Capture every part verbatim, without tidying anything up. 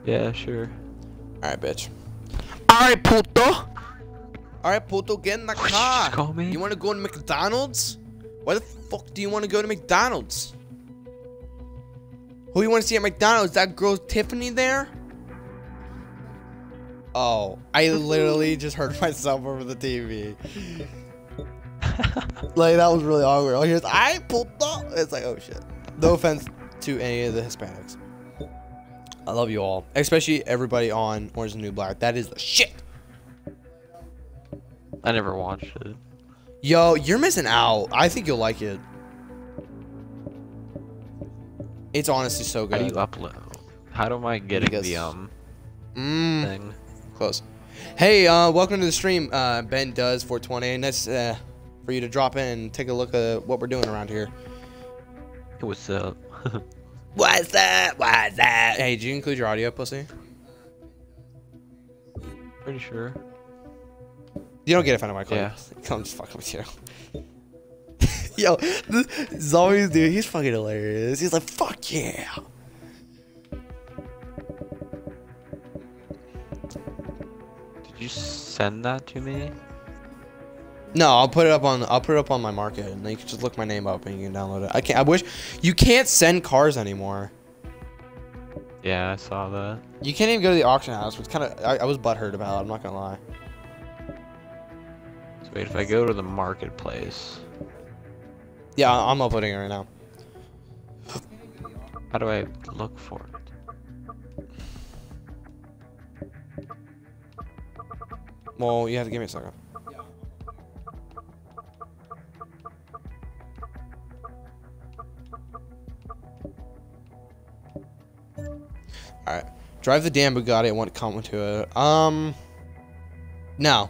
Yeah, sure. Alright, bitch. Alright, puto! Alright, puto, get in the car! Call me? You wanna go to McDonald's? Why the fuck do you wanna go to McDonald's? Who you wanna see at McDonald's? That girl Tiffany there? Oh, I literally just heard myself over the T V. Like, that was really awkward. All I hear is, I pulled up. It's like, oh shit. No offense to any of the Hispanics. I love you all. Especially everybody on Orange and New Black. That is the shit. I never watched it. Yo, you're missing out. I think you'll like it. It's honestly so good. How do you upload? How do I get Because- the um Mm, thing? close. Hey, uh, welcome to the stream. Uh, Ben does four twenty, and that's uh, for you to drop in and take a look at what we're doing around here. Hey, what's up? What's up? What's up? Hey, did you include your audio, pussy? Pretty sure. You don't get offended by my Yeah. I'm just fucking with you. Yo, this Zombies dude, he's fucking hilarious. He's like, fuck yeah. Did you send that to me? No, I'll put it up on I'll put it up on my market, and then you can just look my name up and you can download it. I can't. I wish you can't send cars anymore. Yeah, I saw that. You can't even go to the auction house, which kind of I, I was butthurt about. I'm not gonna lie. So wait, if I go to the marketplace, Yeah, I'm uploading it right now. how do I look for it? Well, you have to give me a second. Alright. Drive the damn Bugatti. I want to comment to it. Um. No.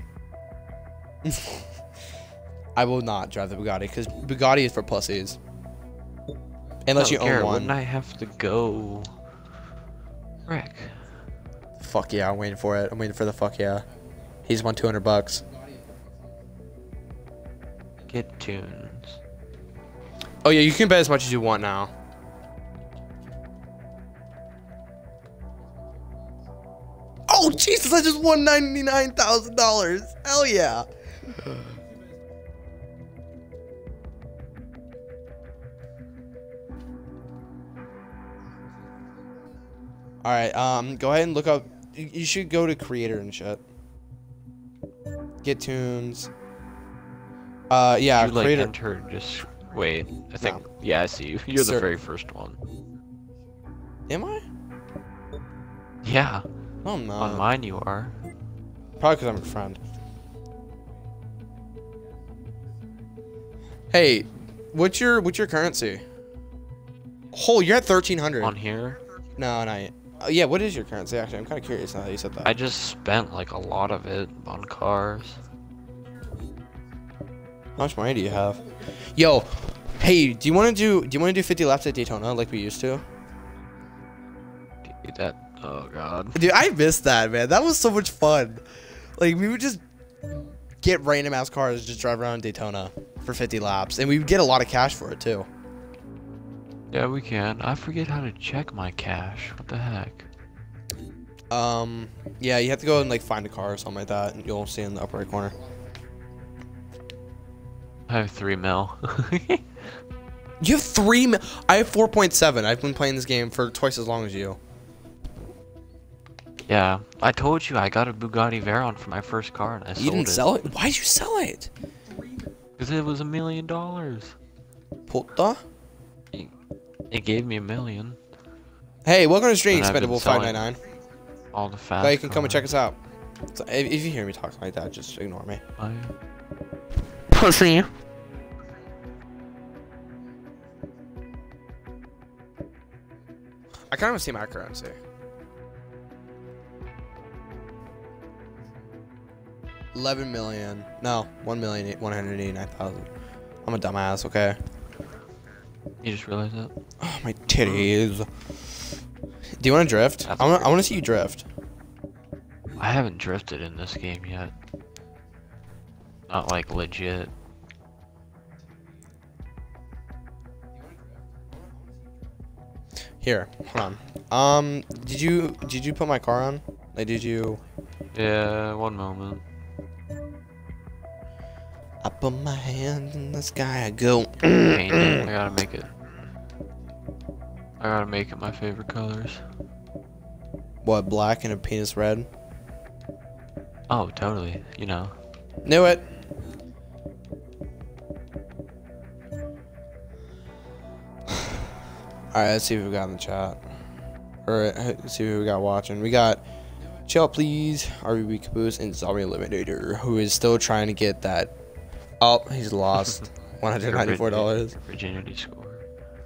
I will not drive the Bugatti because Bugatti is for pussies. Unless I you don't own care, one. Wouldn't I have to go? Frick. Fuck yeah, I'm waiting for it. I'm waiting for the fuck yeah. He just won two hundred bucks. Get tunes. Oh yeah, you can bet as much as you want now. Oh Jesus! I just won ninety-nine thousand dollars. Hell yeah! All right. Um. Go ahead and look up. You you should go to creator and shit. Get tunes. Uh. Yeah. you like creator. enter just wait. I think No. yeah, I see you. You're Sir. the very first one. Am I? Yeah, No, I'm not. on mine you are. Probably because I'm your friend. Hey, what's your what's your currency? Oh, you're at thirteen hundred. On here, No, not yet. Uh, yeah, what is your currency? Actually, I'm kind of curious now that you said that. I just spent like a lot of it on cars. How much money do you have? Yo, hey, do you want to do do you want to do fifty laps at Daytona like we used to? Dude, that oh god. Dude, I missed that, man. That was so much fun. Like, we would just get random ass cars, just drive around Daytona for fifty laps, and we would get a lot of cash for it too. Yeah, we can. I forget how to check my cash. What the heck? Um, yeah, you have to go and like find a car or something like that, and you'll see in the upper right corner. I have three mil. You have three. Mi I have four point seven. I've been playing this game for twice as long as you. Yeah, I told you I got a Bugatti Veyron for my first car and I sold You didn't it. sell it. Why'd you sell it? Because it was a million dollars. Puta. It gave me a million. Hey, welcome to the stream, And I've been Expendable five selling ninety-nine. All the fast. Glad you can come and check cars. us out. So if, if you hear me talking like that, just ignore me. I- Pussy. I kind of want to see my currency. Eleven million. No, one million one hundred eighty-nine thousand. I'm a dumbass. Okay. You just realized that? Oh, my titties. Do you want to drift? That's I want. weird. I want to see you drift. I haven't drifted in this game yet. Not like legit. Here, hold on. Um, did you did you put my car on? Like, did you? Yeah, one moment. I put my hand in the sky. I go. Paint it. I gotta make it. I gotta make it my favorite colors. What, black and a penis red? Oh, totally. You know. Knew it. Alright, let's see what we got in the chat. Or uh, let's see what we got watching. We got Chill Please, R B B Caboose, and Zombie Eliminator, who is still trying to get that. Oh, he's lost. one hundred ninety-four dollars. Virginity score.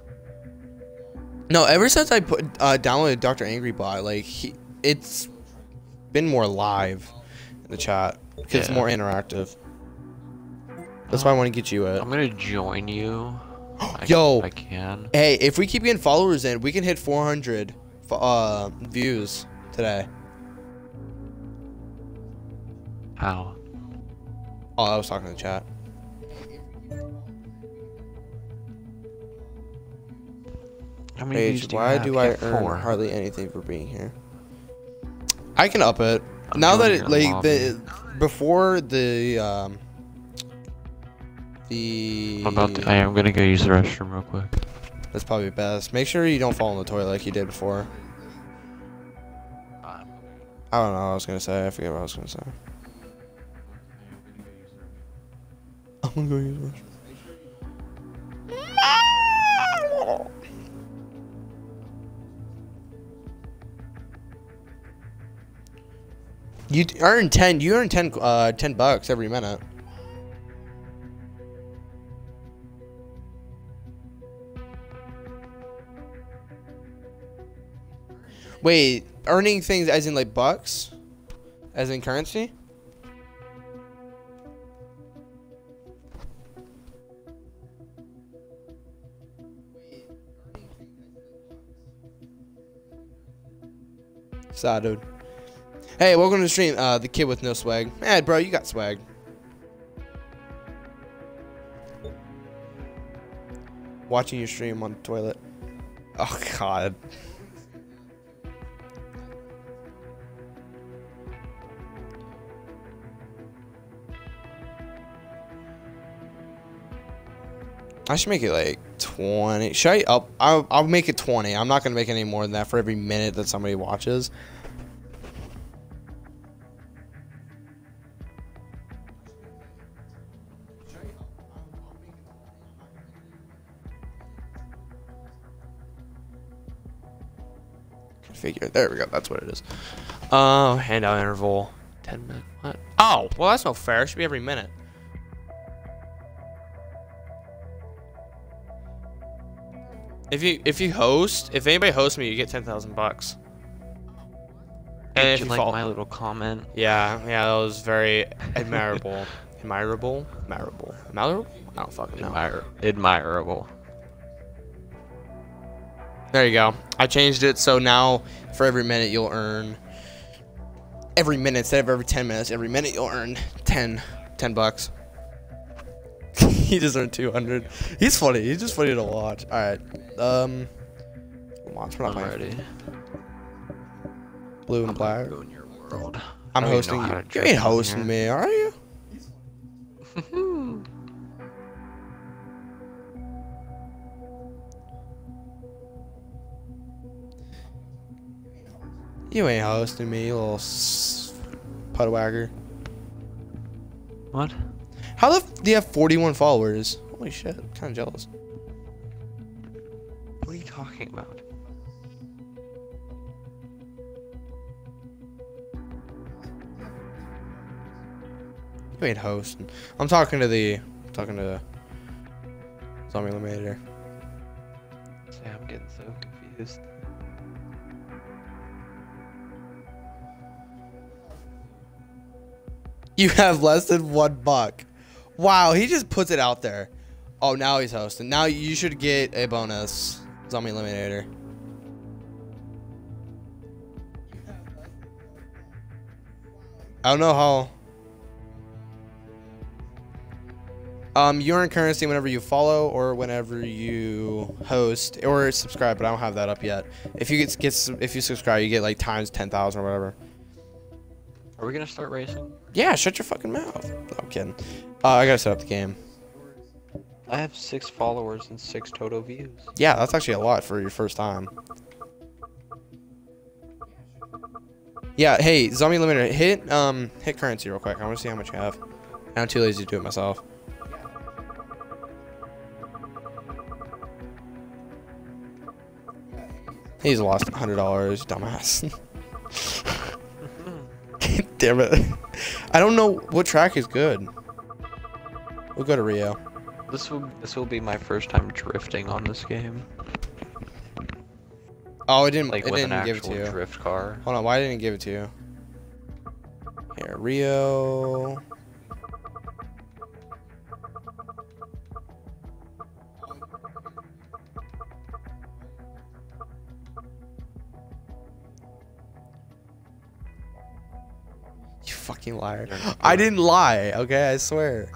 No, ever since I put uh, downloaded Doctor Angry Bot, like, he, it's been more live in the chat. Because yeah. It's more interactive. That's why I want to get you it. I'm gonna join you. I Yo, I can. Hey, if we keep getting followers in, we can hit four hundred uh, views today. How? Oh, I was talking to the chat. How many Paige, views do why you have? do I Get earn four. hardly anything for being here? I can up it. I'm now that joining it, your like the before the um the. What about the, I am gonna go use the restroom real quick. That's probably best. Make sure you don't fall in the toilet like you did before. I don't know what I was gonna say. I forget what I was gonna say. I'm gonna go use the restroom. You earn ten. You earn ten. Uh, ten bucks every minute. Wait, earning things as in like bucks, as in currency. Sad, dude. Hey, welcome to the stream. Uh, the kid with no swag. Eh, bro, you got swag. Watching your stream on the toilet. Oh God. I should make it like twenty. Should I? I'll, I'll, I'll make it twenty. I'm not going to make any more than that for every minute that somebody watches. Configure. There we go. That's what it is. Oh, handout interval. ten minutes. What? Oh, well, that's no fair. It should be every minute. If you if you host, if anybody hosts me, you get ten thousand bucks. And if you you like fall, my little comment? yeah, yeah, that was very admirable, admirable, admirable, admirable. I don't fucking know. Admire admirable. There you go. I changed it so now for every minute you'll earn. Every minute instead of every ten minutes, every minute you'll earn ten, ten bucks. He just earned two hundred. He's funny. He's just funny to watch. All right. Um. Come on, we're not I'm playing. ready. Blue and I'm black. Go in your world. I'm I don't even hosting know how you. to You dress ain't on hosting here. me, are you? You ain't hosting me, you little s putwagger. What? How the f do you have forty-one followers? Holy shit, I'm kind of jealous. What are you talking about? You ain't hosting. I'm talking to the, I'm talking to the Zombie Eliminator. Yeah, I'm getting so confused. You have less than one buck. Wow, he just puts it out there. Oh, now he's hosting. Now you should get a bonus, Zombie Eliminator. I don't know how. Um, you earn currency whenever you follow or whenever you host or subscribe, but I don't have that up yet. If you get, get if you subscribe, you get like times ten thousand or whatever. Are we gonna start racing? Yeah, shut your fucking mouth. No, I'm kidding. Uh, I gotta set up the game. I have six followers and six total views. Yeah, that's actually a lot for your first time. Yeah, hey, Zombie Limiter, hit um hit currency real quick. I want to see how much you have. I'm too lazy to do it myself. He's lost one hundred dollars, dumbass. Damn it. I don't know what track is good. We'll go to Rio. This will this will be my first time drifting on this game. Oh, it didn't. Like it with didn't an give it actual to you. drift car. Hold on, why didn't it give it to you? Here, Rio. You fucking liar. I didn't lie, okay? I swear.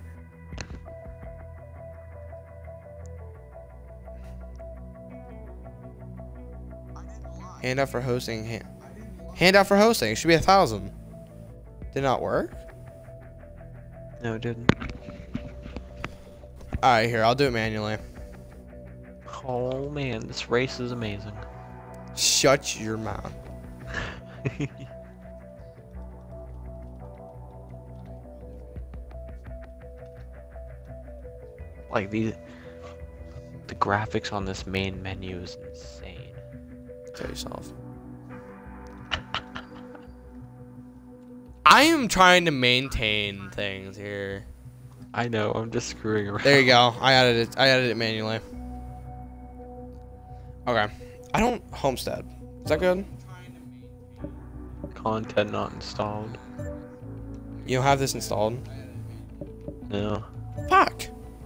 Handout for hosting. Hand, handout for hosting. It should be a thousand. Did not work? No, it didn't. Alright, here. I'll do it manually. Oh man, this race is amazing. Shut your mouth. Like the the graphics on this main menu is insane. Tell yourself. I am trying to maintain things here. I know, I'm just screwing around. There you go. I added it. I added it manually. Okay. I don't homestead. Is that good? Content not installed. You don't have this installed? No. Fuck.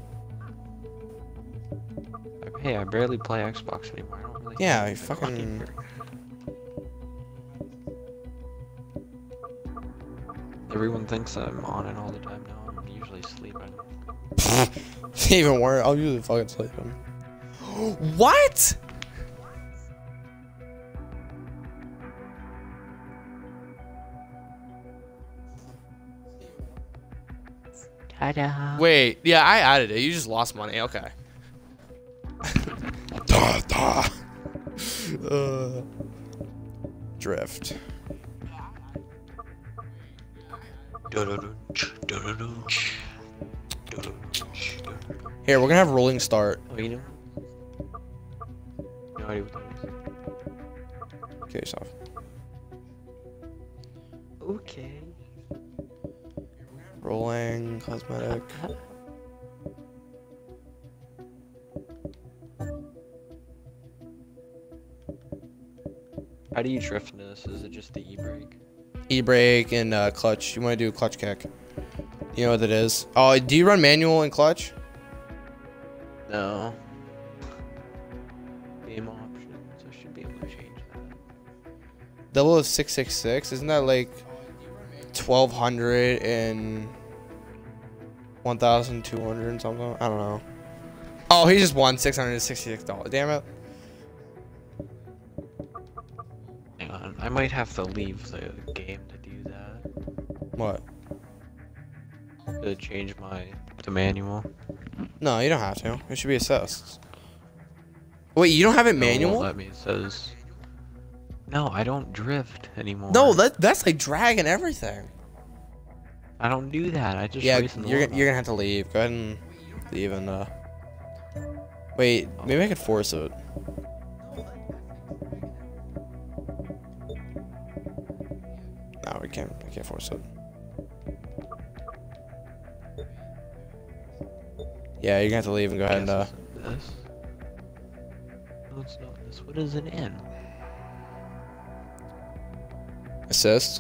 Hey, I barely play Xbox anymore. I don't really. Yeah, you fucking. Everyone thinks I'm on it all the time now. I'm usually sleeping. Even worse. I'll usually fucking sleeping. What? Ta-da. Wait. Yeah, I added it. You just lost money. Okay. da, da. Uh, drift. Here, we're gonna have rolling start. Oh, you know? No idea what that is. Kill yourself. Okay. Rolling, cosmetic. How do you drift in this? Is it just the e-brake? E-brake and uh, clutch. You want to do a clutch kick. You know what it is. Oh, do you run manual and clutch? No. Game options. I should be able to change that. Double of six six six. Isn't that like twelve hundred and one thousand two hundred and something? I don't know. Oh, he just won six hundred and sixty-six dollars. Damn it. Hang on. I might have to leave the game to do that. What? To change my to manual. No, you don't have to. It should be assessed. Wait, you don't have it No, it won't manual? let me. It says. No, I don't drift anymore. No, that that's like dragging everything. I don't do that. I just Yeah, race in the you're world. gonna, you're gonna have to leave. Go ahead and leave and uh. Wait, maybe I could force it. No, we can't. I can't force it. Yeah, you're gonna have to leave and go ahead and uh. This. No, it's not this. What is it in? Assist.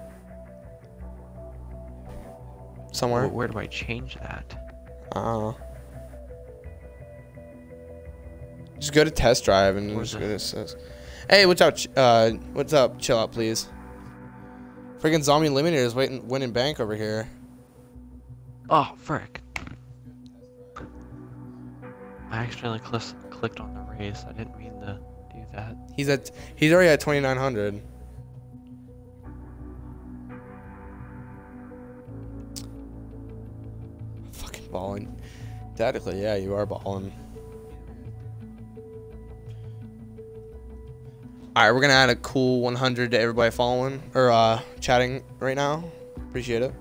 Somewhere. Where, where do I change that? Uh. Just go to test drive and Where's just it? go to assist. Hey, what's up? ch- Uh, what's up? Chill out, please. Freaking zombie limiter is waiting, winning bank over here. Oh, frick. I accidentally cl clicked on the race. I didn't mean to do that. He's at he's already at twenty-nine hundred. Fucking balling. Technically, yeah, you are balling. Alright, we're gonna add a cool one hundred to everybody following or uh chatting right now. Appreciate it.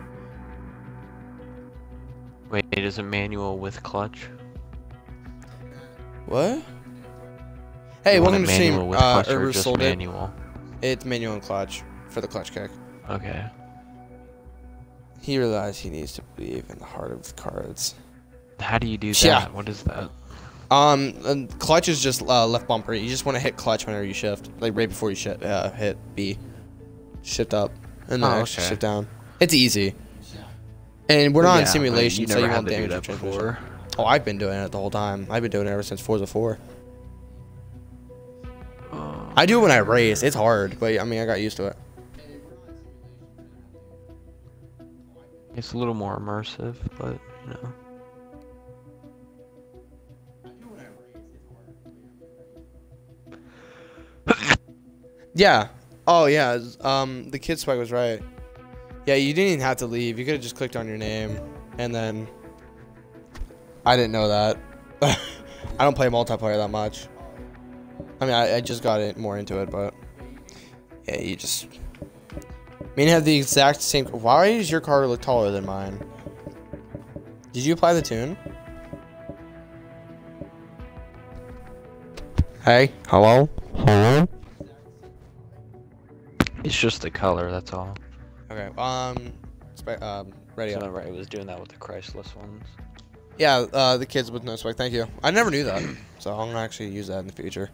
Wait, is it manual with clutch? What? Hey, You want welcome it to stream. manual with Uh, clutch or Herber just sold it. manual? It's manual and clutch for the clutch kick. Okay. He realized he needs to believe in the heart of the cards. How do you do that? Yeah. What is that? Um, and clutch is just uh, left bumper. You just want to hit clutch whenever you shift, like right before you shift, uh, hit B, shift up, and then Oh, actually okay. shift down. It's easy. And we're not Yeah, in but simulation, you so never you had won't to do damage your that transmission. before. Oh, I've been doing it the whole time. I've been doing it ever since Forza four. Oh. I do it when I race. It's hard, but I mean, I got used to it. It's a little more immersive, but you know. Yeah. Oh yeah. Um, the kid swag was right. Yeah, you didn't even have to leave. You could have just clicked on your name, and then. I didn't know that. I don't play multiplayer that much. I mean, I, I just got it more into it, but yeah, you just. I mean, you have the exact same. Why does your car look taller than mine? Did you apply the tune? Hey, hello, hello. It's just the color, that's all. Okay. Um. spe- Um. Ready So up. right, I was doing that with the Christless ones. Yeah. Uh. The kids with no spec. Thank you. I never knew that, so I'm gonna actually use that in the future.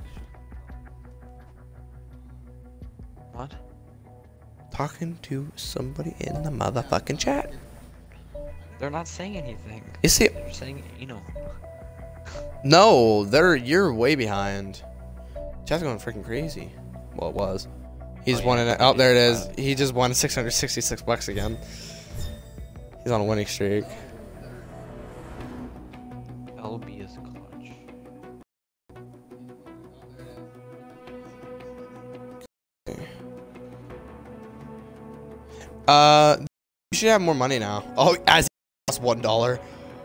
What? Talking to somebody in the motherfucking chat. They're not saying anything. You see? They're saying, you know. No, they're you're way behind. Chat's going freaking crazy. Well, it was. He's Oh, yeah, won it. but Oh, he there it just is. got He just won six hundred sixty-six bucks again. He's on a winning streak. L B is clutch. Uh, you should have more money now. Oh, as he lost one dollar.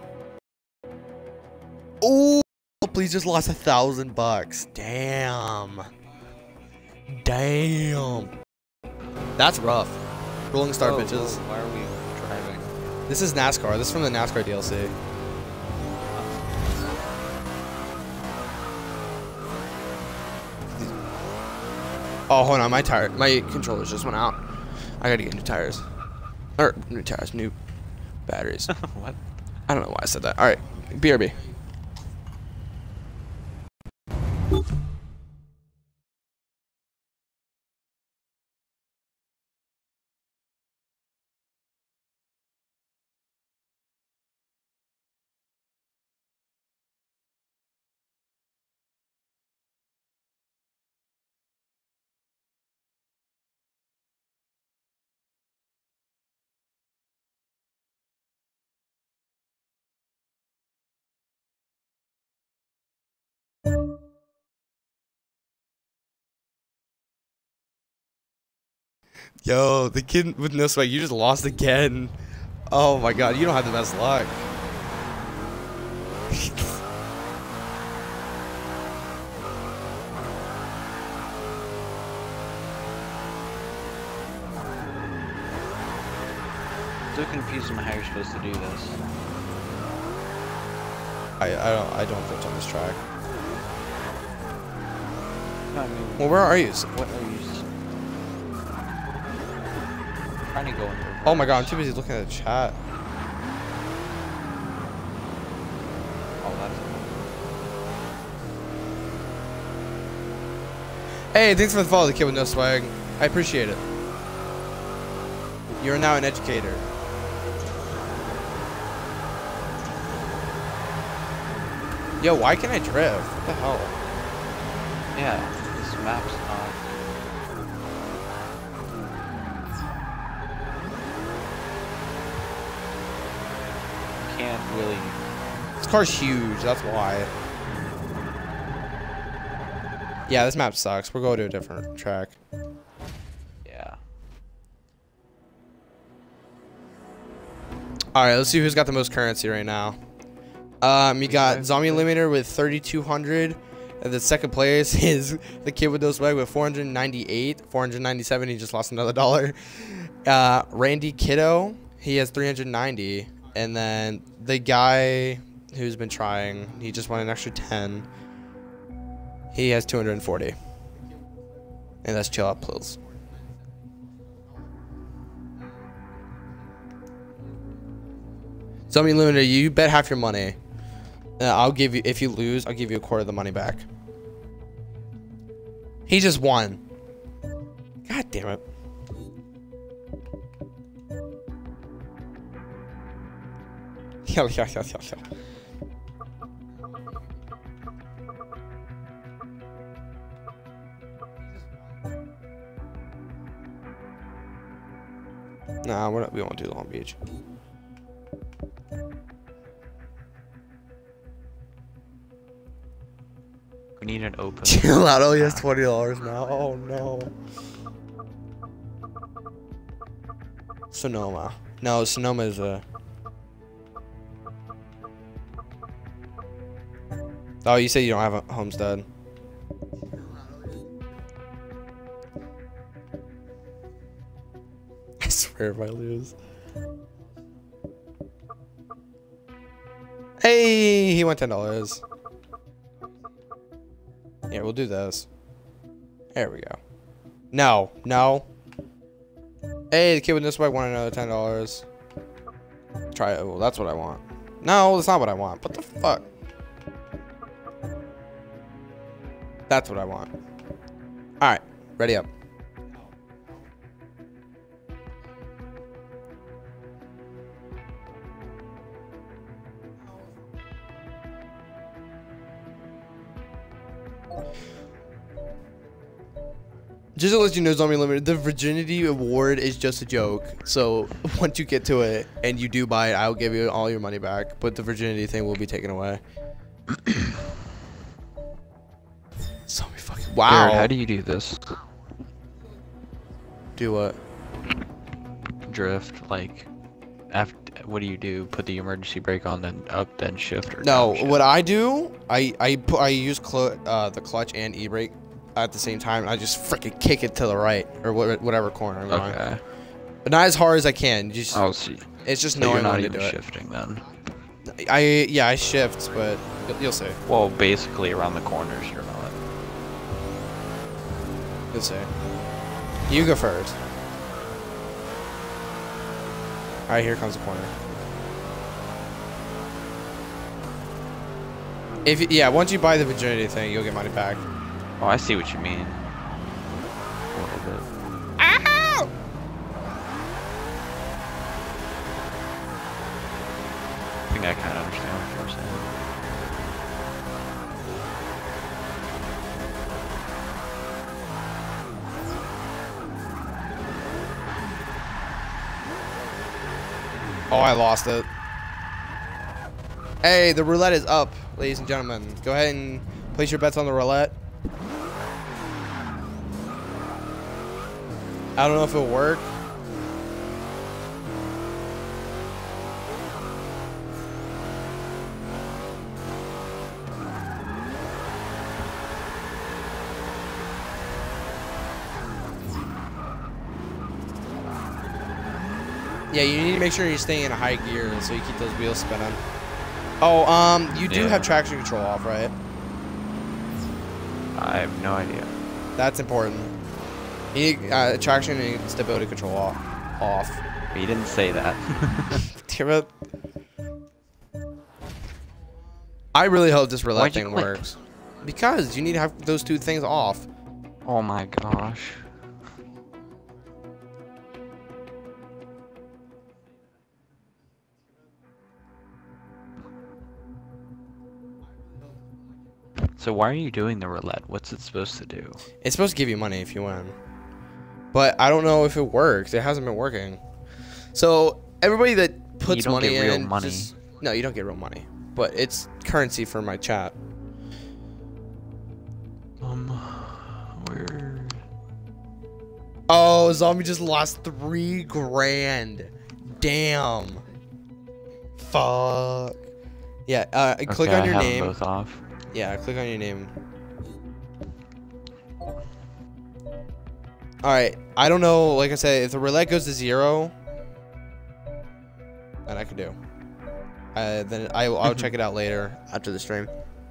Oh, please just lost a thousand bucks. Damn. Damn. That's rough. Rolling Star Whoa, bitches. whoa, why are we driving? This is NASCAR. This is from the NASCAR D L C. Oh, hold on. My tire, my controllers just went out. I gotta get new tires. Or new tires, new batteries. What? I don't know why I said that. All right, B R B. Yo, the kid with no swag, you just lost again. Oh my god, you don't have the best luck. Still confused on how you're supposed to do this. I I don't I don't fit on this track. No, I mean, Well, where are you? what are you s- trying to go in reverse? Oh my god, I'm too busy looking at the chat. Oh, that's Hey, thanks for the follow, the kid with no swag. I appreciate it. You're now an educator. Yo, why can't I drift? What the hell? yeah, this map's not. You can't really This car's huge. That's why. Yeah, this map sucks. We'll go to a different track. Yeah. All right, let's see who's got the most currency right now. Um, you got Zombie Eliminator with thirty-two hundred. And the second place is the kid with no swag with four hundred ninety-eight. four hundred ninety-seven, he just lost another dollar. Uh, Randy Kiddo, he has three hundred ninety. And then the guy who's been trying, he just won an extra ten. He has two hundred forty. And that's chill out, please. Zombie Eliminator, you bet half your money. Uh, I'll give you, if you lose, I'll give you a quarter of the money back. He just won. God damn it. Yo, yo, yo, yo, yo. Nah, we're not, we won't do Long Beach. We need an open. Chill out. Oh, he has twenty dollars now. Oh no. Sonoma. No, Sonoma is a. Oh, you say you don't have a homestead. I swear if I lose. Hey, he won ten dollars. Yeah, we'll do this. There we go. No, no. Hey, the kid with this way won another ten dollars. Try it. Well, that's what I want. No, that's not what I want. What the fuck? That's what I want. All right, ready up. Just to let you know, Zombie Limited, the virginity award is just a joke. So once you get to it and you do buy it, I'll give you all your money back. But the virginity thing will be taken away. Zombie fucking wow. Jared, how do you do this? Do what? Drift, like, after what do you do? Put the emergency brake on, then up, then shift, or no? down shift? What I do, I I put I use cl uh, the clutch and e brake at the same time. I just freaking kick it to the right or wh whatever corner I'm going. Okay. But not as hard as I can. Just I'll see. It's just so knowing you're not when even to do shifting it. then. I yeah I shift, but you'll, you'll see. Well, basically around the corners you're not. You'll see. You go first. All right, here comes the corner. If you, yeah, once you buy the virginity thing, you'll get money back. Oh, I see what you mean. A little bit. Ow! I think I kind of understand what you're saying. Oh, I lost it. Hey, the roulette is up, ladies and gentlemen. Go ahead and place your bets on the roulette. I don't know if it'll work. Yeah, you need to make sure you're staying in a high gear so you keep those wheels spinning. Oh, um, you do Yeah. have traction control off, right? I have no idea. That's important. You need uh, traction and stability control off. off. But you didn't say that. Damn it. I really hope this roulette Why'd you thing click? works. Because you need to have those two things off. Oh my gosh. So why are you doing the roulette? What's it supposed to do? It's supposed to give you money if you win. But I don't know if it works. It hasn't been working. So everybody that puts don't money get real in, money. just- no, you don't get real money. but it's currency for my chat. Um, where? Oh, Zombie just lost three grand. Damn. Fuck. Yeah, uh, Okay, click on I your have name. them both off. Yeah, click on your name. Alright, I don't know, like I said, if the roulette goes to zero, then I can do. Uh, then I, I'll check it out later after the stream.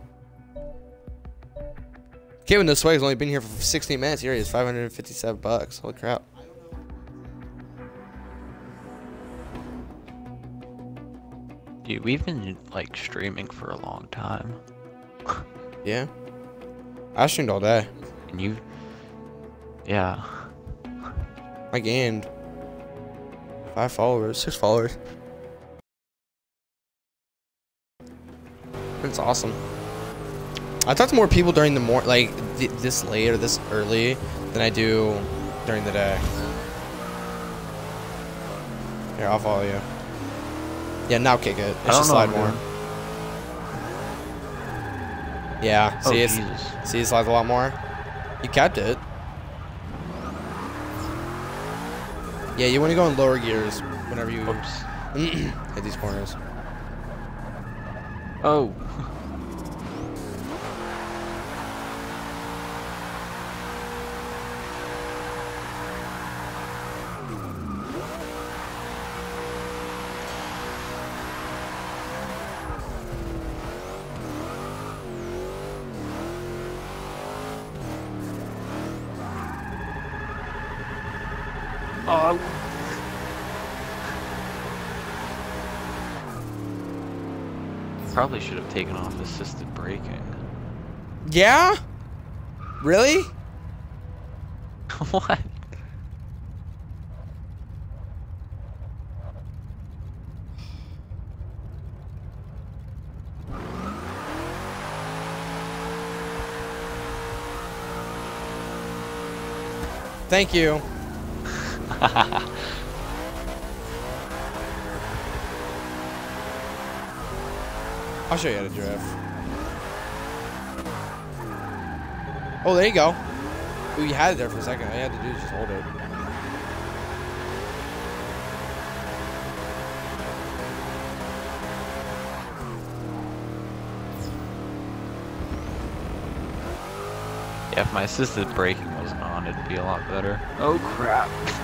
Kid with no swag has only been here for sixteen minutes. Here he is, five hundred fifty-seven bucks. Holy crap. Dude, we've been like streaming for a long time. Yeah. I streamed all day. And you, yeah. I gained five followers, six followers. That's awesome. I talk to more people during the mor like th this late or this early than I do during the day. Here, I'll follow you. Yeah, now kick it. It should slide more. Yeah, see, Oh, it's, Jesus. see, it slides a lot more. You kept it. Yeah, you want to go in lower gears whenever you hit these corners. Oh. Oh. Probably should have taken off assisted braking. Yeah? Really? What? Thank you. I'll show you how to drift. Oh, there you go. Ooh, you had it there for a second. All you had to do is just hold it. Yeah, if my assisted braking wasn't on, it'd be a lot better. Oh crap.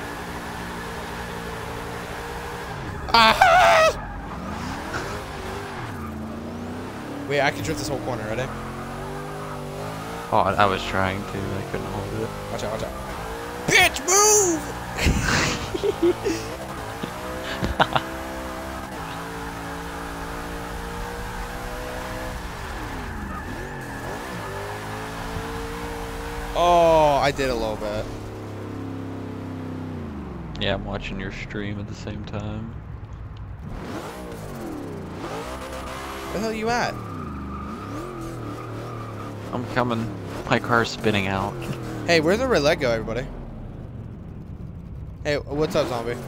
Ah! Wait, I can drift this whole corner, ready? Oh, I was trying to, I couldn't hold it. Watch out, watch out. Bitch, move! Oh, I did a little bit. Yeah, I'm watching your stream at the same time. Where the hell are you at? I'm coming. My car's spinning out. Hey, where'd the roulette go, everybody? Hey, what's up, zombie?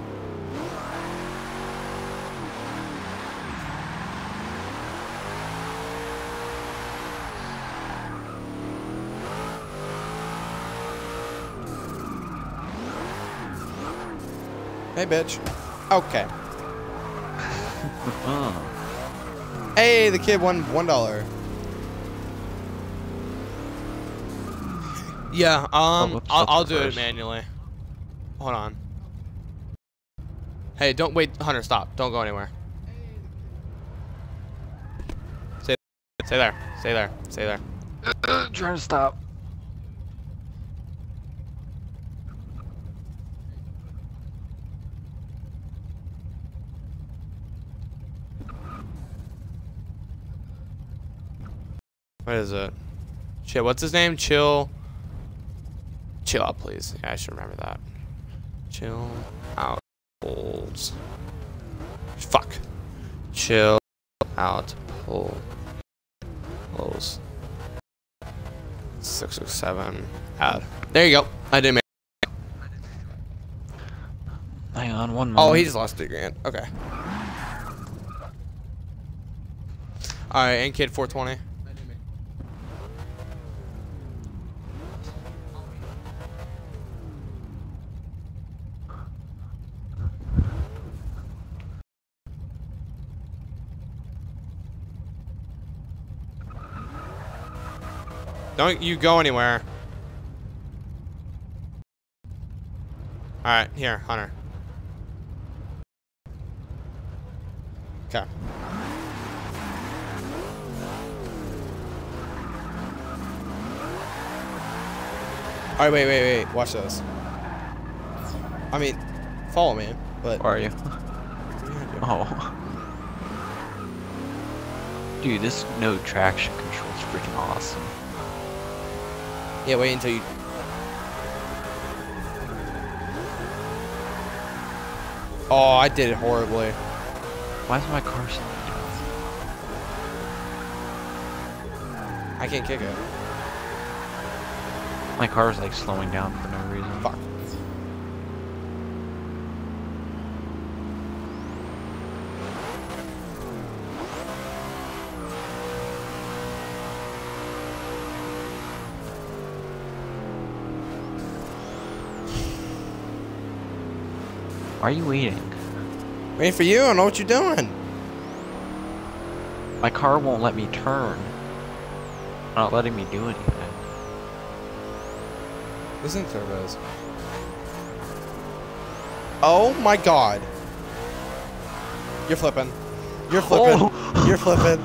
Hey, bitch. Okay. Hey, the kid won one dollar. Yeah, um, Oh, I'll, I'll do it reverse. manually. Hold on. Hey, don't wait, Hunter. Stop. Don't go anywhere. Stay, stay there. Stay there. Stay there. Uh, trying to stop. What is it? Shit, what's his name? Chill. Chill out, please. Yeah, I should remember that. Chill out. Pulls. Fuck. Chill out. Pull. Pulls. Six six seven. Add. There you go. I did make. Hang on one moment. Oh, he just lost three grand. Okay. Alright, and kid four twenty. Don't you go anywhere. Alright, here, Hunter. Okay. Alright, wait, wait, wait. Watch this. I mean, follow me, but... Where are you? Oh. Dude, this no traction control is freaking awesome. Yeah, wait until you... Oh, I did it horribly. Why is my car slowing down? I can't kick it. My car is like slowing down for no reason. Fuck. Why are you waiting? Waiting for you. I know what you're doing. My car won't let me turn. Not letting me do anything. Isn't turbos? Oh my god. You're flipping. You're flipping. Oh. You're flipping.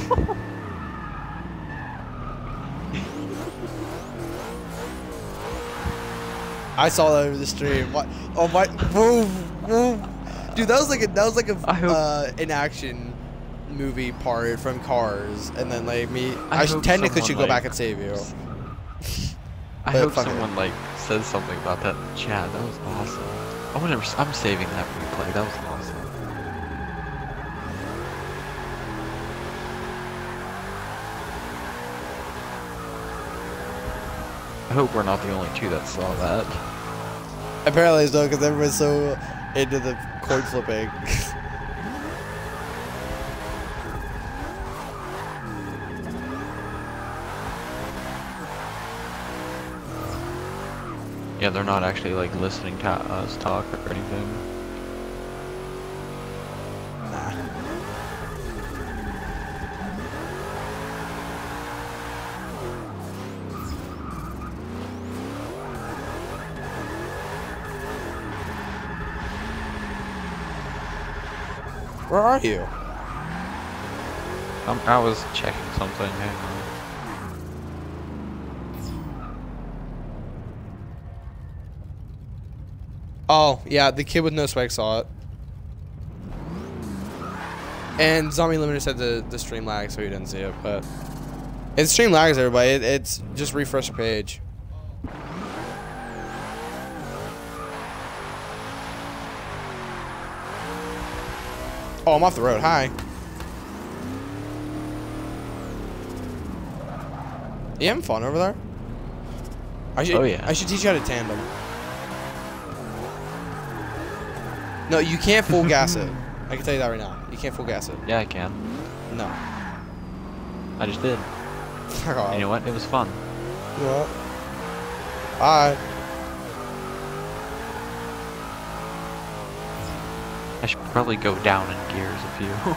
I saw that over the stream. What? Oh my! Move, move, dude. That was like a that was like a uh, an action movie part from Cars, and then like me. I, I should, technically should go like, back and save you. I hope someone it. like says something about that in the chat. That was awesome. I whatever. I'm saving that replay. That was awesome. I hope we're not the only two that saw that. Apparently so, because everyone's so into the coin flipping. Yeah, they're not actually like listening to us talk or anything. Nah. Where are you? Um, I was checking something. Hang on. Oh, yeah, the kid with no swag saw it. And Zombie Limiter said the, the stream lags, so he didn't see it, but... It stream lags, everybody. It, it's just refresh the page. Oh, I'm off the road. Hi. You having fun over there? I should, oh, yeah. I should teach you how to tandem. No, you can't full gas it. I can tell you that right now. You can't full gas it. Yeah, I can. No. I just did. Oh. You know what? It was fun. You know what? Bye. I should probably go down in gears a few.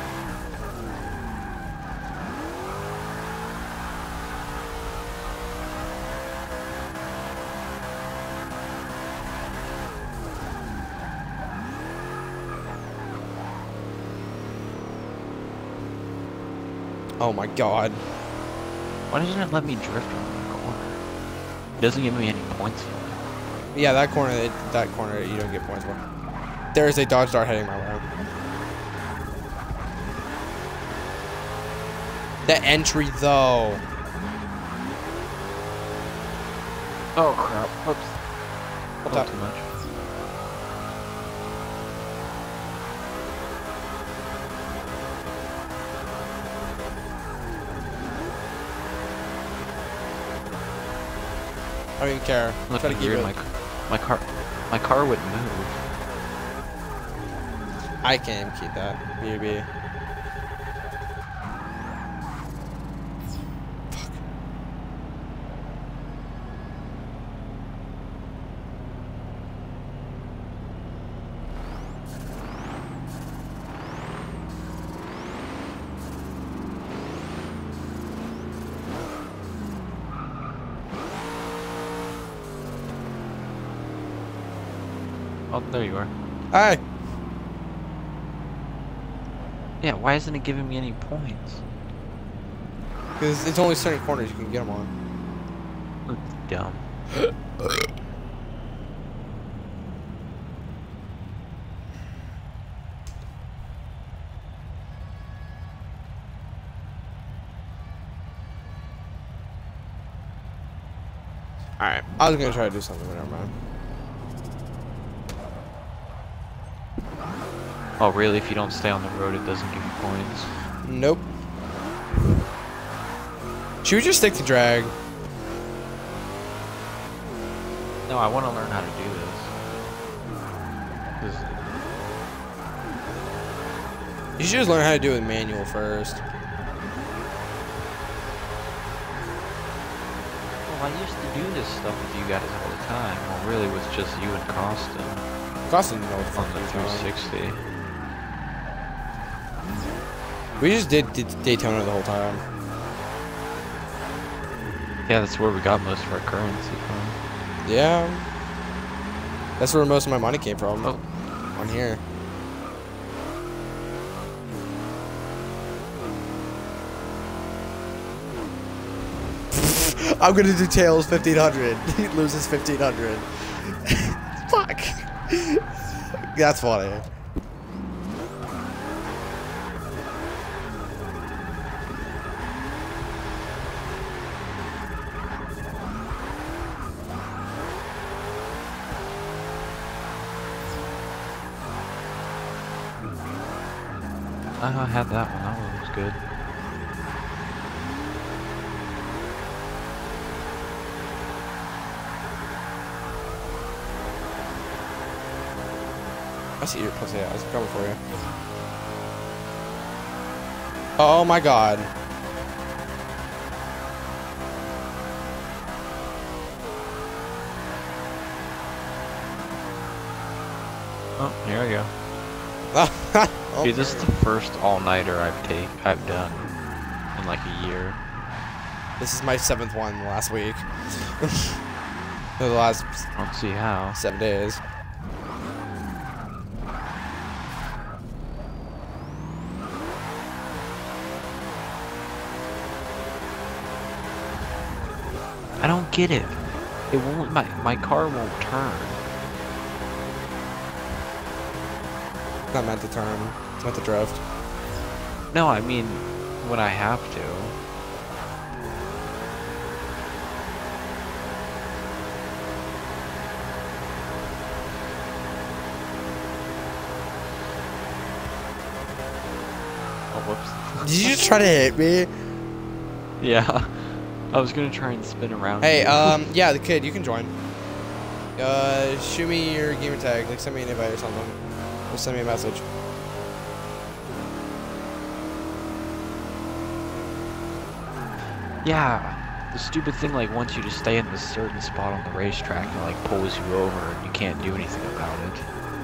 Oh my god. Why doesn't it let me drift around the corner? It doesn't give me any points for it. Yeah, that corner, it, that corner, you don't get points for. There is a Dodge Dart heading my way. The entry, though. Oh crap! Whoops. What's Not up? too much. I don't even care. Look, Try to keep weird. it. My, my car, my car wouldn't move. I can't even keep that. B B. Oh, there you are. Hi. Yeah, why isn't it giving me any points? Because it's only certain corners you can get them on. That's dumb. Alright, I was gonna try to do something, but never mind. Oh, really? If you don't stay on the road, it doesn't give you points? Nope. Should we just stick to drag? No, I want to learn how to do this. This- You should just learn how to do it manual first. Well, I used to do this stuff with you guys all the time. Well, really, it was just you and Costin Costin didn't know what the on fuck the he was three doing. sixty. We just did, did Daytona the whole time. Yeah, that's where we got most of our currency from. Yeah. That's where most of my money came from. Oh. On here. I'm gonna do tails fifteen hundred. He loses fifteen hundred. Fuck. That's funny. I had that one. That one was good. I see your pussy. I was coming for you. Oh my god. Oh, here we go. Oh. Dude, this is the first all-nighter I've take I've done in like a year. This is my seventh one last week. For the last I don't see how. seven days. I don't get it. It won't. My my car won't turn. It's not meant to turn. It's meant to drift. No, I mean when I have to. Oh, whoops. Did you just try to hit me? Yeah. I was gonna try and spin around. Hey, you. um, yeah, the kid, you can join. Uh, shoot me your gamer tag. Like, send me an invite or something. Or send me a message. Yeah, the stupid thing like wants you to stay in a certain spot on the racetrack and like pulls you over and you can't do anything about it.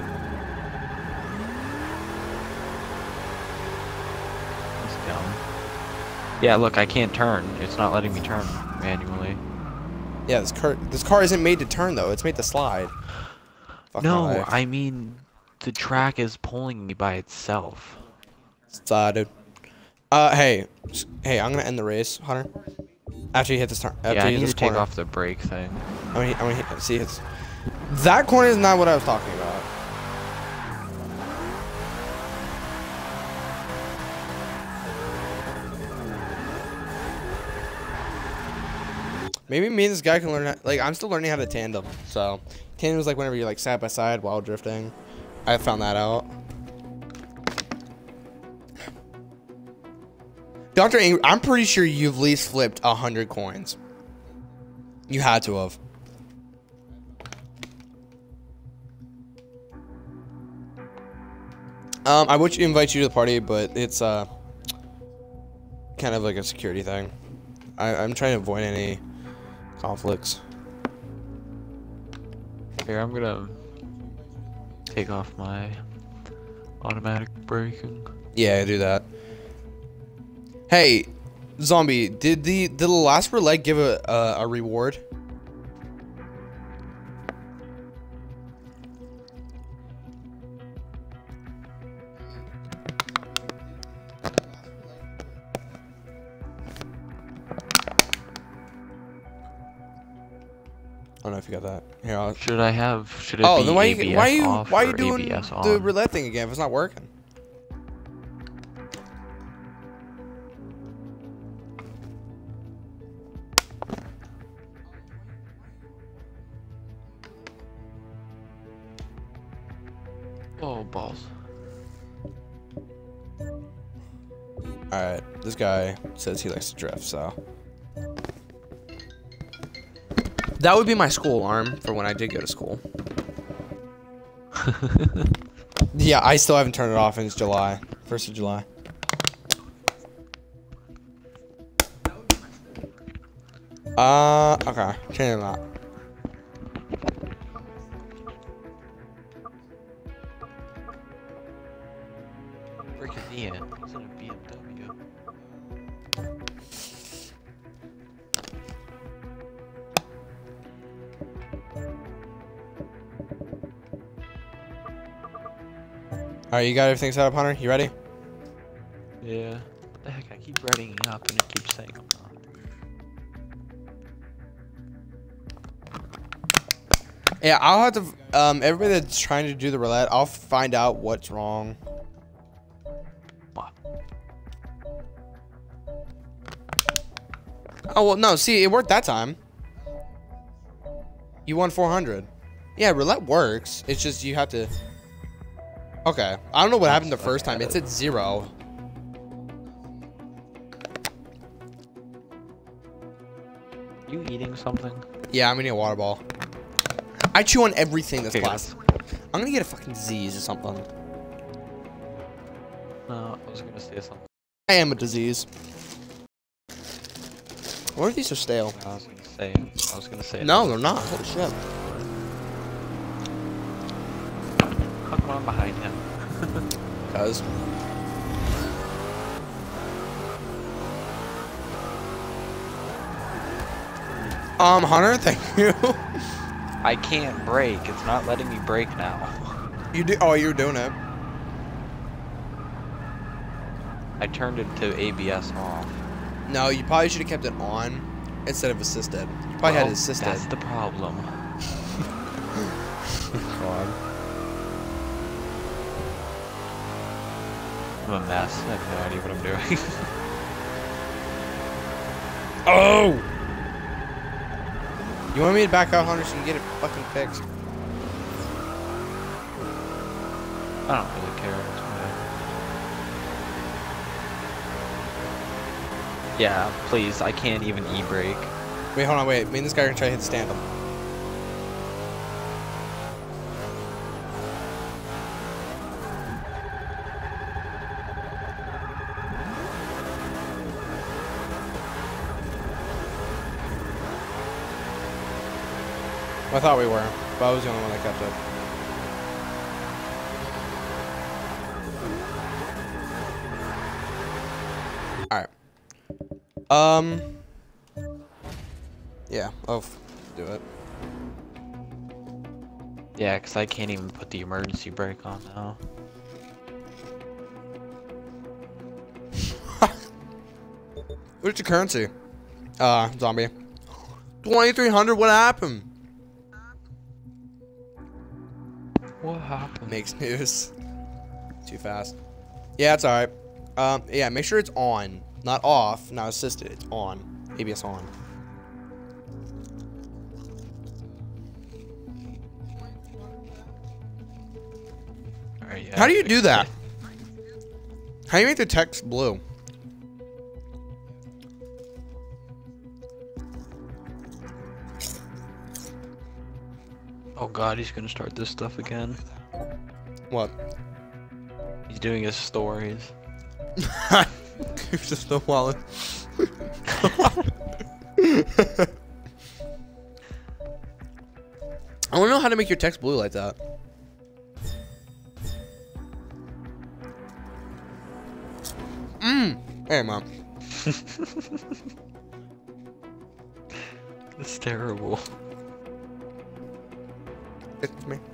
That's dumb. Yeah, look, I can't turn. It's not letting me turn manually. Yeah, this car, this car isn't made to turn though. It's made to slide. Fuck my No, life. I mean the track is pulling me by itself. Slide, dude. Uh, hey, s- hey, I'm gonna end the race, Hunter. After you hit this turn, after Yeah, I you need hit to this take corner. off the brake thing. I'm gonna, I'm gonna hit, see it's. That corner is not what I was talking about. Maybe me and this guy can learn. How, like, I'm still learning how to tandem. So, tandem is like whenever you're like side by side while drifting. I found that out. Doctor Angry, I'm pretty sure you've at least flipped a hundred coins. You had to have. Um, I would invite you to the party, but it's uh kind of like a security thing. I, I'm trying to avoid any conflicts. Here, I'm gonna take off my automatic braking. Yeah, do that. Hey, zombie, did the did the last roulette give a a, a reward? know if you got that. Here, I'll... Should I have? Should it oh, be then why A B S you why you off why are or you doing A B S the on? roulette thing again if it's not working? Oh balls! All right, this guy says he likes to drift, so that would be my school alarm for when I did go to school. Yeah, I still haven't turned it off, and it's July, first of July. Uh, okay, change that. Freaking Ian, he's in a B M W. All right, you got everything set up, Hunter? You ready? Yeah. What the heck? I keep writing it up and it keeps saying I'm not. Yeah, I'll have to. Um, everybody that's trying to do the roulette, I'll find out what's wrong. What? Oh well, no. See, it worked that time. You won four hundred. Yeah, roulette works. It's just you have to. Okay, I don't know what happened the first time. It's at zero. You eating something? Yeah, I'm gonna get a water ball. I chew on everything that's Okay, plastic. I'm gonna get a fucking disease or something. No, I was gonna say something. I am a disease. What if these are stale? I was gonna say. I was gonna say. No, they're not. Holy shit. How come I'm behind him? Cause. Um, Hunter, thank you. I can't brake. It's not letting me brake now. You do? Oh, you're doing it. I turned it to A B S off. No, you probably should have kept it on instead of assisted. You probably Well, had assisted. That's the problem. God. I'm a mess. I have no idea what I'm doing. Oh! You want me to back out, Hunter, so you can get it fucking fixed? I don't really care. It's fine. Yeah, please. I can't even e-brake. Wait, hold on, wait. Me and this guy are gonna try to hit the stand up. I thought we were, but I was the only one that kept it. Alright. Um. Yeah, I'll f do it. Yeah, because I can't even put the emergency brake on now. What's your currency? Uh, zombie. twenty-three hundred, what happened? What happened? Makes news. Too fast. Yeah, it's alright. Um, yeah, make sure it's on. Not off, not assisted. It's on. A B S on. Alright, yeah. How do you do that? How do you make the text blue? Oh god, he's gonna start this stuff again. What? He's doing his stories. It's just the wallet. I want to know how to make your text blue like that. Mmm. Hey, Mom. It's terrible. It's me.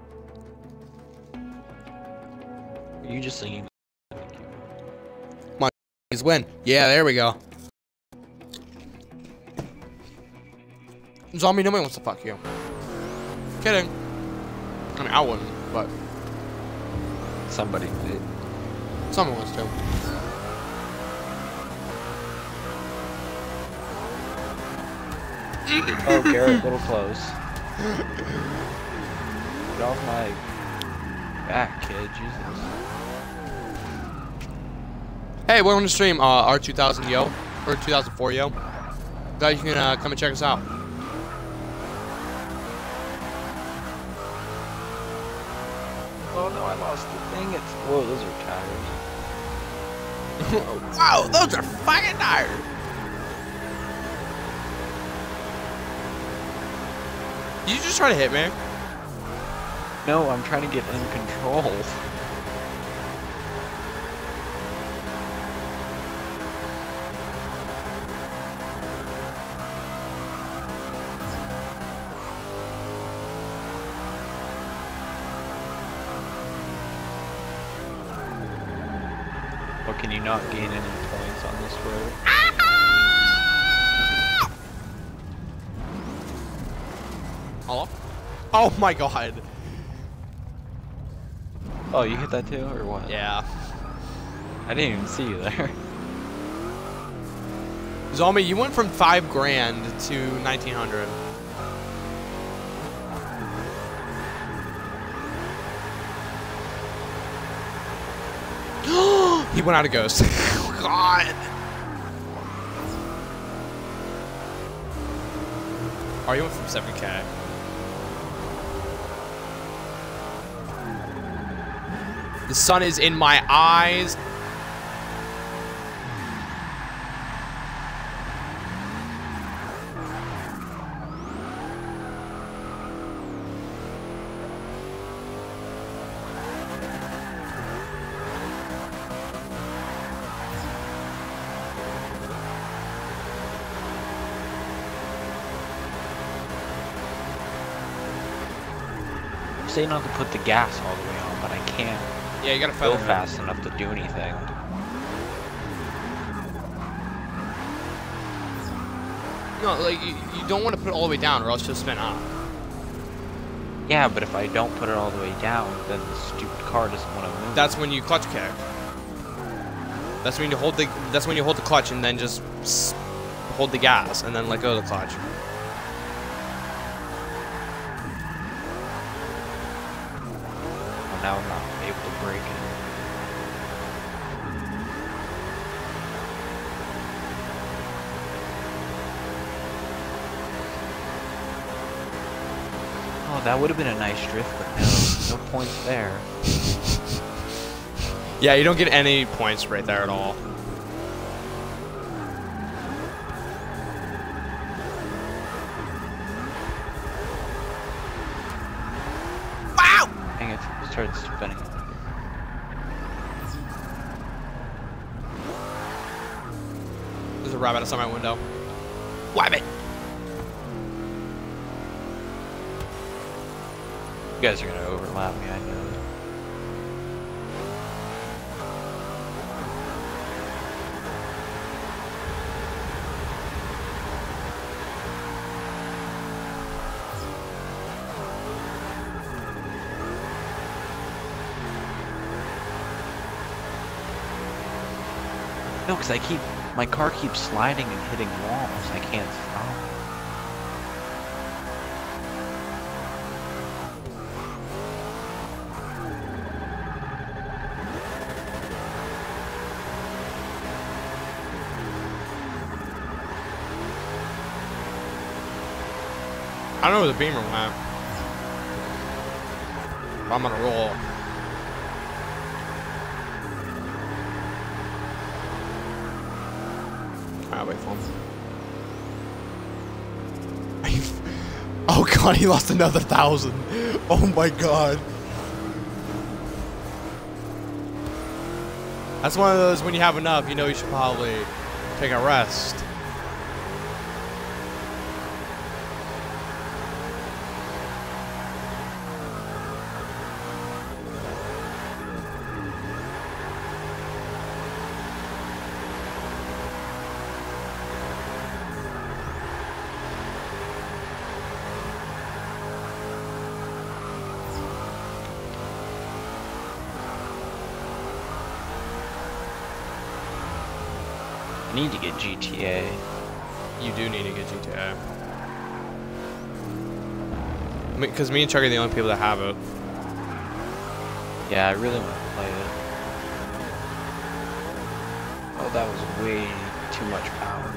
Are you just singing? Is win. Yeah, there we go. Zombie, nobody wants to fuck you. Kidding. I mean, I wouldn't, but Somebody did. someone wants to. Oh, Garrett, a little close. Get off my back, kid. Jesus. Hey, we're on the stream, uh, R two thousand yo, or two thousand four yo. Glad you can uh, come and check us out. Oh no, I lost the thing. It's whoa, those are tires. Wow, those are fucking tires. Did you just try to hit me? No, I'm trying to get in control. Or can you not gain any points on this road? Hello? Oh my god. Oh, you hit that too, or what? Yeah. I didn't even see you there. Zombie, you went from five grand to nineteen hundred. He went out of ghost. God. Oh, you went from seven K. The sun is in my eyes. I'm saying not to put the gas all the way on, but I can't Yeah, you gotta go feather it. fast enough to do anything. No, like you, you don't want to put it all the way down, or else you'll spin up. Yeah, but if I don't put it all the way down, then the stupid car doesn't want to move. That's when you clutch kick. That's when you hold the. That's when you hold the clutch and then just s hold the gas and then let go of the clutch. Well, now I'm not able to brake it. Oh, that would have been a nice drift, but no, no points there. Yeah, you don't get any points right there at all. Wow! Dang it, it started spinning. There's a rabbit outside my window. Rabbit! You guys are gonna overlap me, I know. No, because I keep, my car keeps sliding and hitting walls. I can't stop. I don't know where the beamer went. But I'm gonna roll. I'll wait for him. Are you... Oh god, he lost another thousand. Oh my god. That's one of those when you have enough, you know you should probably take a rest. I need to get G T A. You do need to get G T A. Because me and Chuck are the only people that have it. Yeah, I really want to play it. Oh, that was way too much power.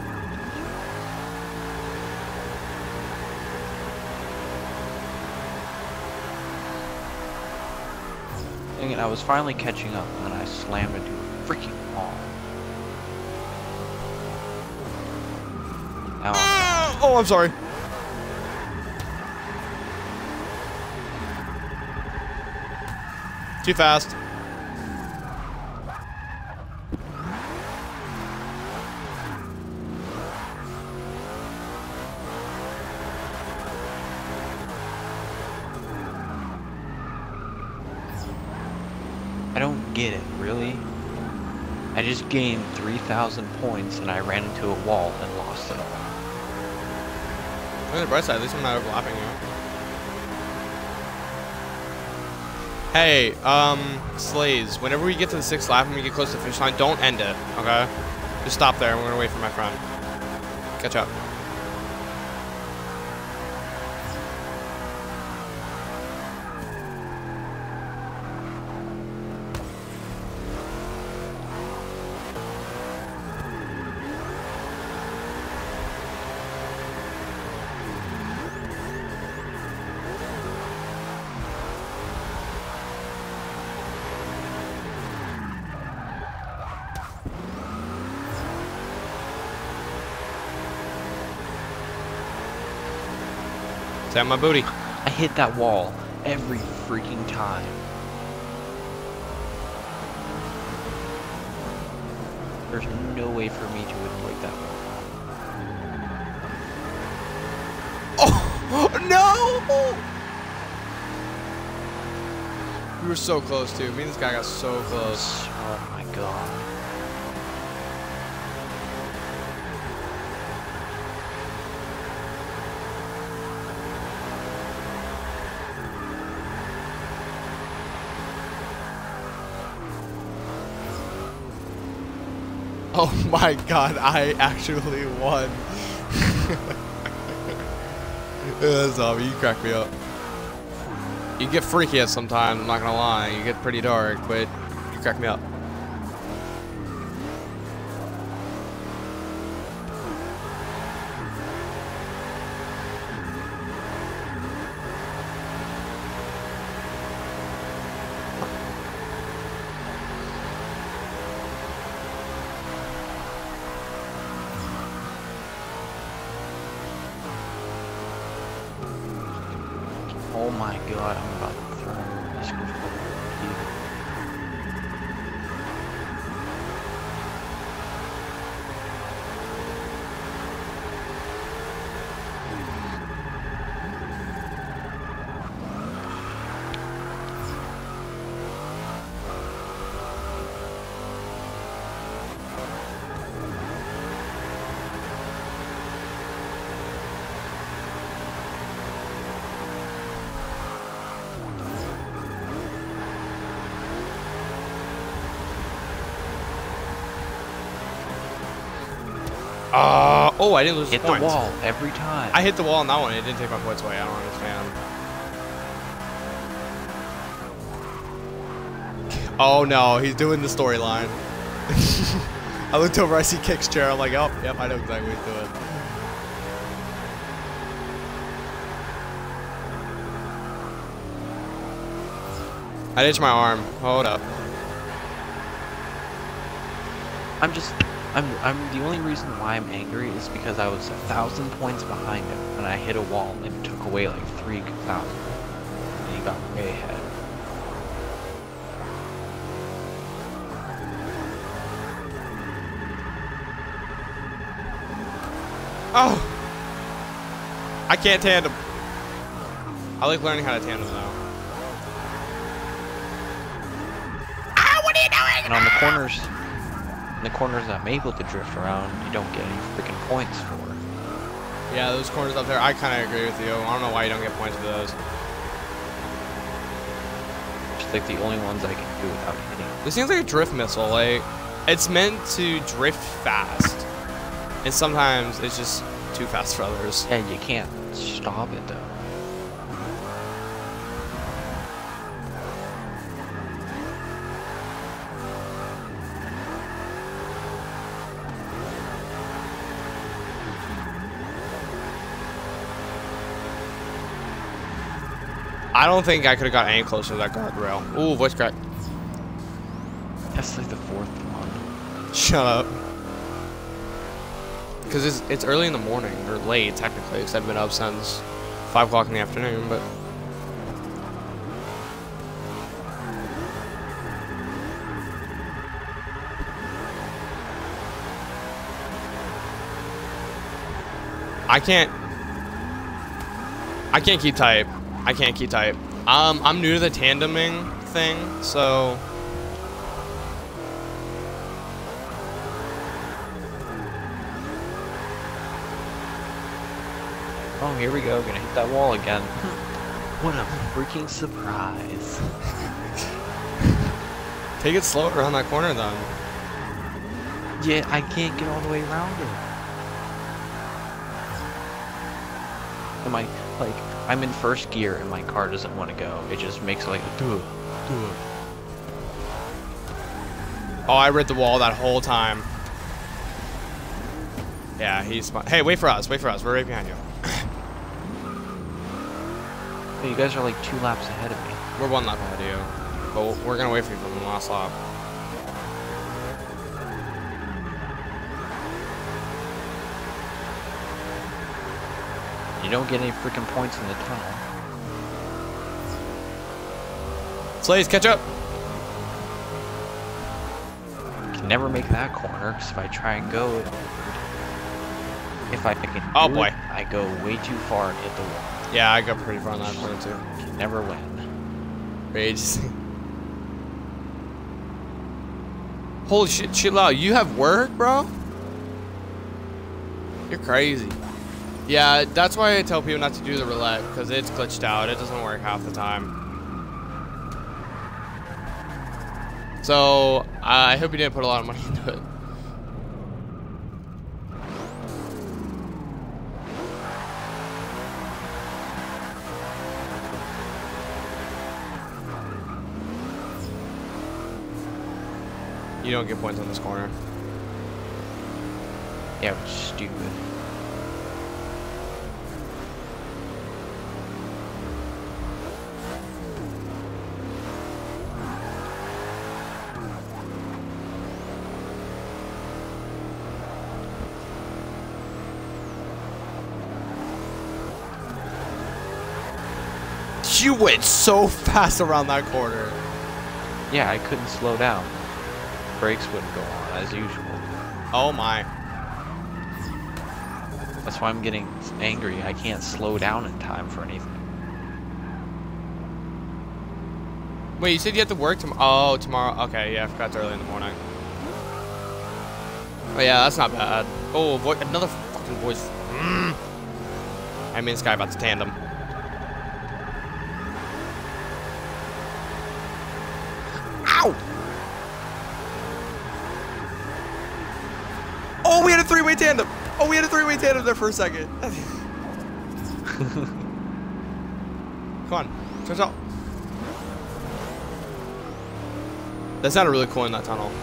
Dang it, I was finally catching up and then I slammed into a freaking wall. Now I'm Oh, I'm sorry. Too fast. I don't get it, really? I just gained three thousand points and I ran into a wall and lost it all. On the bright side, at least I'm not overlapping you. Hey, um, Slays, whenever we get to the sixth lap and we get close to the finish line, don't end it, okay? Just stop there. We're gonna wait for my friend. Catch up. Tap my booty. I hit that wall every freaking time. There's no way for me to avoid that wall. Oh, no! We were so close, too. Me and this guy got so close. Oh my god. Oh my god, I actually won. That's awesome. You crack me up. You get freaky at sometimes, I'm not gonna lie. You get pretty dark, but you crack me up. Oh my god, I'm about to throw this controller. Uh, oh, I didn't lose Hit the points. the wall every time. I hit the wall on that one. It didn't take my points away. I don't understand. Oh no, he's doing the storyline. I looked over, I see Kick's chair. I'm like, oh, yep, I know exactly what he's doing. I itched my arm. Hold up. I'm just, I'm, I'm the only reason why I'm angry is because I was a thousand points behind him and I hit a wall and it took away like three thousand. And he got way ahead. Oh! I can't tandem. I like learning how to tandem now. Ah, what are you doing? And on the corners, in the corners I'm able to drift around, you don't get any freaking points for. Yeah, those corners up there, I kind of agree with you. I don't know why you don't get points for those. Just like the only ones I can do without hitting. This seems like a drift missile, like... It's meant to drift fast, and sometimes it's just too fast for others. Yeah, you can't stop it though. I don't think I could have got any closer to that guardrail. Ooh, voice crack. That's like the fourth one. Shut up. Because it's, it's early in the morning, or late technically, because I've been up since five o'clock in the afternoon, but... I can't... I can't keep tight. I can't keep tight. Um, I'm new to the tandeming thing, so... Oh, here we go. Gonna hit that wall again. What a freaking surprise. Take it slower around that corner, then. Yeah, I can't get all the way around it. Am I, like, I'm in first gear and my car doesn't want to go. It just makes like a duh, duh. Oh, I read the wall that whole time. Yeah, he's... Hey, wait for us. Wait for us. We're right behind you. Hey, you guys are like two laps ahead of me. We're one lap ahead of you. But we're going to wait for you from the last lap. You don't get any freaking points in the tunnel. Slays, catch up! Can never make that corner, because if I try and go, if I can oh do boy, it, I go way too far and hit the wall. Yeah, I got pretty far on that corner too. Can never win. Rage. Holy shit, chill out. You have work, bro? You're crazy. Yeah, that's why I tell people not to do the roulette, because it's glitched out. It doesn't work half the time. So, uh, I hope you didn't put a lot of money into it. You don't get points on this corner. Yeah, which is stupid. You went so fast around that corner. Yeah, I couldn't slow down. Brakes wouldn't go on as usual. Oh my. That's why I'm getting angry. I can't slow down in time for anything. Wait, you said you have to work tomorrow? Oh, tomorrow. Okay, yeah, I forgot it's early in the morning. Oh yeah, that's not bad. Oh, vo another fucking voice. Mm. I mean, this guy about to tandem. Ow! Oh, we had a three-way tandem. Oh, we had a three-way tandem there for a second. Come on, turns out. That sounded really cool in that tunnel.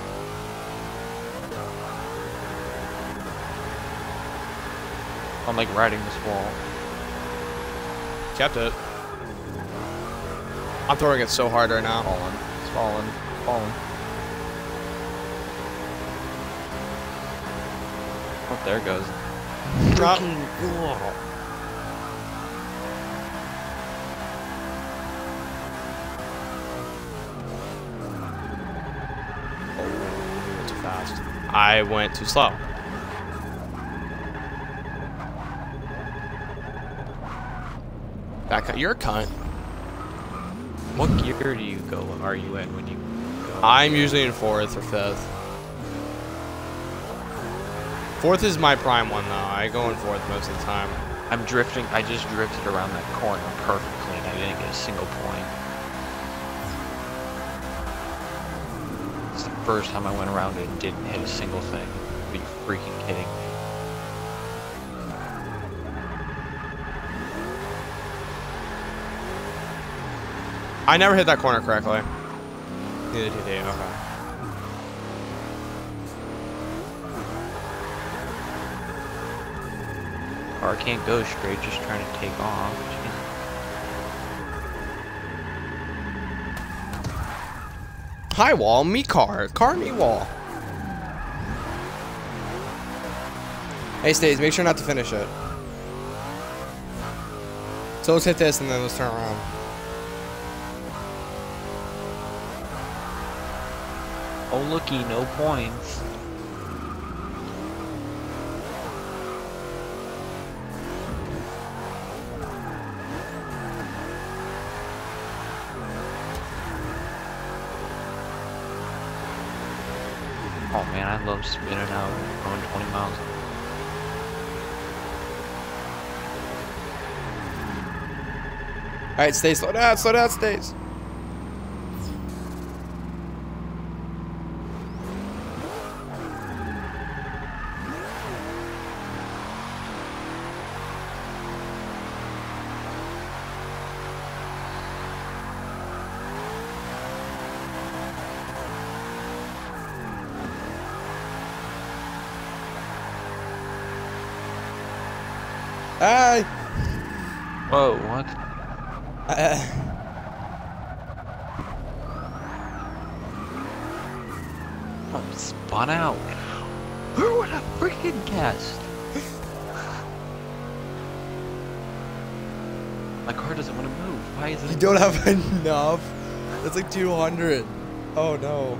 I'm like riding this wall. Kept it. I'm throwing it so hard right now. Falling. It's falling. Falling. Oh, there it goes. Drop. Freaking wall. Oh, went too fast. I went too slow. Back up. You're a cunt. What gear do you go? Are you in when you go? I'm usually in fourth or fifth. Fourth is my prime one though. I go in fourth most of the time. I'm drifting. I just drifted around that corner perfectly and I didn't get a single point. It's the first time I went around it and didn't hit a single thing. Are you freaking kidding me? I never hit that corner correctly. Neither did you. Okay. Car can't go straight, just trying to take off. Jeez. Hi wall, me car. Car, me wall. Hey, Stays, make sure not to finish it. So let's hit this and then let's turn around. Oh looky, no points. Oh man, I love spinning out and going twenty miles. Alright, Stays, slow down, slow down, Stays. Hi. Whoa, what? Uh, Oh, spun out. Who would have freaking guessed? My car doesn't want to move. Why is it? you don't have enough. That's like two hundred. Oh no.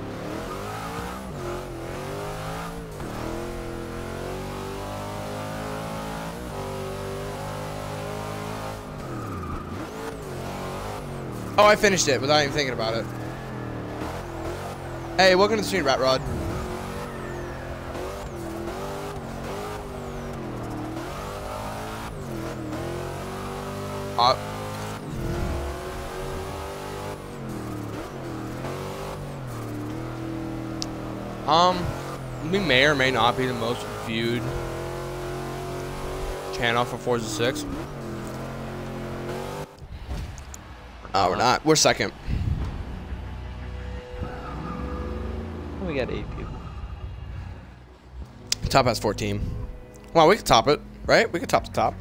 Oh, I finished it without even thinking about it. Hey, welcome to the stream, Rat Rod. Uh, um, we may or may not be the most viewed channel for Forza six. Oh, we're not. We're second. We got eight people. Top has fourteen. Well, we could top it, right? We could top the top.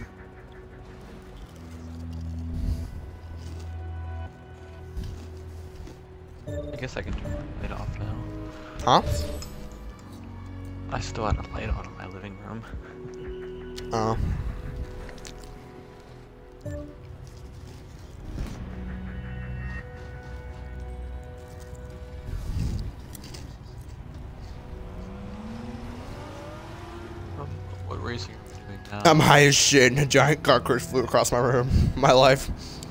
I guess I can turn the light off now. Huh? I still had a light on in my living room. Oh. Um, what racing are we doing now? I'm high as shit and a giant car crash flew across my room. My life.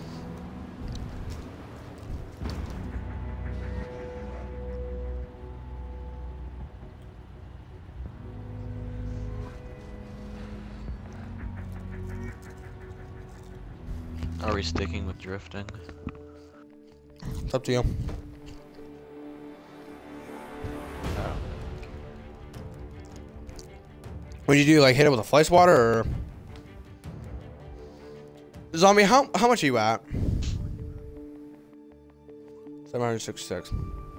Are we sticking with drifting? It's up to you. No. What do you do? Like hit it with a fly swatter or? Zombie, how how much are you at? seven hundred sixty-six.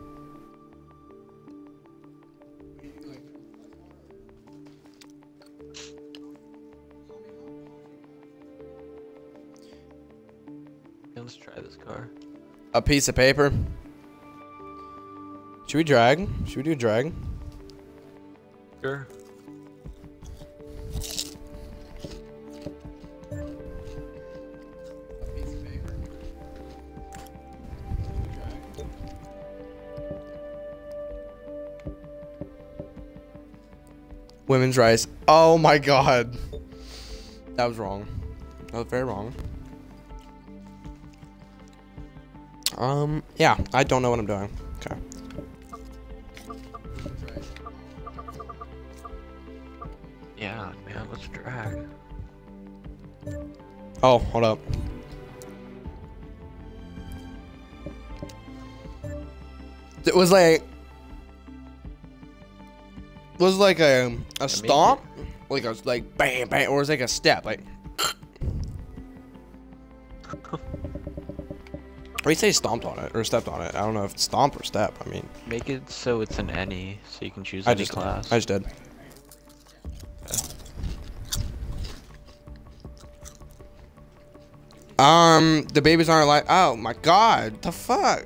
Let's try this car. A piece of paper. Should we drag? Should we do a drag? Sure. Women's rights. Oh my god. That was wrong. That was very wrong. Um, yeah, I don't know what I'm doing. Okay. Yeah, man, let's drag. Oh, hold up. It was like Was it like a a stomp, like a like bam bam, or was it like a step, like? Or you say stomped on it or stepped on it? I don't know if it's stomp or step. I mean, Make it so it's an any, so you can choose I any just class. I just did. Um, the babies aren't alive. Oh my god, the fuck.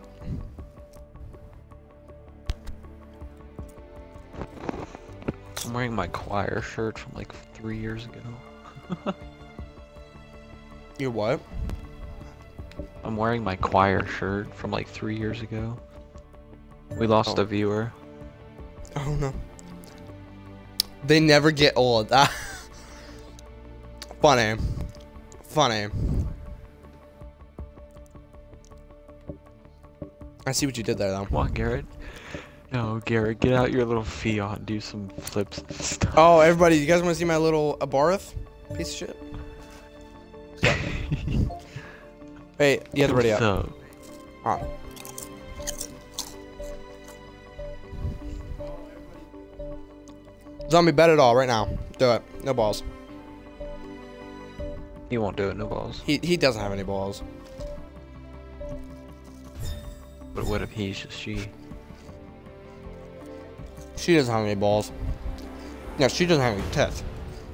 I'm wearing my choir shirt from like three years ago. You what? I'm wearing my choir shirt from like three years ago. We lost Oh. a viewer. Oh no. They never get old. Funny. Funny. I see what you did there, though. Come on, Garrett. No, Garrett, get out your little Fiat and do some flips and stuff. Oh, everybody, you guys want to see my little Abarth piece of shit? Hey, you have to ready up. So, On. Zombie, bet it all right now. Do it. No balls. he won't do it, no balls. He he doesn't have any balls. But what if he's just she? She doesn't have any balls. No, she doesn't have any tits.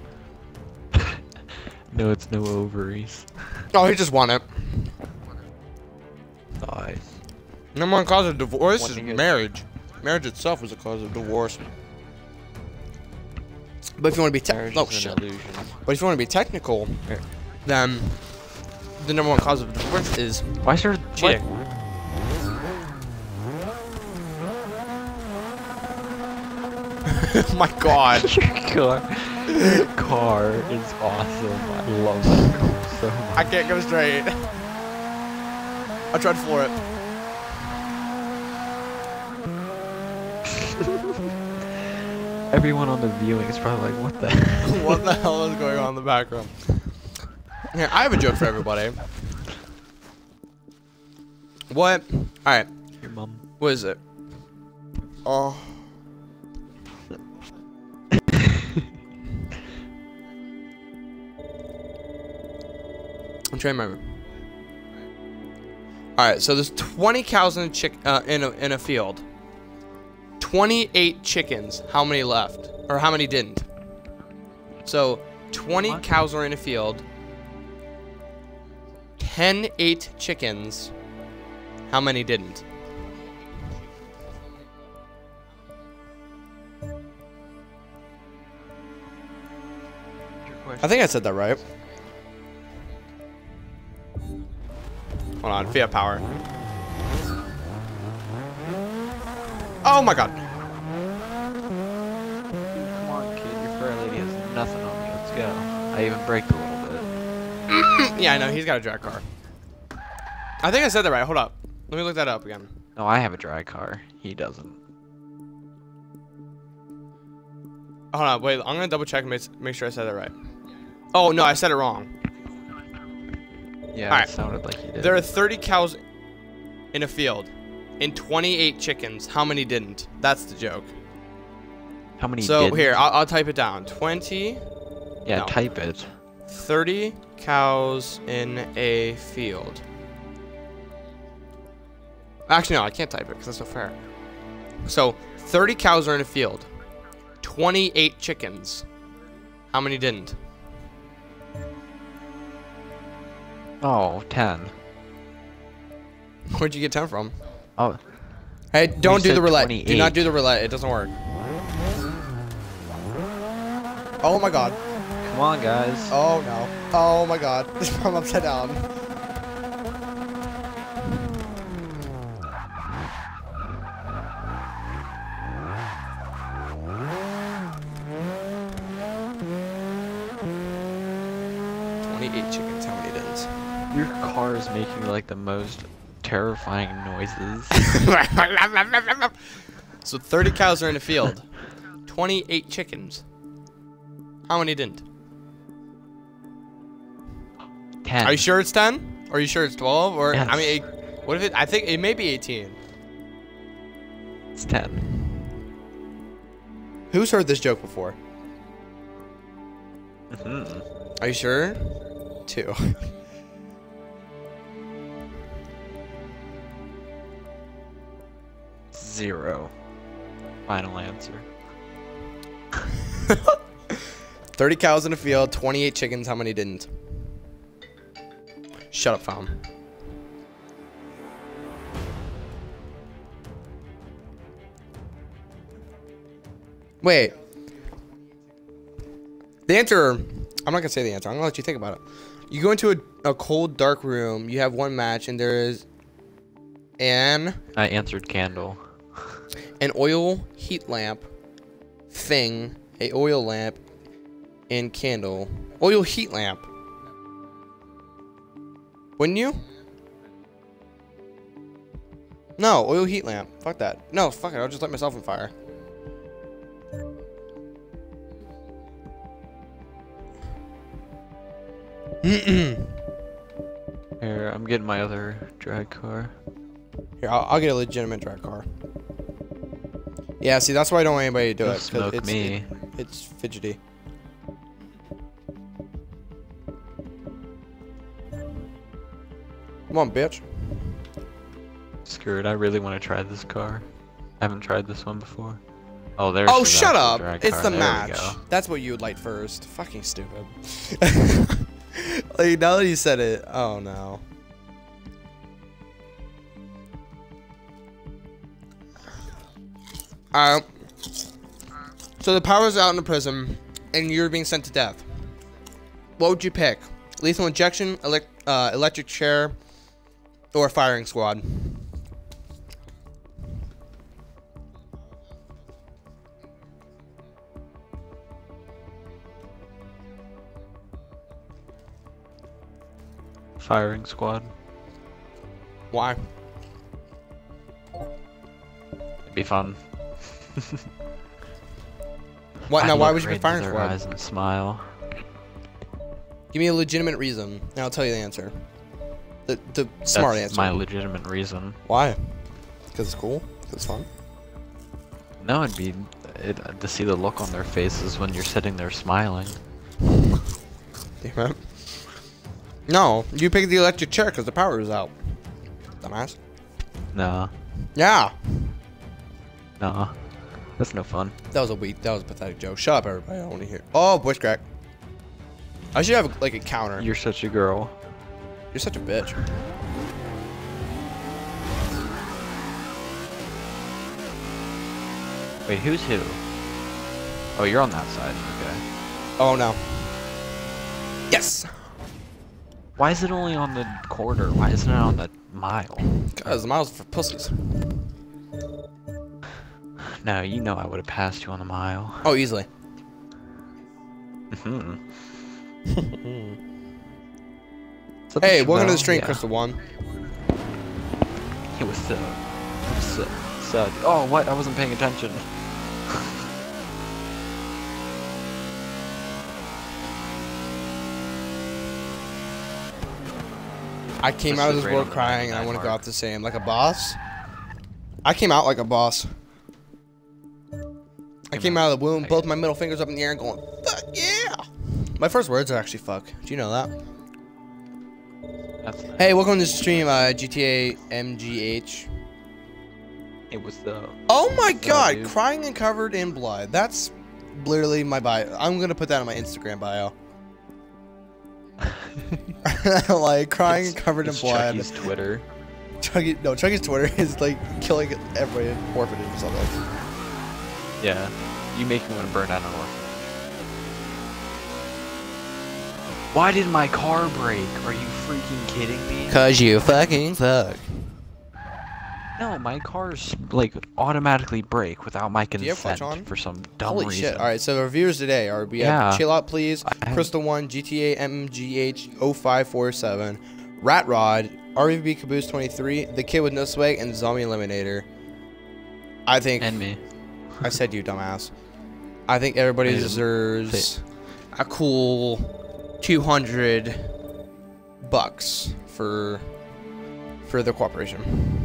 No, it's no ovaries. Oh, he just won it. Nice. Number one cause of divorce One is thing is- marriage. Marriage itself is a cause of divorce. But if you want to be Marriage technical, oh is an shit. illusion. But if you want to be technical, Here. then the number one cause of divorce is Why is there cheating. Oh my god. Your car, your car is awesome. I love that car so much. I can't go straight. I tried for it. Everyone on the viewing is probably like, what the hell? What the hell is going on in the background? Here, I have a joke for everybody. What? Alright, Your mom. what is it? Oh. I'm trying to remember. All right, so there's twenty cows in a chick uh, in a in a field. twenty-eight chickens. How many left, or how many didn't? So twenty What? cows are in a field. ten ate chickens. How many didn't? Your question. I think I said that right. Hold on, Fiat power. Oh my god. Come on, kid. Your fur lady has nothing on me. Let's go. I even braked a little bit. Yeah, I know, he's got a drag car. I think I said that right. Hold up. Let me look that up again. No, I have a dry car. He doesn't. Hold on, wait. I'm gonna double check and make, make sure I said that right. Oh no, I said it wrong. Yeah, Alright. it sounded like he did. There are thirty cows in a field and twenty-eight chickens. How many didn't? That's the joke. How many So didn't? here, I'll, I'll type it down. twenty, Yeah, no. type it. thirty cows in a field. Actually, no, I can't type it because that's not fair. So thirty cows are in a field. twenty-eight chickens. How many didn't? Oh, ten. Where'd you get ten from? Oh, Hey, don't do said the roulette. Do not twenty-eight. do the roulette. It doesn't work. Oh my god. come on, guys. Oh no. Oh my god. I'm upside down. twenty-eight chickens. How many didn't? Your car is making like the most terrifying noises. So thirty cows are in a field. twenty-eight chickens. How many didn't? ten. Are you sure it's ten? Or are you sure it's twelve? Or I Yes. mean, eight, what if it? I think it may be eighteen. It's ten. Who's heard this joke before? Mm-hmm. Are you sure? Two. Zero. Final answer. thirty cows in a field, twenty-eight chickens. How many didn't? Shut up, fam. Wait. The answer, I'm not going to say the answer. I'm going to let you think about it. You go into a, a cold, dark room. You have one match, and there is an... I answered candle. An oil heat lamp thing. A oil lamp and candle. Oil heat lamp. Wouldn't you? No, oil heat lamp. Fuck that. No, fuck it. I'll just light myself on fire. Here, I'm getting my other drag car. Here, I'll, I'll get a legitimate drag car. Yeah, see, that's why I don't want anybody to do Don't it. 'Cause smoke it's, me. It, it's fidgety. Come on, bitch. Screw it, I really want to try this car. I haven't tried this one before. Oh, there's Oh, the shut actual up! drag It's car. the There we match. go. That's what you would like first. Fucking stupid. Like, now that you said it, oh no. Alright. So the power's out in the prison, and you're being sent to death. What would you pick? Lethal injection, elec uh, electric chair, or firing squad? Firing squad. Why? It'd be fun. What? I'd Now, why look would you right pick firing into their squad? eyes and smile. Give me a legitimate reason, and I'll tell you the answer. The the smart That's answer. my legitimate reason. Why? Because it's cool. 'Cause it's fun. No, it'd be it, to see the look on their faces when you're sitting there smiling. Damn it. No, you picked the electric chair because the power is out. Dumbass. Nah, Yeah. nah, that's no fun. That was a weak. That was a pathetic joke. Shut up, everybody. I don't want to hear. Oh, voice crack. I should have like a counter. You're such a girl. You're such a bitch. Wait, who's who? Oh, you're on that side. Okay. Oh no. Yes. Why is it only on the quarter? Why isn't it on the mile? Guys, the miles are for pussies. No, you know I would have passed you on the mile. Oh, easily. Hmm. Hey, welcome to the stream, Crystal One. It was so. It was so. so oh, what? I wasn't paying attention. I came This out of is this right world on the crying, and I ninety-nine want to go mark. out the same like a boss. I came out like a boss. I Came came out out of the womb, like both it. my middle fingers up in the air, and going, "Fuck yeah!" My first words are actually "fuck." Do you know that? That's nice. Hey, welcome to the stream, uh, G T A M G H. It was the. Oh my What's up, god, dude? crying and covered in blood. That's literally my bio. I'm gonna put that on my Instagram bio. Like crying It's- and covered in it's blood. Chucky's Twitter. Chucky, no, Chucky's Twitter is like killing everybody in orphanage or something. Yeah. You make me want to burn down an orphanage. Why did my car break? Are you freaking kidding me? Cause you fucking suck. No, my cars like automatically break without my you have clutch consent on? for some dumb Holy reason. shit! All right, so the reviewers today are we Yeah. have Chill Out Please, I have- Crystal One, G T A M G H oh five four seven, Rat Rod, R V B Caboose twenty-three, The Kid with No Swag, and Zombie Eliminator. I think And me. I said you dumbass. I think everybody I didn't deserves a cool two hundred bucks for for the cooperation.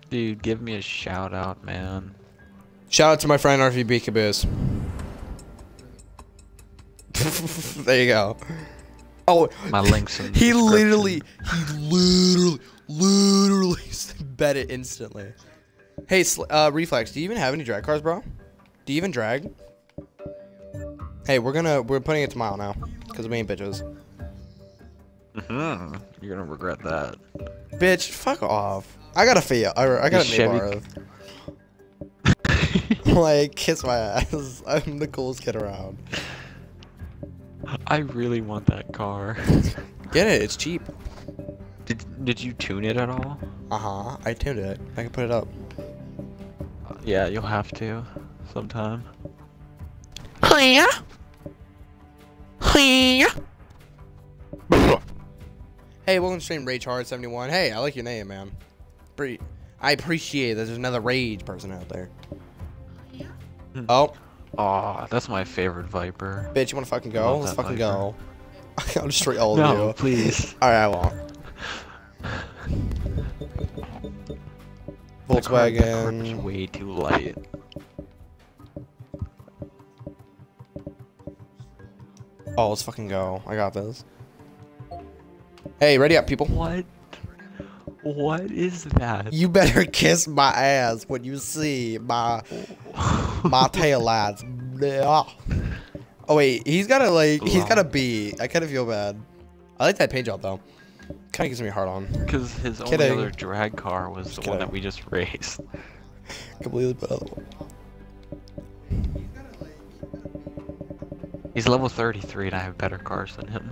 Dude, give me a shout out, man. Shout out to my friend R V B Caboose. There you go. Oh, My links in the he description. literally, he literally, literally bet it instantly. Hey, Sl uh, Reflex, do you even have any drag cars, bro? Do you even drag? Hey, we're gonna, we're putting it to mile now, because we ain't bitches. Mm-hmm. You're gonna regret that. Bitch, fuck off. I got a Fiat. I, I got Is a Chevy- Maybach. Like, kiss my ass. I'm the coolest kid around. I really want that car. Get it, it's cheap. Did Did you tune it at all? Uh-huh, I tuned it. I can put it up. Uh, yeah, you'll have to, sometime. Hiya! Hiya! Hey, welcome to stream Rage Hard seventy-one. Hey, I like your name, man. Pretty. I appreciate that there's another Rage person out there. Oh. Aw, that's my favorite Viper. Bitch, you wanna fucking go? Love Let's that fucking Viper. go. I'll destroy all of No, you. please. Alright, I won't. The car- the car's Volkswagen. way too light. Oh, let's fucking go. I got this. Hey, ready up, people. What? What is that? You better kiss my ass when you see my my tail lights. Blah. Oh wait, he's got a like he's got a B. I kind of feel bad. I like that paint job though. Kind of gives me a hard on. Because his only Kidding. other drag car was Just the one kidding. that we just raced. Completely bad. He's level thirty-three and I have better cars than him.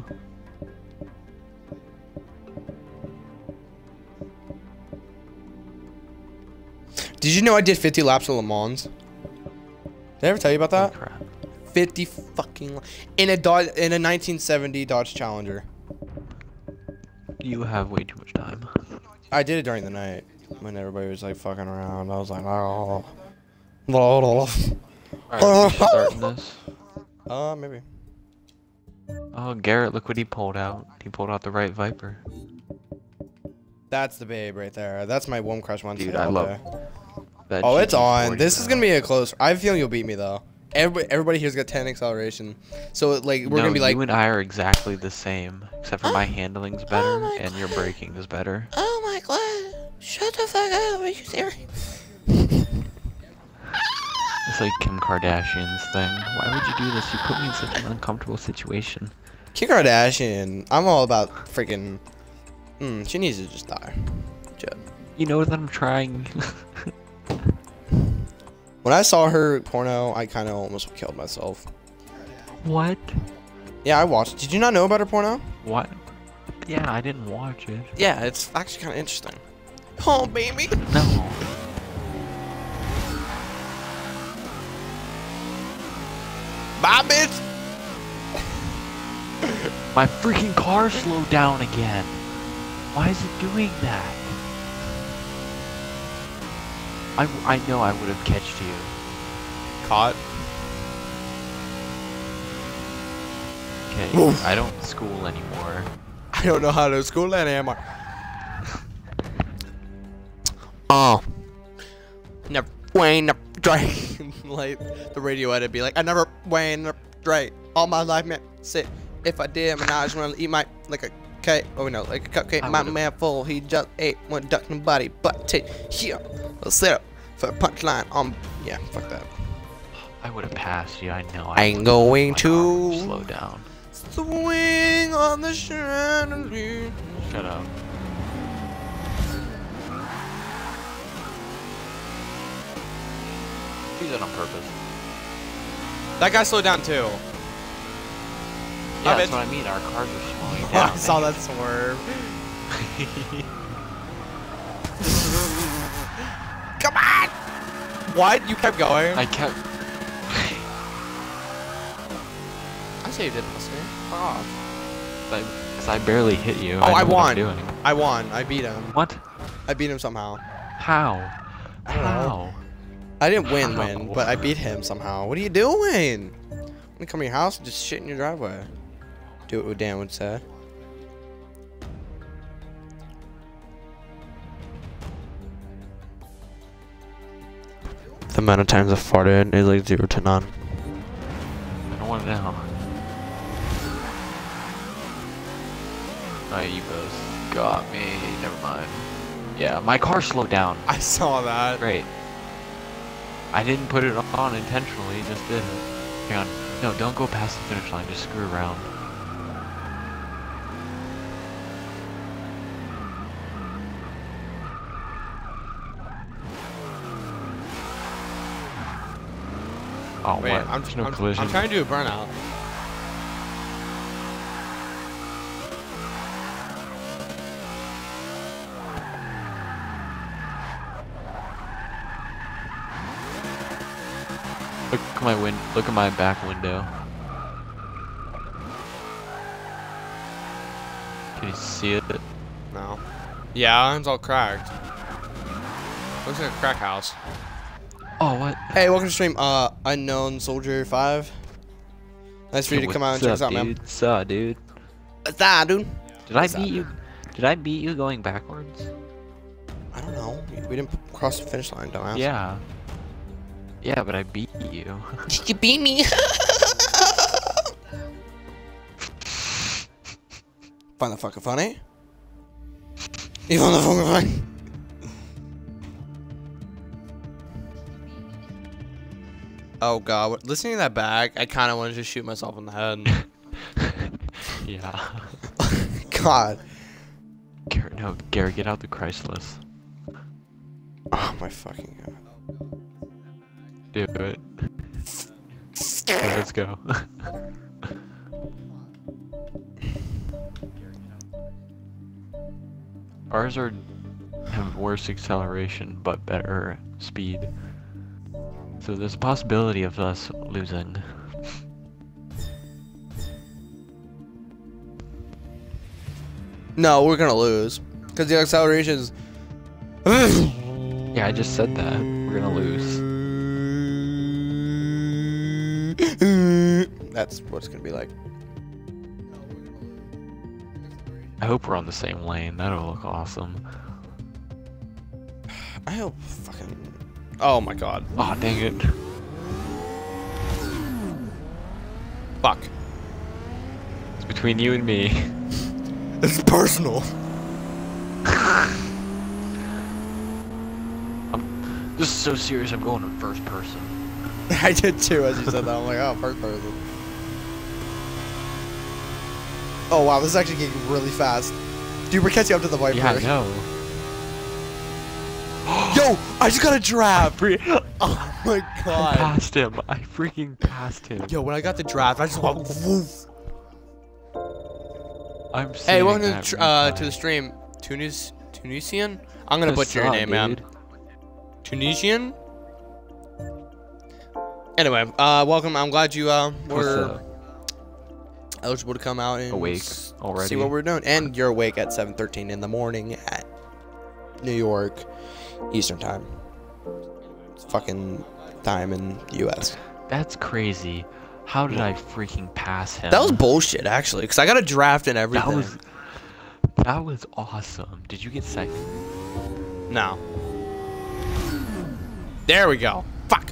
Did you know I did fifty laps of Le Mans? Did I ever tell you about Holy that? crap. fifty fucking la- in a Dodge in a nineteen seventy Dodge Challenger. You have way too much time. I did it during the night when everybody was like fucking around. I was like, oh, oh, Alright, we starting this. uh, maybe. Oh, Garrett, look what he pulled out. He pulled out the right Viper. That's the babe right there. That's my Womb Crush one. Dude, all I love day. that. Oh, it's G T on. forty This is now. gonna be a close. I feel you'll beat me though. Everybody, everybody here's got ten acceleration. So like we're no, gonna be like, you and I are exactly the same, except for my Oh. handling's better Oh my and your braking is better. oh my god, shut the fuck up. Are you serious? It's like Kim Kardashian's thing. Why would you do this? You put me in such an uncomfortable situation. Kim Kardashian. I'm all about freaking. Mm, she needs to just die. Jeb. You know that I'm trying. When I saw her porno, I kind of almost killed myself. What? Yeah, I watched. Did you not know about her porno? What? Yeah, I didn't watch it. Yeah, it's actually kind of interesting. Oh, baby. No. Bye, bitch. My freaking car slowed down again. Why is it doing that? I, I know I would have catched you. Caught. Okay, Oof. I don't school anymore. I don't know how to school anymore. Oh. Never Wayne never drank. Like the radio edit be like, I never Wayne never drank. All my life, man. Sit. If I did, man, I just want to eat my like a cake. Oh no, like a cupcake. I My would've- man full. He just ate one duck in the body. But take here. Let's set up for a punchline. Um, yeah, fuck that. I would have passed you. I know. I ain't would've. going My car would've to slow down. swing on the chandelier. Shut up. Do that on purpose. That guy slowed down too. Yeah, I that's bet- what I mean. Our cars are slowing Oh, down. I saw that swerve. Come on! What? You kept going? I kept. I say you didn't listen to me. Fuck off. Because I barely hit you. Oh, I, know what won. I'm doing. I won. I beat him. What? I beat him somehow. How? I don't know. How? I didn't win, How? win, but I beat him somehow. What are you doing? I'm gonna come to your house and just shit in your driveway. Do what Dan would say. The amount of times I farted is like zero to none. I don't want to know. Oh, you both got me. Never mind. Yeah, my car slowed down. I saw that. Great. I didn't put it on intentionally, just did it. Hang on. No, don't go past the finish line. Just screw around. Oh, Wait, what? I'm, There's no I'm, collision. I'm trying to do a burnout. Look at my win. Look at my back window. Can you see it? No. Yeah, it's all cracked. Looks like a crack house. Oh, what? Hey, welcome to stream. Uh, Unknown Soldier Five. Nice for you to come out and check us out, man. What's up, dude? What's that, dude? Did I beat you? Did I beat you going backwards? I don't know. We didn't cross the finish line, dumbass. Yeah. Yeah, but I beat you. You beat me. Find the fucking funny? You find the fucking funny? Oh god, listening to that back, I kind of wanted to shoot myself in the head. Yeah. God. Garrett, no, Garrett, get out the Chrysalis. Oh my fucking god. Do it. Okay, let's go. Ours are have worse acceleration but better speed. So there's a possibility of us losing. No, we're gonna lose. Because the acceleration is... Yeah, I just said that. We're gonna lose. That's what it's gonna be like. I hope we're on the same lane. That'll look awesome. I hope fucking... Oh my god. Oh, dang it. Fuck. It's between you and me. It's personal. I'm just so serious, I'm going in first person. I did too as you said that. I'm like, oh, first person. Oh wow, this is actually getting really fast. Dude, we're catching up to the white Yeah, I bird. know. Yo, I just got a draft. Free Oh my I god. passed him. I freaking passed him. Yo, when I got the draft, I just went woof. I'm Hey, saving welcome to the, that tr uh, to replay. the stream. Tunis Tunisian? I'm gonna What's butcher your up, name, man. dude? Tunisian? Anyway, uh, welcome. I'm glad you uh, What's were up? eligible to come out and Awake s- already? see what we're doing. And you're awake at seven thirteen in the morning at New York Eastern Time. It's fucking time in the U S. That's crazy. How did I freaking pass him? That was bullshit, actually, because I got a draft and everything. That was that was awesome. Did you get second? No. There we go. Fuck.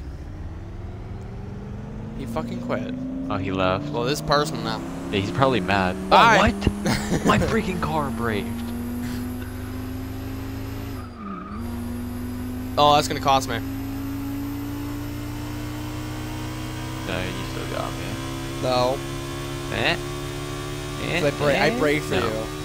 He fucking quit. Oh, he left. Well, this person now. Yeah, he's probably mad. Bye. Oh, what? My freaking car braved. Oh, that's gonna cost me. No, you still got me. No. Eh? Eh? 'Cause I, bra I Eh? brake for No. you.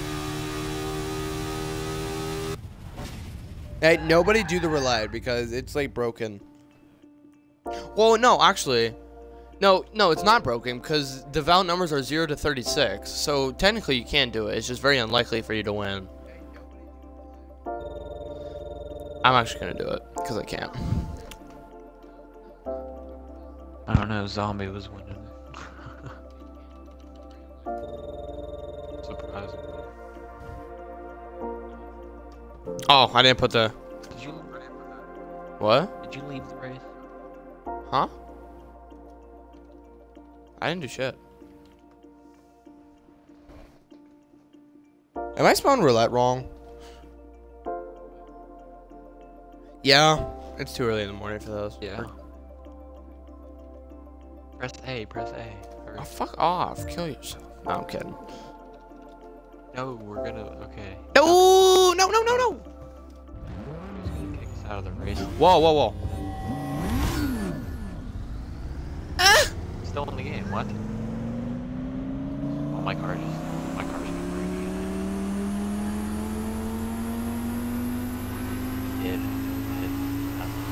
Hey, nobody do the relay because it's like broken. Well, no, actually. No, no, it's not broken because the val numbers are zero to thirty-six. So technically you can do it. It's just very unlikely for you to win. I'm actually going to do it because I can't. I don't know. Zombie was winning. Surprisingly. Oh, I didn't put the... Did you? What? Did you leave the race? Huh? I didn't do shit. Am I spelling roulette wrong? Yeah. It's too early in the morning for those. Yeah. Press A, press A. Hurry. Oh, fuck off. Kill yourself. No, I'm kidding. No, we're gonna, okay. No, no, no, no, no. He's gonna kick us out of the race. Whoa, whoa, whoa. Ah! Still in the game, what? Oh, my car just, my car's gonna break again. Hit, hit, nothing.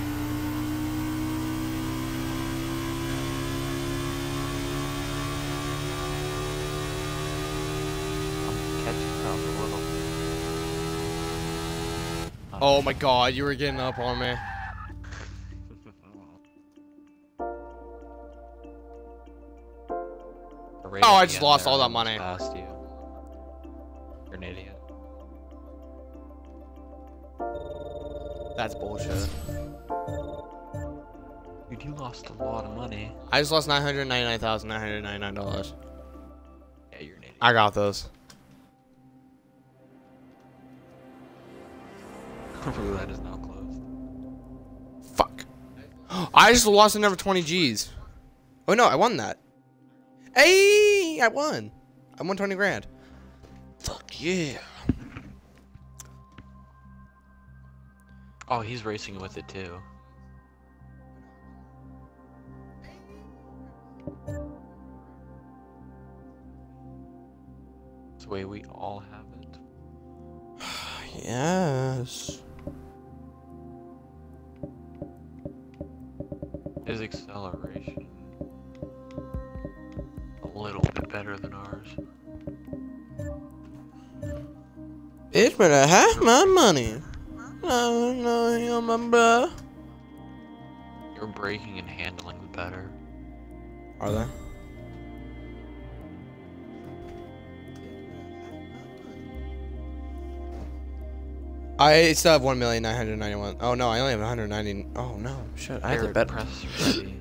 I'm catching up a little. Oh my god, you were getting up on me. Oh, I just lost all that money. Past you. You're an idiot. That's bullshit. Dude, you lost a lot of money. I just lost nine hundred ninety-nine thousand nine hundred ninety-nine dollars. Yeah, you're an idiot. I got those. Roulette is now closed. Fuck. I just lost another twenty G's. Oh no, I won that. Hey, I won. I won twenty grand. Fuck yeah. Oh, he's racing with it too. It's the way we all have it. Yes. His acceleration a little bit better than ours. It's better half my money. No, no, you're my bro. Your braking and handling is better. Are they? I still have one million nine hundred ninety-one. Oh no, I only have one hundred ninety. Oh no, shit! I have to Eric, bet. press ready.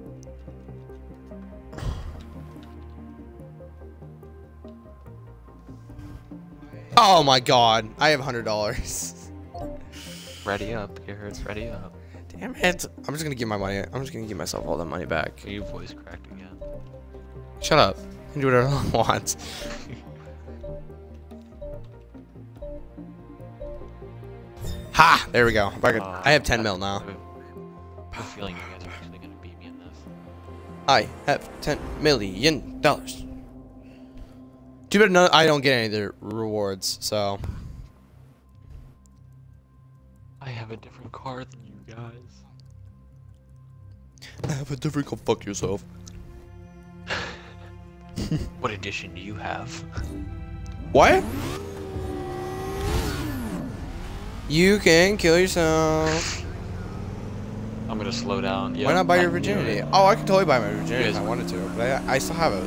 Oh my god, I have one hundred dollars. Ready up, Garrett. Ready up. Damn it! I'm just gonna give my money. I'm just gonna give myself all that money back. You voice cracked again. Shut up. I can do whatever I want. Ha! There we go. Back at, Uh, I have ten mil now. I have a feeling you guys are actually gonna beat me in this. I have ten million dollars. Too bad no, I don't get any of the rewards, so. I have a different car than you guys. I have a different. Go fuck yourself. What edition do you have? What? You can kill yourself. I'm gonna slow down. Yep, Why not buy I your knew virginity? it. Oh, I could totally buy my virginity You if guys- I wanted to, but I, I still have it.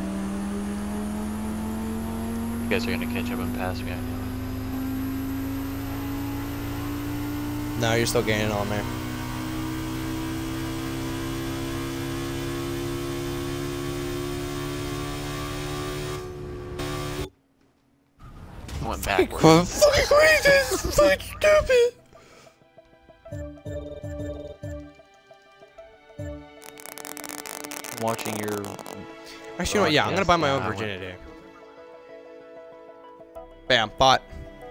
You guys are gonna catch up and pass me. I know. No, you're still gaining on me. I went Fucking backwards. fucking crazy! This is fucking stupid! I'm watching your. Actually, you know what? Yeah, I'm gonna buy my Yeah, own I went- virginity. Bam, bought.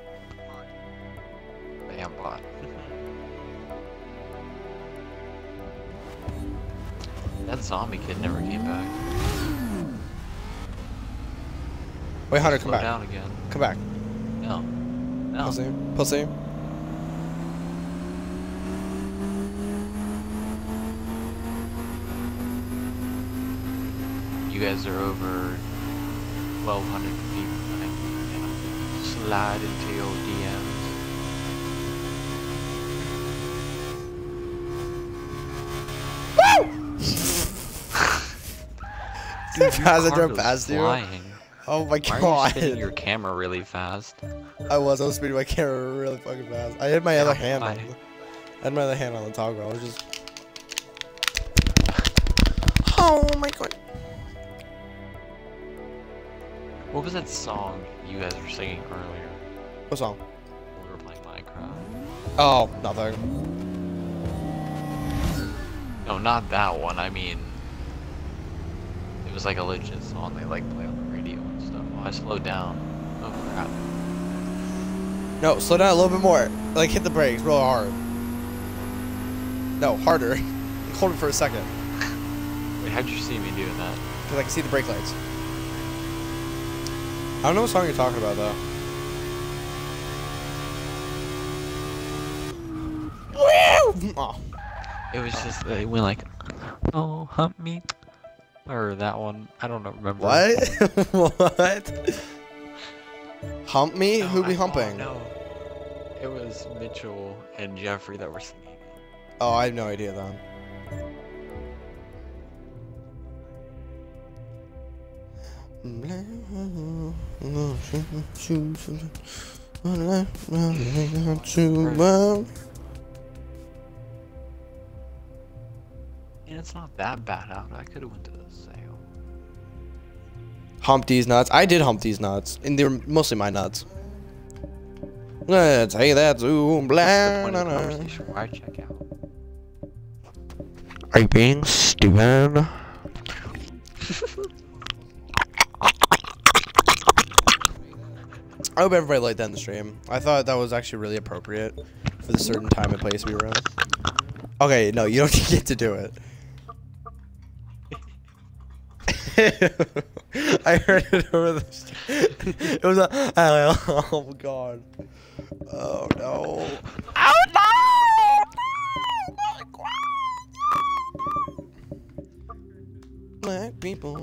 Bam bot. That zombie kid never came back. Wait, Hunter, come Slow back. down again. Come back. No. No. Pussy. Pussy. You guys are over twelve hundred feet behind me. And I'm gonna slide into your D Ms. As I Car drove goes past you. flying. Oh my Why are you god. spinning your camera really fast? I was. I was speeding my camera really fucking fast. I had my other hand on. Why? The, I had my other hand on the toggle. I was just. Oh my god. What was that song you guys were singing earlier? What song? When we were playing Minecraft. Oh, nothing. No, not that one. I mean, it was like a legit song they like play on the radio and stuff. Oh, I slowed down. Oh crap. No, slow down a little bit more. Like hit the brakes real hard. No, harder. Hold it for a second. Wait, how'd you see me doing that? Because I can see the brake lights. I don't know what song you're talking about though. Woo! Oh. It was just they went like, oh hump me, or that one. I don't know. Remember What? What? Hump me? No, Who be I- humping? Oh, no, it was Mitchell and Jeffrey that were singing. Oh, I have no idea then. And it's not that bad out. I could have went to the sale. Hump these nuts. I did hump these nuts, and they were mostly my nuts. Let's say that zoom What's blah. the point of the na, na. conversation? Why check out? Are you being stupid? I hope everybody liked that in the stream. I thought that was actually really appropriate for the certain time and place we were in. Okay, no, you don't get to do it. I heard it over the stream. It was a oh god. Oh no. Oh no! Black people.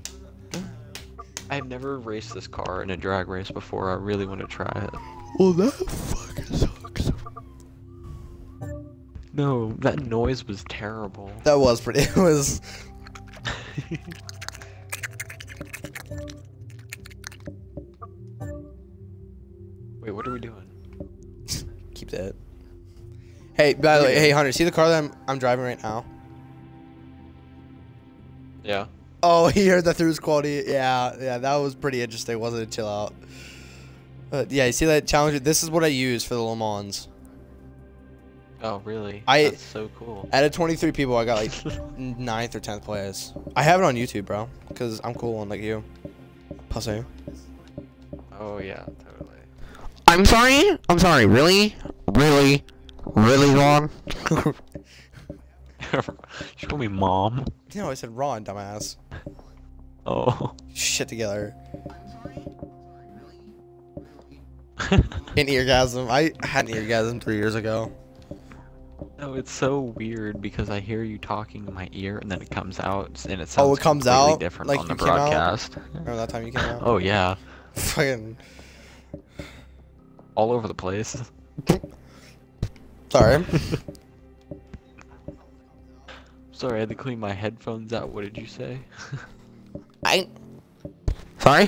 I've never raced this car in a drag race before. I really want to try it. Well, that fucking sucks. No, that noise was terrible. That was pretty. It was. Wait, what are we doing? Keep that. Hey, by the way, hey Hunter, see the car that I'm, I'm driving right now? Yeah. Oh, he heard that through his quality. Yeah, yeah, that was pretty interesting, wasn't it? Chill out. But yeah, you see that challenge? This is what I use for the Le Mans. Oh, really? I- That's so cool. Out of twenty-three people, I got like ninth or tenth place. I have it on YouTube, bro, because I'm cool on like you. Pussy. Oh yeah, totally. I'm sorry? I'm sorry, really? Really? Really long? She called me mom. You know, I said Ron, dumbass. Oh. Shit together. An eargasm. I had an eargasm three years ago. No, it's so weird because I hear you talking in my ear and then it comes out and it sounds Oh, it comes completely out? different Like on you the came out? broadcast. Remember that time you came out? Oh yeah, Fucking. all over the place. Sorry. Sorry, I had to clean my headphones out. What did you say? I. Sorry?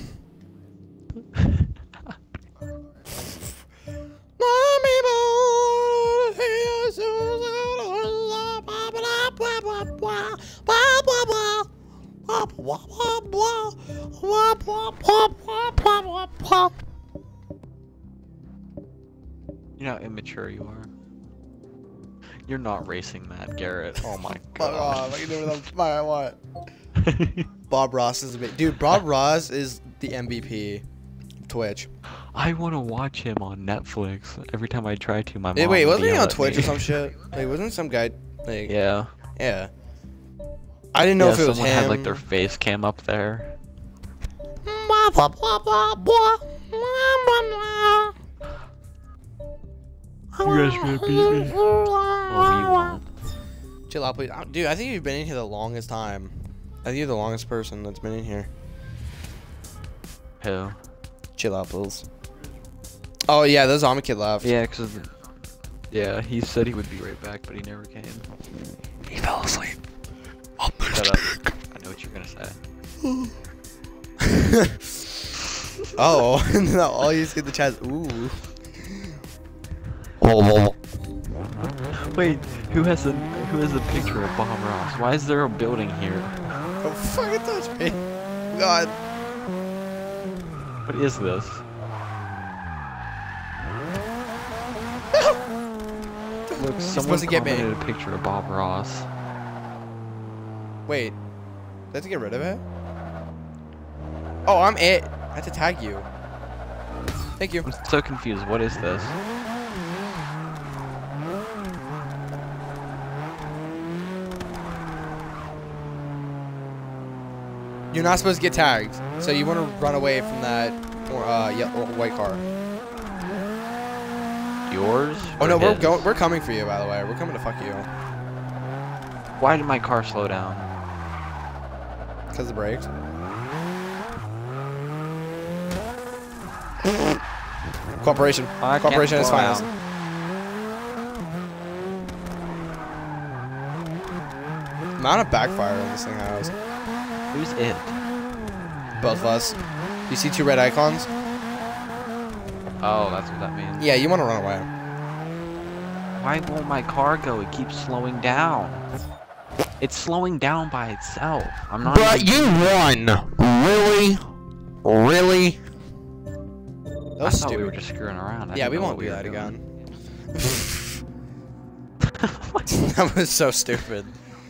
You know how immature you are. You're not racing that, Garrett. Oh my Fuck off. god. I can do whatever the fuck I want. Bob Ross is a bit. Dude, Bob Ross is the M V P. Twitch. I want to watch him on Netflix. Every time I try to, my mom. Hey, wait, will wasn't he yell on at Twitch me. or some shit? Like, wasn't some guy like? Yeah. Yeah. I didn't know Yeah, if it was someone him. had like their face cam up there. You guys gonna beat me? Oh, you won't. Chill out, please. Uh, Dude, I think you've been in here the longest time. I think you're the longest person that's been in here. Who? Chill out, please. Oh yeah, the zombie kid left. Yeah, cause yeah, he said he would be right back, but he never came. He fell asleep. Shut up. I know what you're gonna say. Oh, no, all you see in the chat is ooh. Wait, who has a who has a picture of Bob Ross? Why is there a building here? Don't fucking touch me. God. What is this? Look, someone supposed to get me. commented a picture of Bob Ross. Wait. Do I have to get rid of it? Oh, I'm it. I have to tag you. Thank you. I'm so confused. What is this? You're not supposed to get tagged, so you want to run away from that or uh yellow, white car. Yours? Oh no, or we're his? going. We're coming for you, by the way. We're coming to fuck you. Why did my car slow down? Because of the brakes. Cooperation. I can't Cooperation is slow finest. down. Amount of backfire this thing has. Who's it? Both of us. You see two red icons? Oh, that's what that means. Yeah, you want to run away. Why won't my car go? It keeps slowing down. It's slowing down by itself. I'm not. But even... you won. Really? Really? That I was thought stupid. we were just screwing around. I Yeah, didn't we know won't what do were that doing. again. That was so stupid.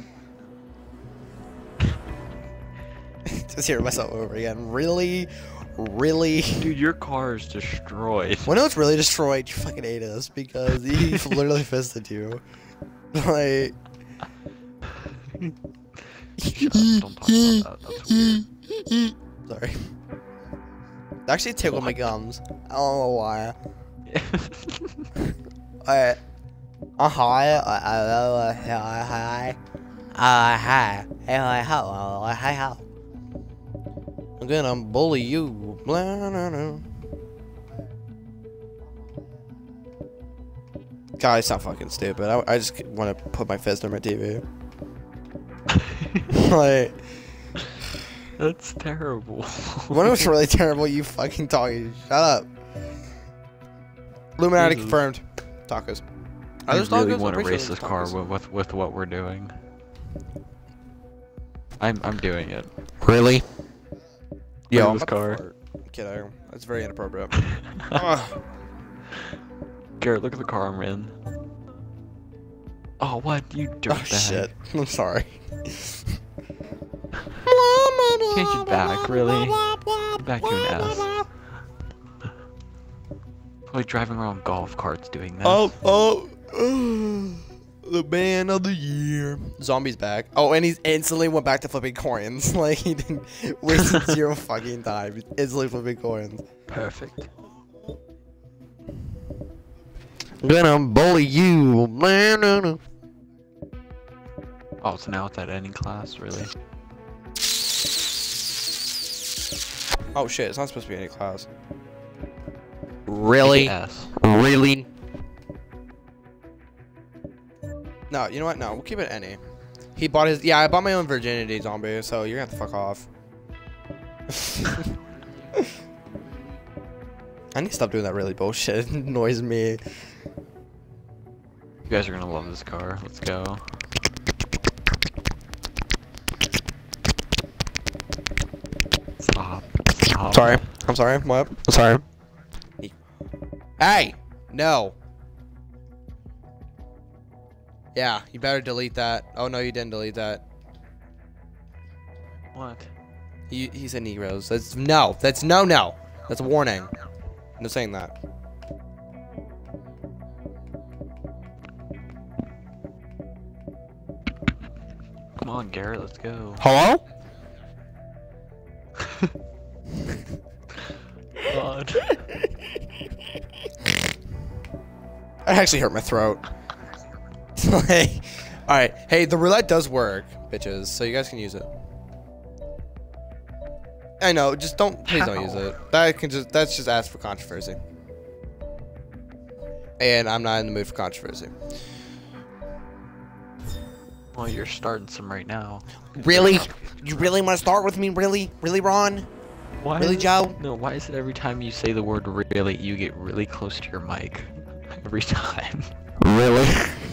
Just hear myself over again. Really? Really? Dude, your car is destroyed. When it was really destroyed, you fucking ate us because he literally fisted you. Like. Shut up, don't talk about that. That's weird. Sorry. It actually tickled my gums. I don't know why. I. Uh, hi. Uh, hi. Hi. Uh, hi. Hey, hi, how? Uh, hi, how? I'm gonna bully you. Blah, nah, nah. God, it's not fucking stupid. I, I just want to put my fist on my T V. Like. That's terrible. When it was really terrible, you fucking talking. Shut up. Illuminati Jesus. confirmed. Tacos. I those really tacos? I'm want to pretty race sure this they're car tacos. with, with with what we're doing. I'm I'm doing it. Really? Yo, I'm this about to car. fart. Kiddo. That's very inappropriate. Ugh. Garrett, look at the car I'm in. Oh, what? You dirtbag. Oh shit. I'm sorry. Change it back, really? Back to an S. Probably driving around golf carts doing that. Oh, oh, oh, the man of the year. Zombie's back. Oh, and he's instantly went back to flipping coins. Like, he didn't waste zero fucking time. He's instantly flipping coins. Perfect. Gonna bully you. Blah, nah, nah. Oh, so now it's at any class, really? Oh shit, it's not supposed to be any class. Really? Make it S. Really? No, you know what? No, we'll keep it any. He bought his. Yeah, I bought my own virginity, zombie. So you're gonna have to fuck off. I need to stop doing that really bullshit. It annoys me. You guys are gonna love this car. Let's go. Stop. Stop. Sorry. I'm sorry. What? I'm sorry. Hey! No. Yeah, you better delete that. Oh no, you didn't delete that. What? He, he said Negroes. That's no. That's no, no. That's a warning. No saying that. Come on, Garrett, let's go. Hello? God. That actually hurt my throat. Like, all right. Hey, the roulette does work, bitches. So you guys can use it. I know. Just don't. Please don't use How? it. That can just. That's just ask for controversy. And I'm not in the mood for controversy. Well, you're starting some right now. Really? You really want to start with me? Really? Really, Ron? Why Really, is- Joe? No, why is it every time you say the word really, you get really close to your mic? Every time. Really?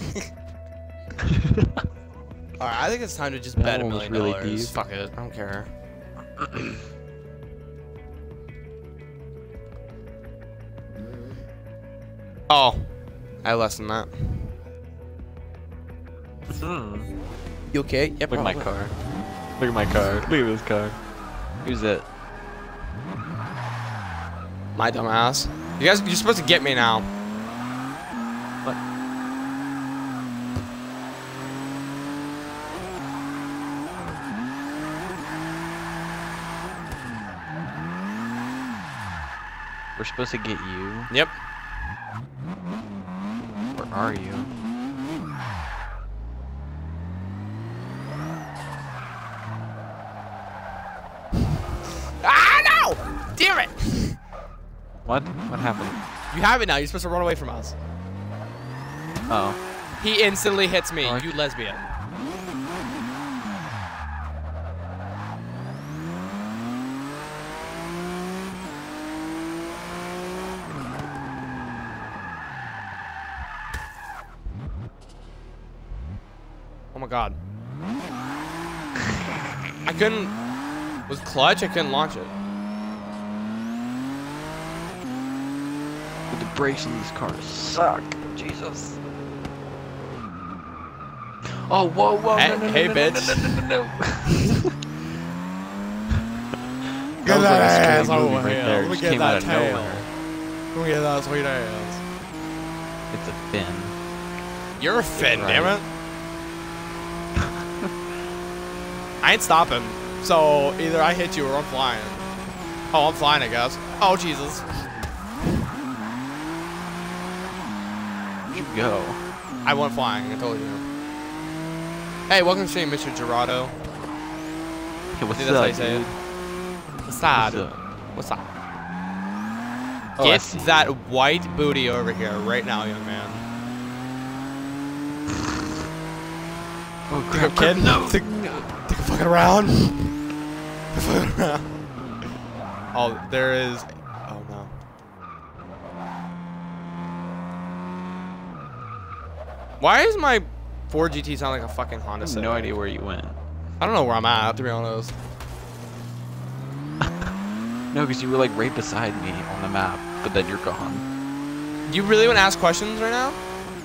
All right. I think it's time to just That bet a one was million really dollars. deep. Fuck it. I don't care. Oh, I have less than that. Hmm. You okay? Yep. Look at my probably. car. Look at my car. Look at this car. Who's it? My dumb ass. You guys, you're supposed to get me now. What? We're supposed to get you? Yep. Where are you? Ah, no! Damn it! What? What happened? You have it now. You're supposed to run away from us. Oh. He instantly hits me. Oh, I- You lesbian. Oh my god. I couldn't... With clutch, I couldn't launch it. The brakes in these cars suck. Jesus. Oh, whoa, whoa. Hey, no, no, hey, no, bitch. No, no, no, no, no. Get was that like a scary ass movie over right here. there. Let It me just get came that out of tail. nowhere. Let me get that sweet ass. It's a fin. You're a fin, Right. damn it. I ain't stopping. So either I hit you or I'm flying. Oh, I'm flying, I guess. Oh, Jesus. Where'd you go? I went flying, I told you. Hey, welcome to stream, Mister Gerardo. Hey, what's I think that's how up, you say dude? it. What's that? What's up? What's up? Oh, I Get see. that white booty over here right now, young man. Oh, Think I'm kidding? No. Think, think I'm fucking around? Fucking around. Oh, there is... Oh, no. Why is my Ford G T sound like a fucking Honda I have Civic? no idea where you went. I don't know where I'm at, to be honest. No, because you were like right beside me on the map, but then you're gone. You really want to ask questions right now?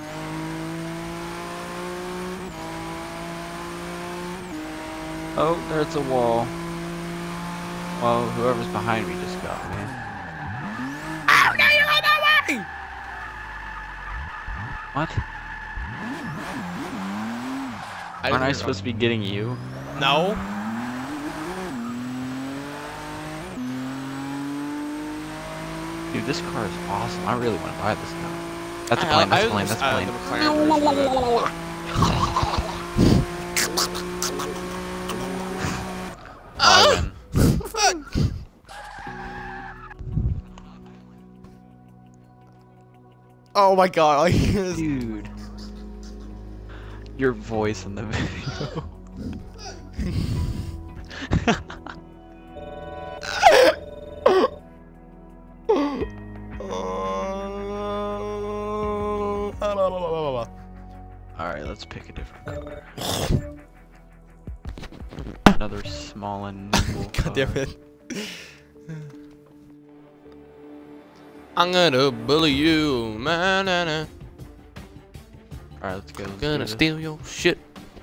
Oh, there's a wall. Well, whoever's behind me just got me. Oh, no, you're on that way! What? I Aren't I supposed to be getting you? No. Dude, this car is awesome. I really want to buy this now. That's a I- plane, that's I a plane, was- that's a uh, plane. the McLaren version of it. Oh, I win. Fuck. Oh my god, all I hear is... Dude. Your voice in the video. Alright, let's pick a different car. Another small and nimble car. God damn it. I'm gonna bully you, man. Alright, let's go. Let's do Gonna this. steal your shit.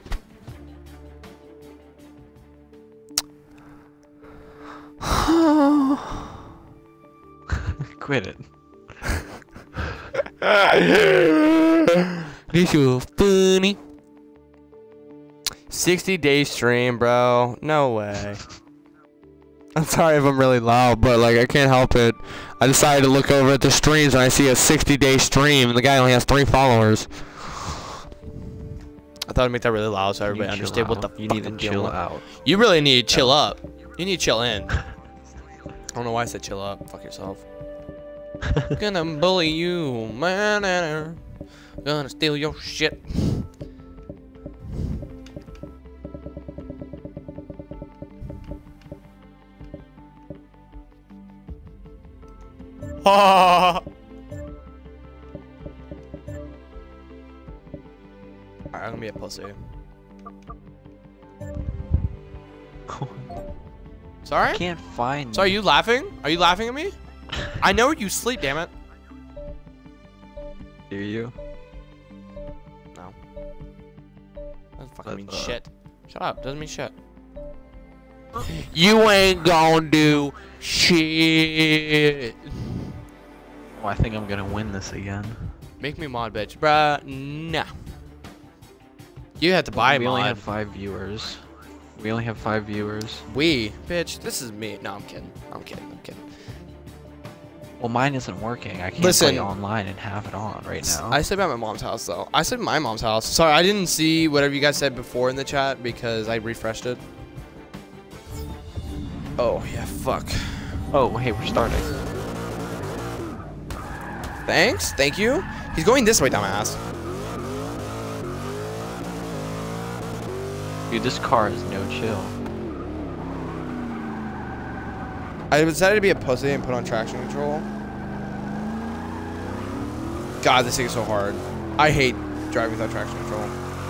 Quit it. This was funny. sixty day stream, bro. No way. I'm sorry if I'm really loud, but like I can't help it. I decided to look over at the streams and I see a sixty day stream and the guy only has three followers. I thought I'd make that really loud so everybody You understood chill what the out. fuck You need to I'm chill dealing with. out. You really need to chill up. You need to chill in. I don't know why I said chill up. Fuck yourself. Gonna bully you, man. Gonna steal your shit. Alright, I'm gonna be a pussy. Sorry? I can't find. So are you laughing? Are you laughing at me? I know you sleep, damn it. Do you? No. Doesn't fucking mean That's, uh, shit. Shut up. Doesn't mean shit. You ain't gonna do shit. Oh, I think I'm gonna win this again. Make me mod, bitch. Bruh, nah. You have to buy a We mod. only have five viewers. We only have five viewers. We, bitch, this is me. No, I'm kidding. I'm kidding. I'm kidding. Well, mine isn't working. I can't Listen, play online and have it on right now. I said about my mom's house, though. I said my mom's house. Sorry, I didn't see whatever you guys said before in the chat because I refreshed it. Oh, yeah, fuck. Oh, hey, we're starting. Thanks. Thank you. He's going this way, dumbass. Dude, this car is no chill. I decided to be a pussy and put on traction control. God, this thing is so hard. I hate driving without traction control.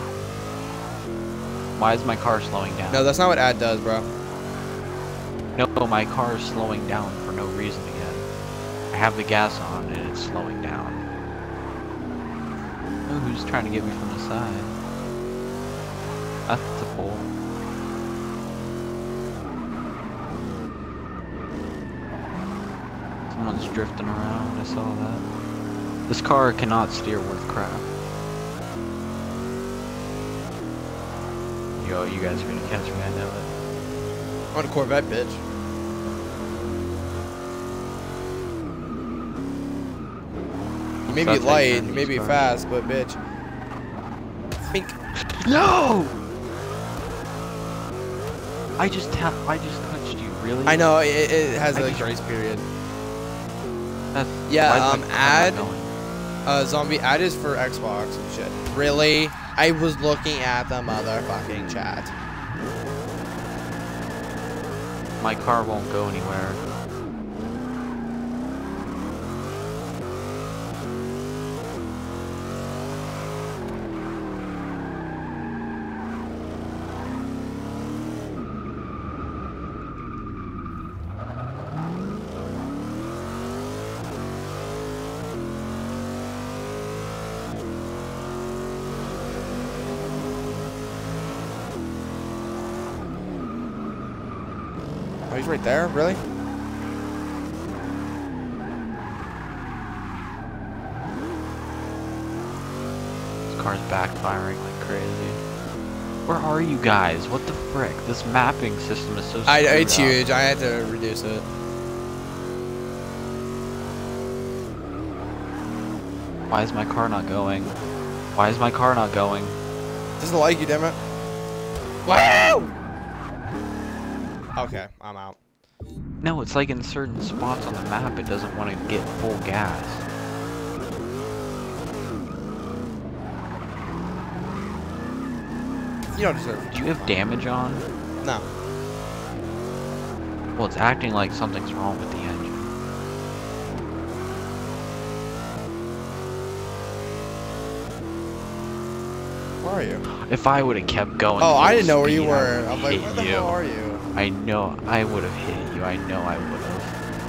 Why is my car slowing down? No, that's not what ad does, bro. No, my car is slowing down for no reason again. I have the gas on and it's slowing down. Oh, who's trying to get me from the side? That's the pole. Someone's drifting around, I saw that. This car cannot steer worth crap. Yo, you guys are gonna catch me, I know it. I'm on a Corvette, bitch. You may So be that's how you light, turn you may these be cars. fast, but bitch. Pink. No! I just tap. I just touched you. Really? I know, it, it has I a just- grace period. That's, Yeah, why is my um, car not add- going? Uh, zombie ad is for Xbox and shit. Really? I was looking at the motherfucking chat. My car won't go anywhere. Oh, he's right there? Really? This car's backfiring like crazy. Where are you guys? What the frick? This mapping system is so. I, screwed it's up. huge. I had to reduce it. Why is my car not going? Why is my car not going? Doesn't like you, damn it. Wow! Okay, I'm out. No, it's like in certain spots on the map, it doesn't want to get full gas. You don't deserve it. Do you have damage on? No. Well, it's acting like something's wrong with the engine. Where are you? If I would have kept going. Oh, I full didn't know where you speed, I were. would've I'm like, hit where the you. hell are you? I know, I would have hit you. I know I would have.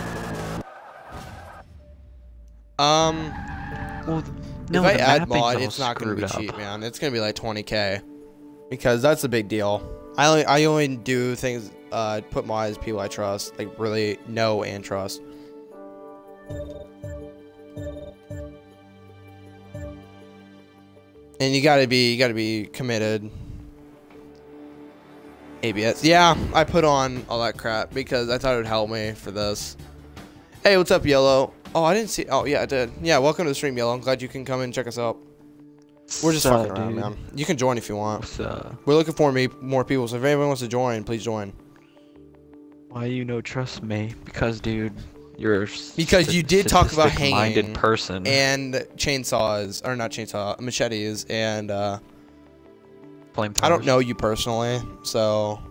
Um, Well, th- no, if I the add mapping's mod, all it's not gonna be screwed cheap, up. man. It's gonna be like twenty K, because that's a big deal. I only I only do things, uh, put mods people I trust, like really know and trust. And you gotta be you gotta be committed. A B S, yeah, I put on all that crap because I thought it would help me for this. Hey, what's up, Yellow? Oh, I didn't see. Oh, yeah, I did. Yeah, welcome to the stream, Yellow. I'm glad you can come and check us out. We're just Sup, fucking around, dude? man. You can join if you want. What's uh? We're looking for me more people, so if anyone wants to join, please join. Why you no trust me? Because, dude, you're. a Because you did talk about statistic-minded hanging person. And chainsaws, or not chainsaw, machetes, and uh, Flamethrowers. I don't know you personally, so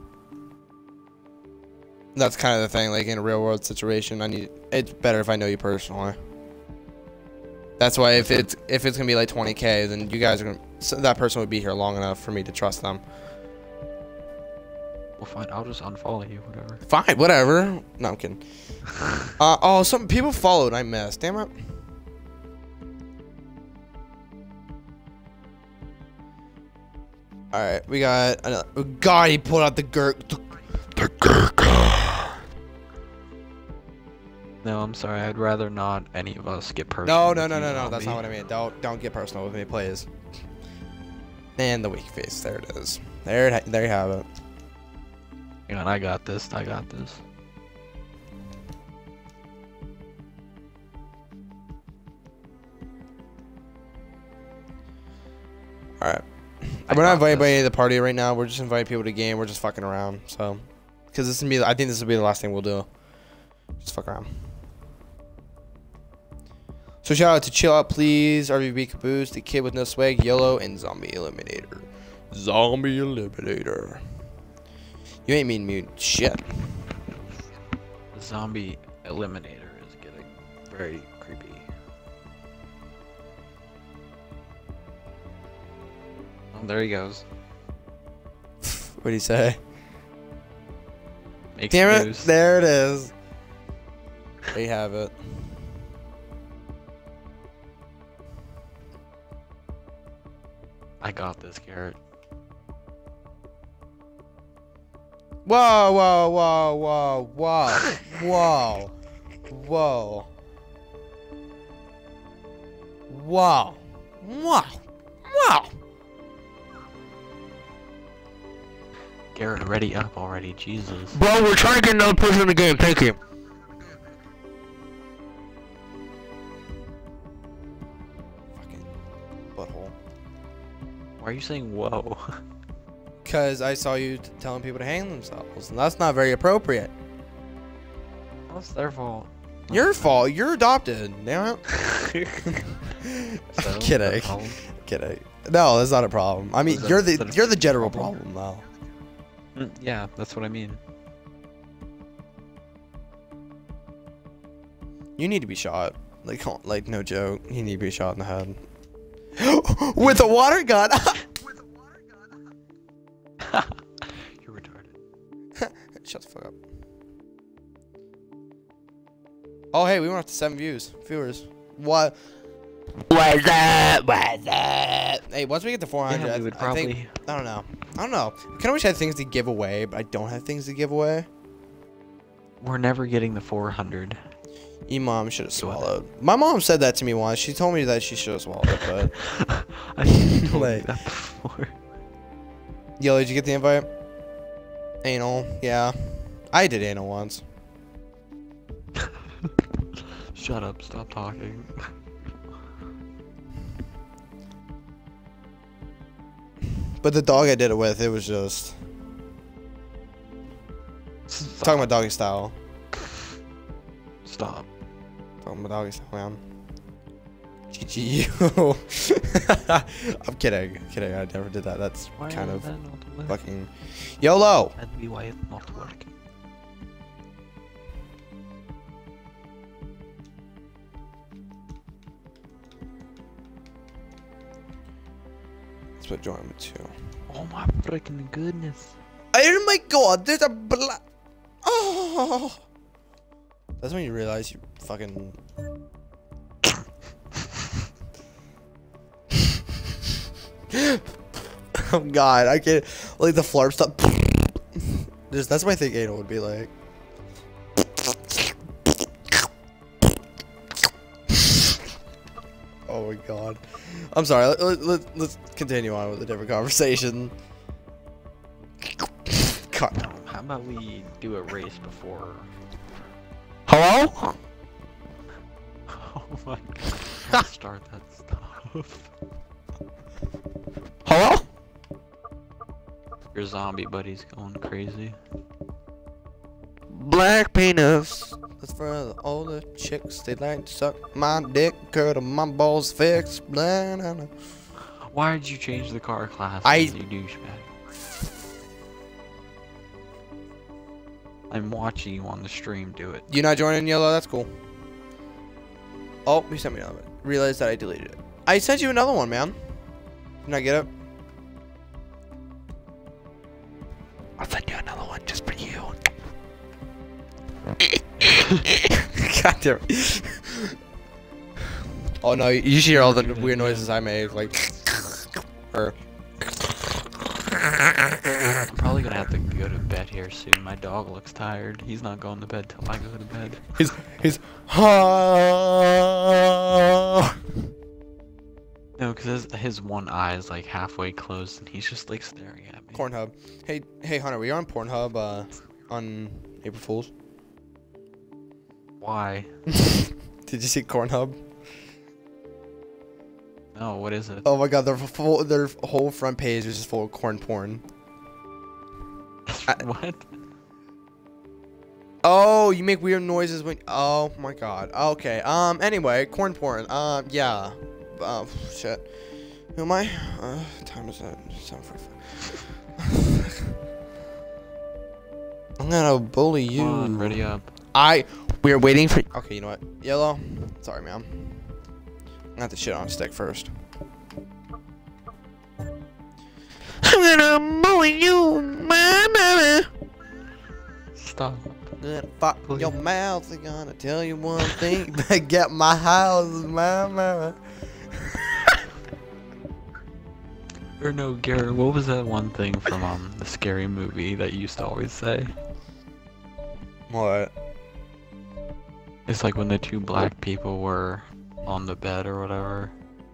that's kind of the thing. Like in a real world situation, I need it's better if I know you personally. That's why if it's if it's gonna be like twenty K, then you guys are gonna so that person would be here long enough for me to trust them. Well, fine. I'll just unfollow you. Whatever. Fine, whatever. No, I'm kidding. uh, oh, some people followed. I missed. Damn it. All right, we got. Another, God, he pulled out the Gurk. The, No, I'm sorry. I'd rather not any of us get No, personal. no, with no, you, no, no. That's zombie. not what I mean. Don't, don't get personal with me, please. And the weak face. There it is. There, it, there you have it. Hang on, I got this. I got this. All right. I We're not got inviting this. anybody to the party right now. We're just inviting people to the game. We're just fucking around. So, because this will be, I think this will be the last thing we'll do. Just fuck around. So shout out to Chill Out Please, R V B Caboose, The Kid with No Swag, Yellow, and Zombie Eliminator. Zombie Eliminator. You ain't mean mute shit. The zombie eliminator is getting very creepy. Oh, there he goes. What do you say? Makes Damn it! news. There it is. There you have it. I got this, Garrett. Whoa, whoa, whoa, whoa, whoa, whoa, whoa, whoa, whoa, whoa. Garrett, ready up already, Jesus. Bro, we're trying to get another person in the game. Thank you. Fucking butthole. Why are you saying whoa? Because I saw you t telling people to hang themselves, and that's not very appropriate. That's their fault. Your fault. You're adopted. Damn it. So, Kidding. no problem. Kidding. No, that's not a problem. I mean, Is that- you're is the that a you're the general problem? problem, though. Mm, yeah, that's what I mean. You need to be shot. Like, oh, like no joke. You need to be shot in the head. With a water gun. You're retarded. Shut the fuck up. Oh, hey, we went up to seven views. Viewers. What? What's up? What's up? Hey, once we get to four hundred, Yeah, I, we would I probably. think, I don't know. I don't know. I kind of wish I had things to give away, but I don't have things to give away. We're never getting the four hundred. Your mom should have You want swallowed. My mom said that to me once. She told me that she should have swallowed it, but... I think you told Like- me that before. Yo, did you get the invite? Anal, yeah. I did anal once. Shut up, stop talking. But the dog I did it with, it was just... Stop. Talking about doggy style. Stop. Talking about doggy style, man. G G you. I'm kidding. Kidding. I never did that. That's Why kind is of that not working? fucking... YOLO! That'd be why it's not working. That's what joined me too. Oh my freaking goodness. Oh my god, there's a black... Oh! That's when you realize you fucking... Oh god, I can't... Like the flarp stuff... Just, that's what I think anal would be like. Oh my god. I'm sorry, let, let, let, let's continue on with a different conversation. God. No, how about we do a race before? Hello? Oh my god. Let's start that stuff. Hello? Your zombie buddy's going crazy. Black penis. That's for all the chicks, they like to suck my dick, girl, to my balls fixed. Blah, nah, nah. Why did you change the car class? I- You douchebag. I'm watching you on the stream do it. You not joining yellow? That's cool. Oh, you sent me another one. Realized that I deleted it. I sent you another one, man. Did I get it? I'll send you another one just for you. God damn it. Oh no, you should hear all the weird noises I make, like... Or... I'm probably gonna have to go to bed here soon. My dog looks tired. He's not going to bed till I go to bed. He's he's ha. No, because his, his one eye is like halfway closed, and he's just like staring at me. Pornhub. Hey hey Hunter, were you on Pornhub uh, on April Fools? Why? Did you see Cornhub? No, what is it? Oh my God, their full their whole front page is just full of corn porn. I, What? Oh, you make weird noises when. Oh my God. Okay. Um. Anyway, corn porn. Um. Yeah. Um. Shit. Who am I? Uh. Time is at seven forty-five. I'm gonna bully you. Come on, ready up. I. We're waiting for. Okay. You know what? Yellow. Sorry, ma'am. I have to shit on stick first. I'm gonna bully you, mama. Stop. Good fuck your mouth. I'm gonna tell you one thing. Get my house, mama. Or no, Garrett, what was that one thing from um the scary movie that you used to always say? What? It's like when the two black people were on the bed or whatever.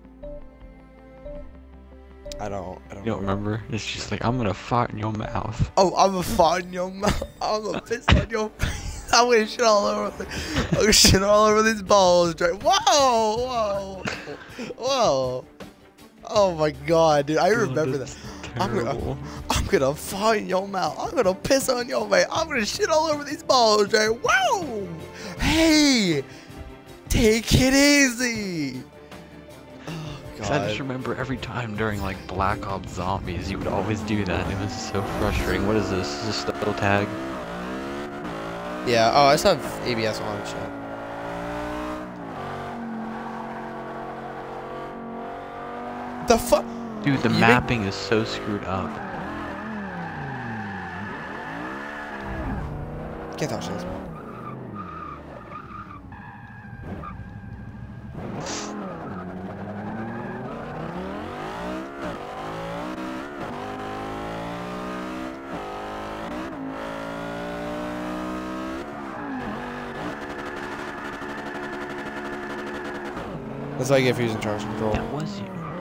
I don't. I don't. You don't know. remember? It's just like, I'm gonna fart in your mouth. Oh, I'm gonna fart in your mouth. I'm gonna piss on your face. I'm gonna shit all over. The, I'm gonna shit all over these balls. Right? Whoa, whoa, whoa. Oh my God, dude! I remember that. I'm gonna, I'm gonna fart in your mouth. I'm gonna piss on your face. I'm gonna shit all over these balls. Right? Whoa! Hey, take it easy. Cause I just remember every time during like Black Ops Zombies, you would always do that. It was so frustrating. What is this? Is this still tag? Yeah. Oh, I still have A B S on. Shit. The fuck? Dude, the You mapping is so screwed up. Can't touch this. That's why I get fusion charge control. That was you.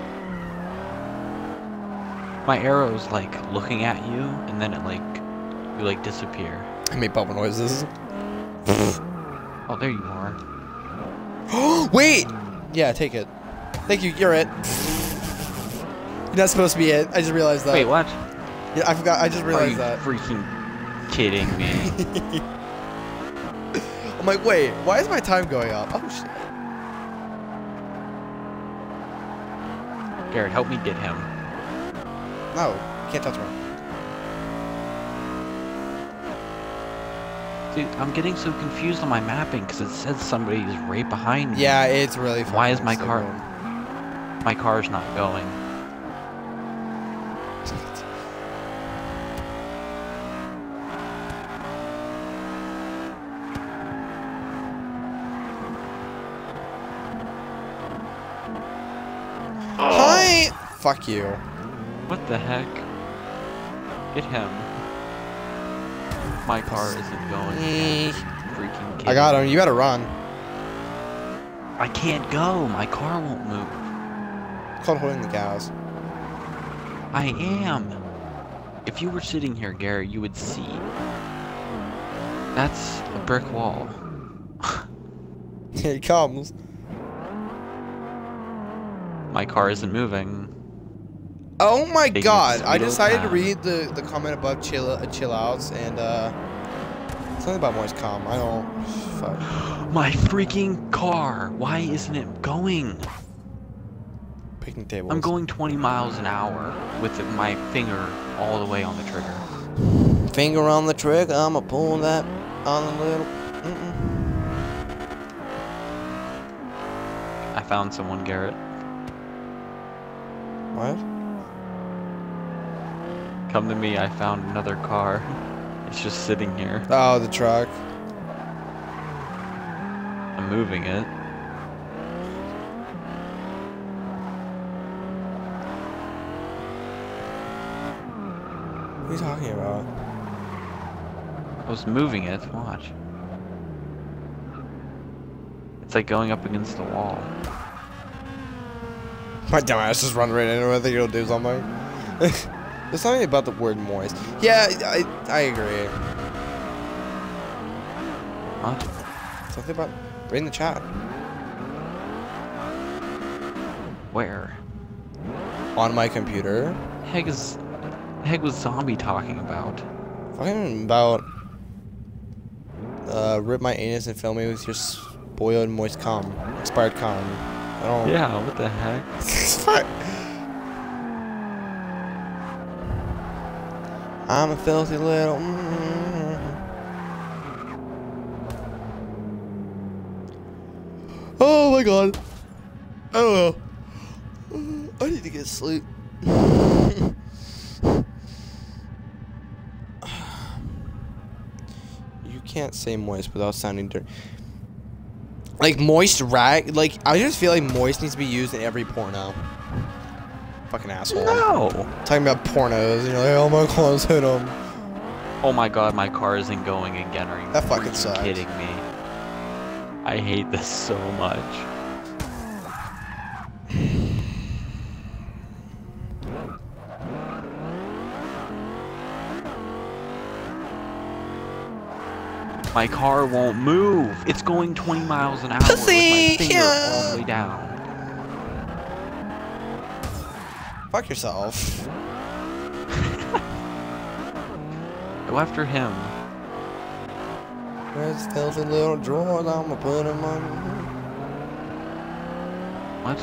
My arrow's like looking at you, and then it like you like disappear. I make bubble noises. Oh, there you are. Wait! Yeah, take it. Thank you, you're it. You're not supposed to be it. I just realized that. Wait, what? Yeah, I forgot. I just Are realized you that. freaking kidding me? I'm like, wait, why is my time going up? Oh, shit. Garrett, help me get him. No, can't touch me. Dude, I'm getting so confused on my mapping because it says somebody's right behind me. Yeah, it's really fun. Why is my car... My car's not going. Hi! Fuck you. What the heck? Get him. My car isn't going. Freaking kidding I got him. me. You gotta run. I can't go. My car won't move. It's called holding the gas. I am. If you were sitting here, Gary, you would see. That's a brick wall. Here he comes. My car isn't moving. Oh my Taking God! its I sweet decided to time. read the the comment above chill uh, chill outs and uh something about moist calm. I don't. Fuck. My freaking car. Why isn't it going? Picnic tables. I'm going twenty miles an hour with my finger all the way on the trigger. Finger on the trigger. I'ma pull that on a little. Mm-mm. I found someone, Garrett. What? Come to me, I found another car. It's just sitting here. Oh, the truck. I'm moving it. you talking about? I was moving it. Watch. It's like going up against the wall. My dumbass just run right into it. I think it'll do something. There's something about the word moist. Yeah, I I agree. What? Something about read in the chat. Where? On my computer. Heck is, heck was zombie talking about? Fucking about. Uh, rip my anus and fill me with your spoiled moist cum, expired cum. I don't. Yeah. What the heck? Fuck. I'm a filthy little. Mm. Oh my god. I don't know. I need to get sleep. You can't say moist without sounding dirty. Like moist rag. Like I just feel like moist needs to be used in every porno. Fucking asshole. No. Talking about pornos, and you're like, oh my clothes hit them. Oh my god, my car isn't going again. Are you That fucking freaking sucks. kidding me? I hate this so much. My car won't move. It's going twenty miles an hour with my finger all the way down. Fuck yourself. Go after him. There's filthy little drawers, I'ma put them on. What?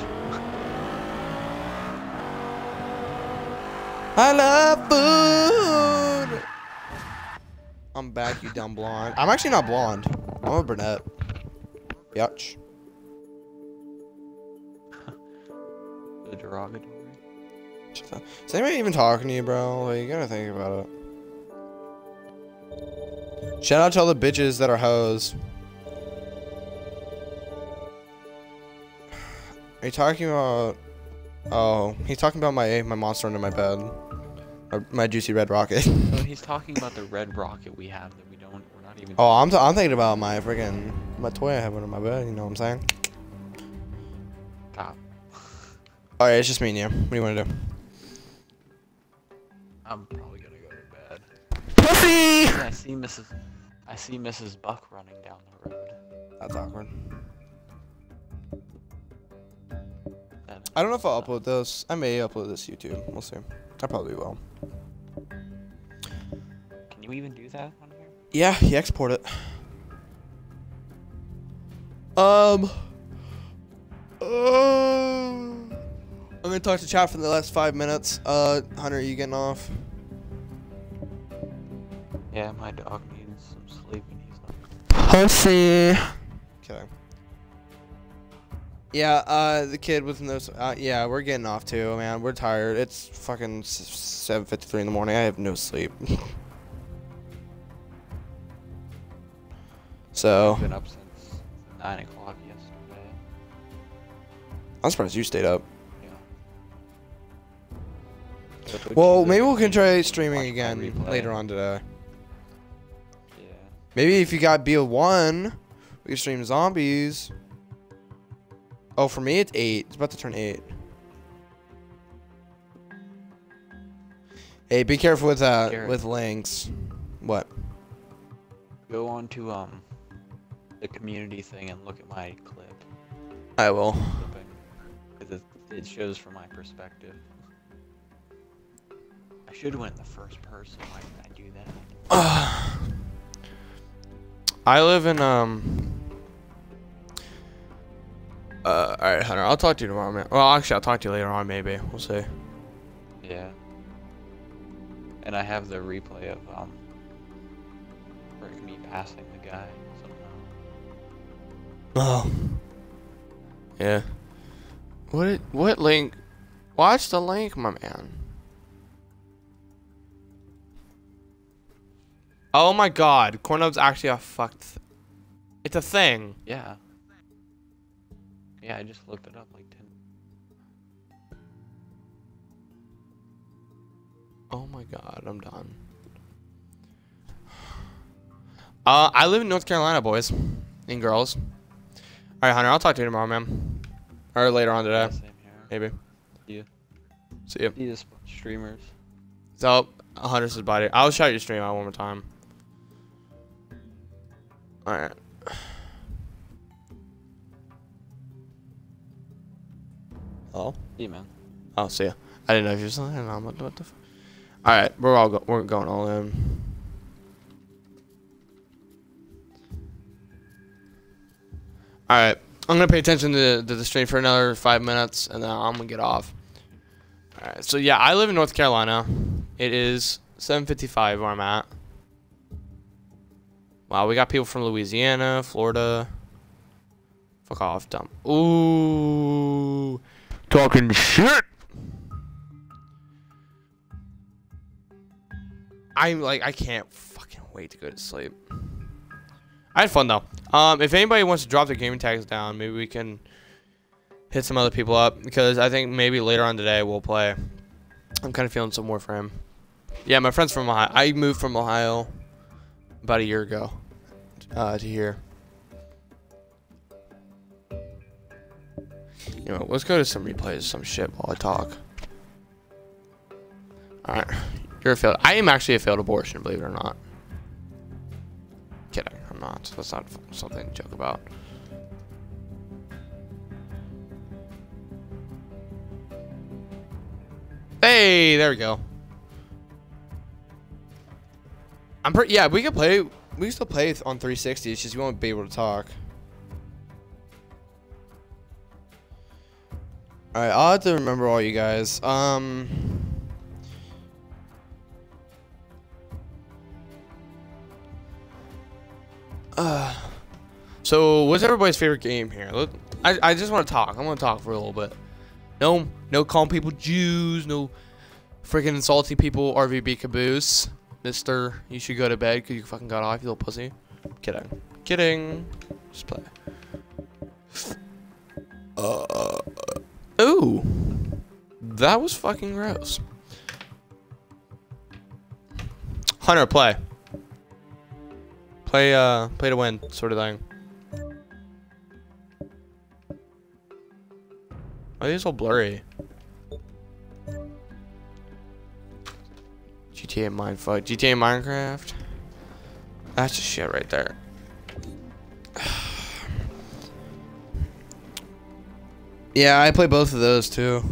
I love food. I'm back, you dumb blonde. I'm actually not blonde. I'm a brunette. Yutch. The derogatory. Is anybody even talking to you, bro? Like, you gotta think about it. Shout out to all the bitches that are hoes. Are you talking about? Oh, he's talking about my my monster under my bed, my, my juicy red rocket. So he's talking about the red rocket we have that we don't. We're not even. Oh, I'm t I'm thinking about my freaking my toy I have under my bed. You know what I'm saying? Stop. All right, it's just me and you. What do you want to do? I'm probably gonna go to bed. Pussy! I see Missus I see Missus Buck running down the road. That's awkward. That- I don't know if I'll upload this. I may upload this to YouTube. We'll see. I probably will. Can you even do that on here? Yeah, he export it. Um. Uh, I'm gonna talk to chat for the last five minutes. Uh, Hunter, are you getting off? Yeah, my dog needs some sleep and he's not. Pussy! Okay. Yeah, uh, the kid with no. Uh, yeah, we're getting off too, man. We're tired. It's fucking seven fifty-three in the morning. I have no sleep. So. I've been up since nine o'clock yesterday. I'm surprised you stayed up. Yeah. So Twitch Well, is maybe we a- can try watch streaming my again replay. later on today. Yeah. Maybe if you got B O one, we can stream zombies. Oh, for me it's eight. It's about to turn eight. Hey, be careful with uh Garrett. with links. What? Go on to um the community thing and look at my clip. I will. Clipping. 'Cause it, it shows from my perspective. I should have went in the first person. Why didn't I do that? I live in um. Uh, all right, Hunter. I'll talk to you tomorrow, man. Well, actually, I'll talk to you later on. Maybe we'll see. Yeah. And I have the replay of um Rick me passing the guy somehow. Oh. Yeah. What? What link? Watch the link, my man. Oh my God, Cornub's actually a fucked. Th it's a thing. Yeah. Yeah, I just looked it up like ten. Oh my my god, I'm done. Uh, I live in North Carolina, boys and girls. All right, Hunter, I'll talk to you tomorrow, man. Or later on today, Yeah, same here. maybe. You. See ya. You just streamers. So, Hunter says bye. I'll shout your stream out one more time. All right. Oh. Yeah, man. Oh, see ya. I didn't know if you were still there. What the? What the f all right, we're all go we're going all in. All right, I'm gonna pay attention to, to the stream for another five minutes, and then I'm gonna get off. All right, so yeah, I live in North Carolina. It is seven fifty-five where I'm at. Wow, we got people from Louisiana, Florida. Fuck off, dumb. Ooh, Talking shit. I'm like, I can't fucking wait to go to sleep. I had fun though. Um, if anybody wants to drop their gaming tags down, maybe we can hit some other people up, because I think maybe later on today we'll play. I'm kind of feeling some more for him. Yeah, my friend's from Ohio. I moved from Ohio about a year ago uh, to here. You know, let's go to some replays, some shit while I talk. All right, you're a failed. I am actually a failed abortion, believe it or not. Kidding, I'm not. That's not something to joke about. Hey, there we go. I'm pretty. Yeah, we can play. We can still play on three sixty. It's just we won't be able to talk. All right, I'll have to remember all you guys. Um. Uh. So, what's everybody's favorite game here? Look, I I just want to talk. I want to talk for a little bit. No, no calling people Jews. No freaking insulting people. R V B caboose. Mister, you should go to bed because you fucking got off, you little pussy. Kidding. Kidding. Just play. Uh. Ooh. That was fucking gross. Hunter, play. Play, uh, play to win, sort of thing. Why are these all blurry? G T A Mindfuck. G T A Minecraft. That's just shit right there. Yeah, I play both of those too.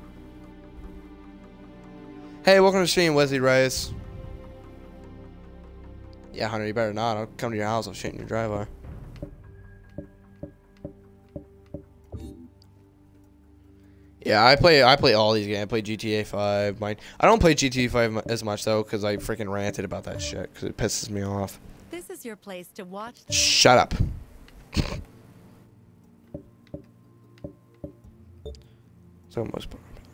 Hey, welcome to the stream, Wesley Rice. Yeah, Hunter, you better not. I'll come to your house. I'll shit in your driveway. Yeah, I play. I play all these games. I play G T A five. Mine. I don't play G T A five as much though, because I freaking ranted about that shit because it pisses me off. This is your place to watch. Shut up. So much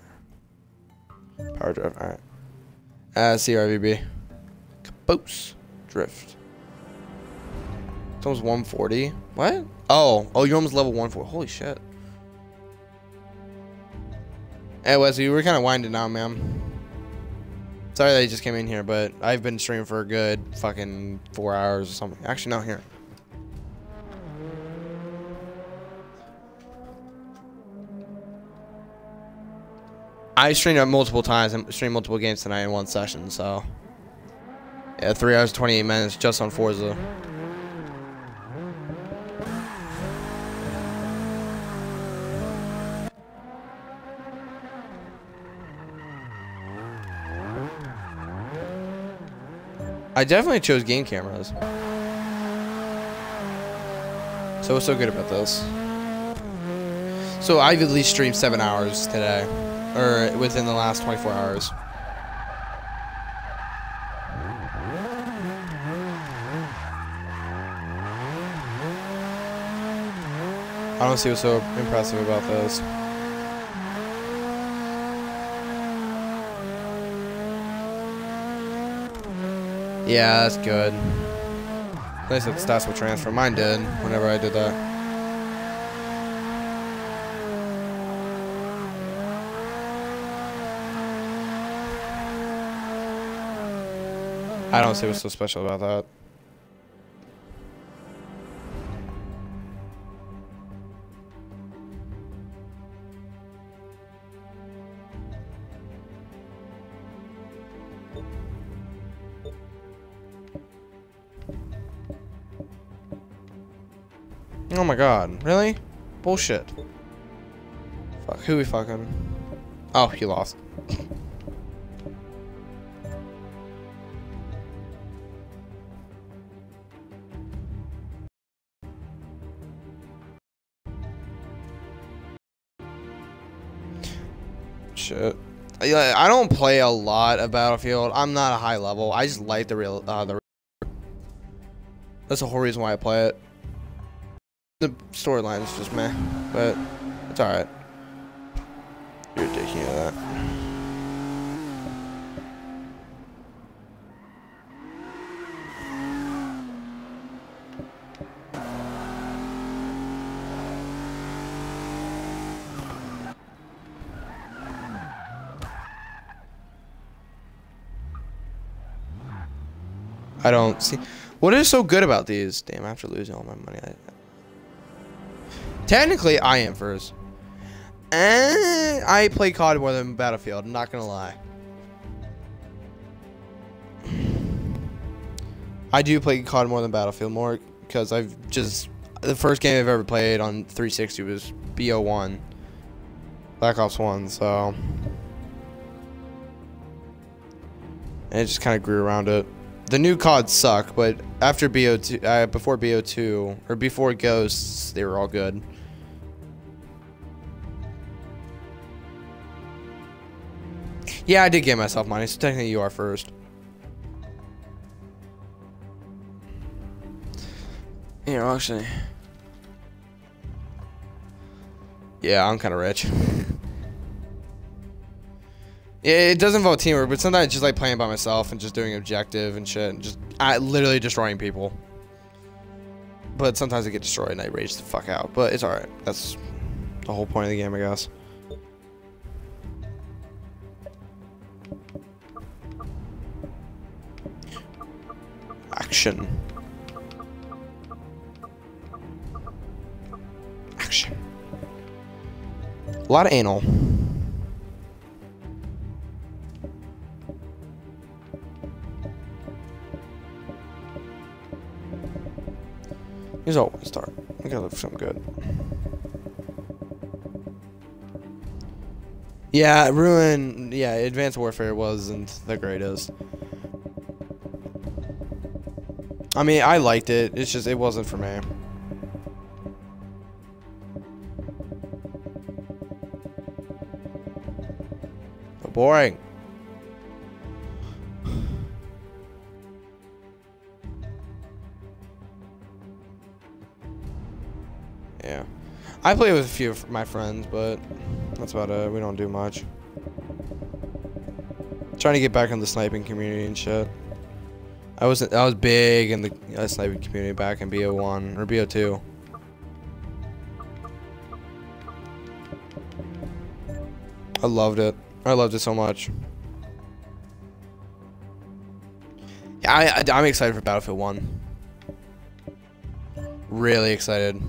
power drive. All right. Uh, C R V B. Caboose drift. It's almost one forty. What? Oh, oh, you're almost level one forty. Holy shit. Hey Wesley, we're kind of winding down, man. Sorry that you just came in here, but I've been streaming for a good fucking four hours or something. Actually, not here. I streamed up multiple times and streamed multiple games tonight in one session, so yeah, three hours twenty-eight minutes just on Forza. I definitely chose game cameras. So what's so good about this? So I've at least streamed seven hours today, or within the last twenty-four hours. I don't see what's so impressive about this. Yeah, that's good. Nice that the stats will transfer. Mine did whenever I did that. I don't see what's so special about that. Oh my god, really? Bullshit. Fuck, who we fucking? Oh, he lost. Shit. Yeah, I don't play a lot of Battlefield. I'm not a high level. I just like the real. Uh, the. That's the whole reason why I play it. The storyline is just meh, but it's alright. You're ridiculous at that. I don't see. What is so good about these? Damn, after losing all my money, I, technically I am first. And I play C O D more than Battlefield. I'm not gonna lie. I do play C O D more than Battlefield more because I've just the first game I've ever played on three sixty was B O one, Black Ops one. So and it just kind of grew around it. The new C O Ds suck, but after B O two, uh, before B O two, or before Ghosts, they were all good. Yeah, I did get myself money, so technically you are first. Here, actually. Yeah, I'm kind of rich. It does involve teamwork, but sometimes I just like playing by myself and just doing objective and shit, and just I literally destroying people. But sometimes I get destroyed and I rage the fuck out. But it's alright. That's the whole point of the game, I guess. Action. Action. A lot of anal. He's always start. I gotta look for something good. Yeah, Ruin. Yeah, Advanced Warfare wasn't the greatest. I mean, I liked it. It's just it wasn't for me. Boring. Yeah. I play with a few of my friends, but that's about it. We don't do much. Trying to get back in the sniping community and shit. I was I was big in the uh, sniping community back in B O one or B O two. I loved it. I loved it so much. Yeah, I, I I'm excited for Battlefield one. Really excited.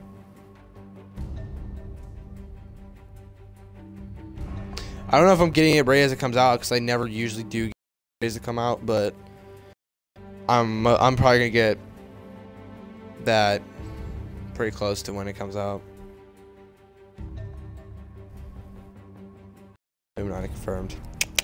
I don't know if I'm getting it right as it comes out because I never usually do get it as it come out, but I'm I'm probably gonna get that pretty close to when it comes out. I'm not confirmed.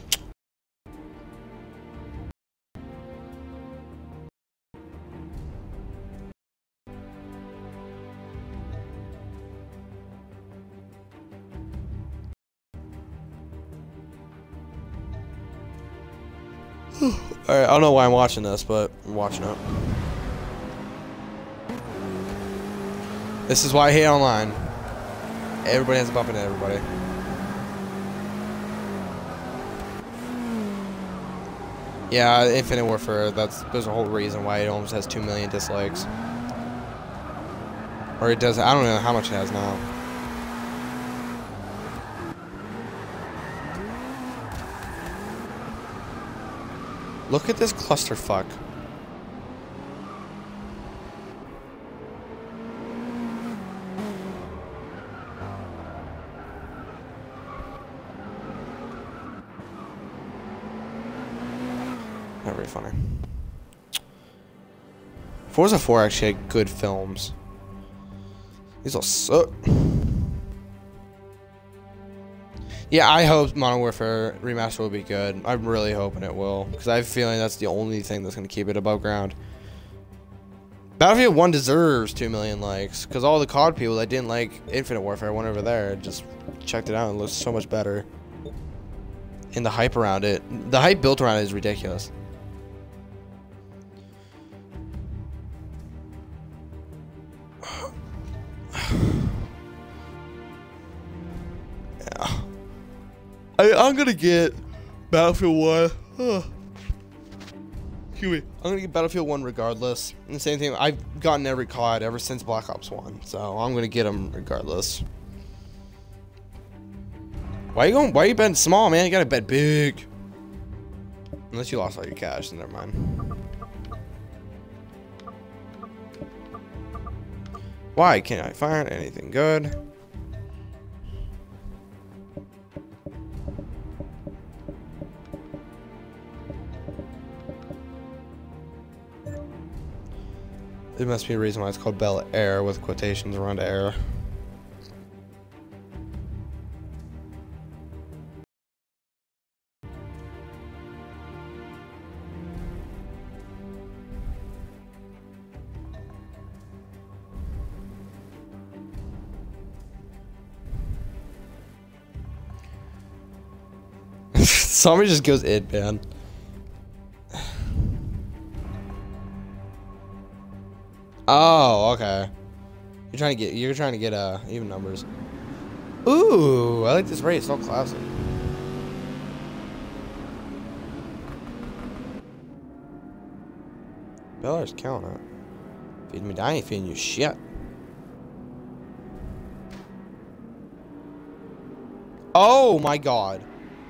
Alright, I don't know why I'm watching this, but I'm watching it. This is why I hate online. Everybody has a bump into everybody. Yeah, Infinite Warfare, that's there's a whole reason why it almost has two million dislikes. Or it does, I don't know how much it has now. Look at this clusterfuck. Not very funny. Forza four actually had good films. These all suck. Yeah, I hope Modern Warfare Remaster will be good. I'm really hoping it will, because I have a feeling that's the only thing that's going to keep it above ground. Battlefield one deserves two million likes, because all the C O D people that didn't like Infinite Warfare went over there and just checked it out and it looks so much better. And the hype around it, the hype built around it is ridiculous. Yeah. I, I'm gonna get Battlefield one. Huh. Excuse me. I'm gonna get Battlefield one regardless. And the same thing, I've gotten every C O D ever since Black Ops one, so I'm gonna get them regardless. Why you going? Why you betting small, man? You gotta bet big. Unless you lost all your cash, then never mind. Why can't I find anything good? There must be a reason why it's called Bel Air with quotations around air. Somebody just goes id, man. Oh, okay. You're trying to get you're trying to get uh even numbers. Ooh, I like this race. It's all classic. Bellar's killing it. Feeding me, I ain't feeding you shit. Oh my god.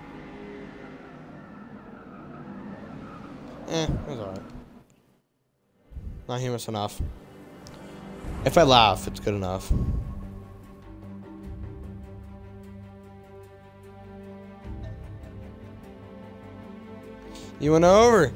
Eh, it was alright. Not humorous enough. If I laugh, it's good enough. You went over.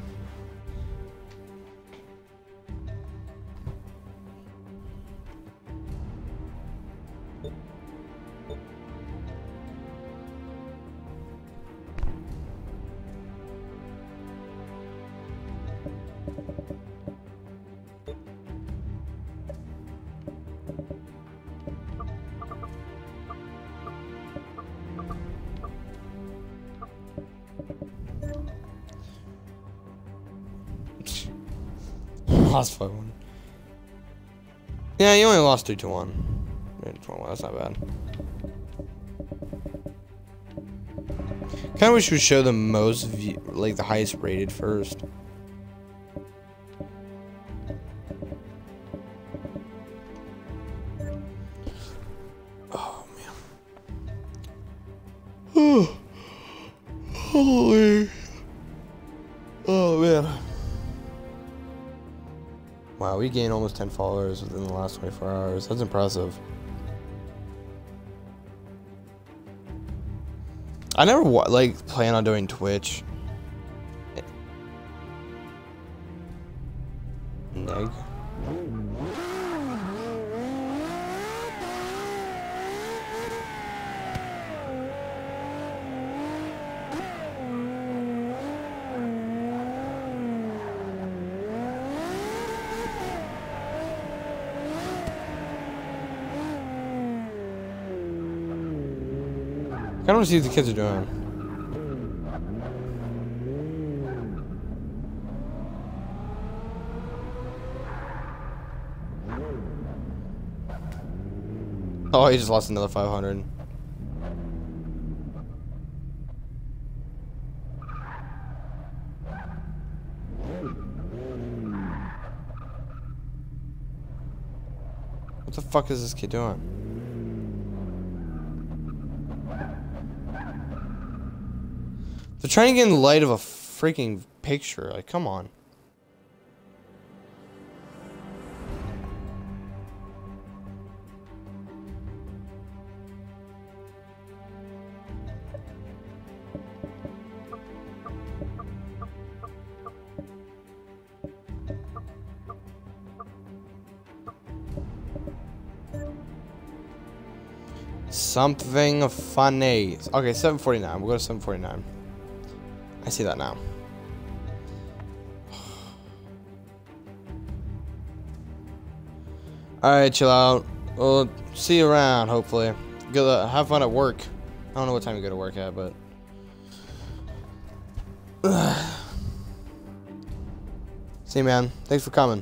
Lost five one. Yeah, you only lost two to one. That's not bad. Kind of wish we show the most view, like the highest rated first. Oh man. Holy. Oh man. Wow, we gained almost ten followers within the last twenty-four hours. That's impressive. I never like plan on doing Twitch. Neg. I don't see what the kids are doing. Oh, he just lost another five hundred. What the fuck is this kid doing? They're trying to get in the light of a freaking picture. Like, come on. Something funny. Okay, seven forty-nine. We'll go to seven forty-nine. I see that now. Alright, chill out. We'll see you around, hopefully. Good luck. Have fun at work. I don't know what time you go to work at, but... See you, man. Thanks for coming.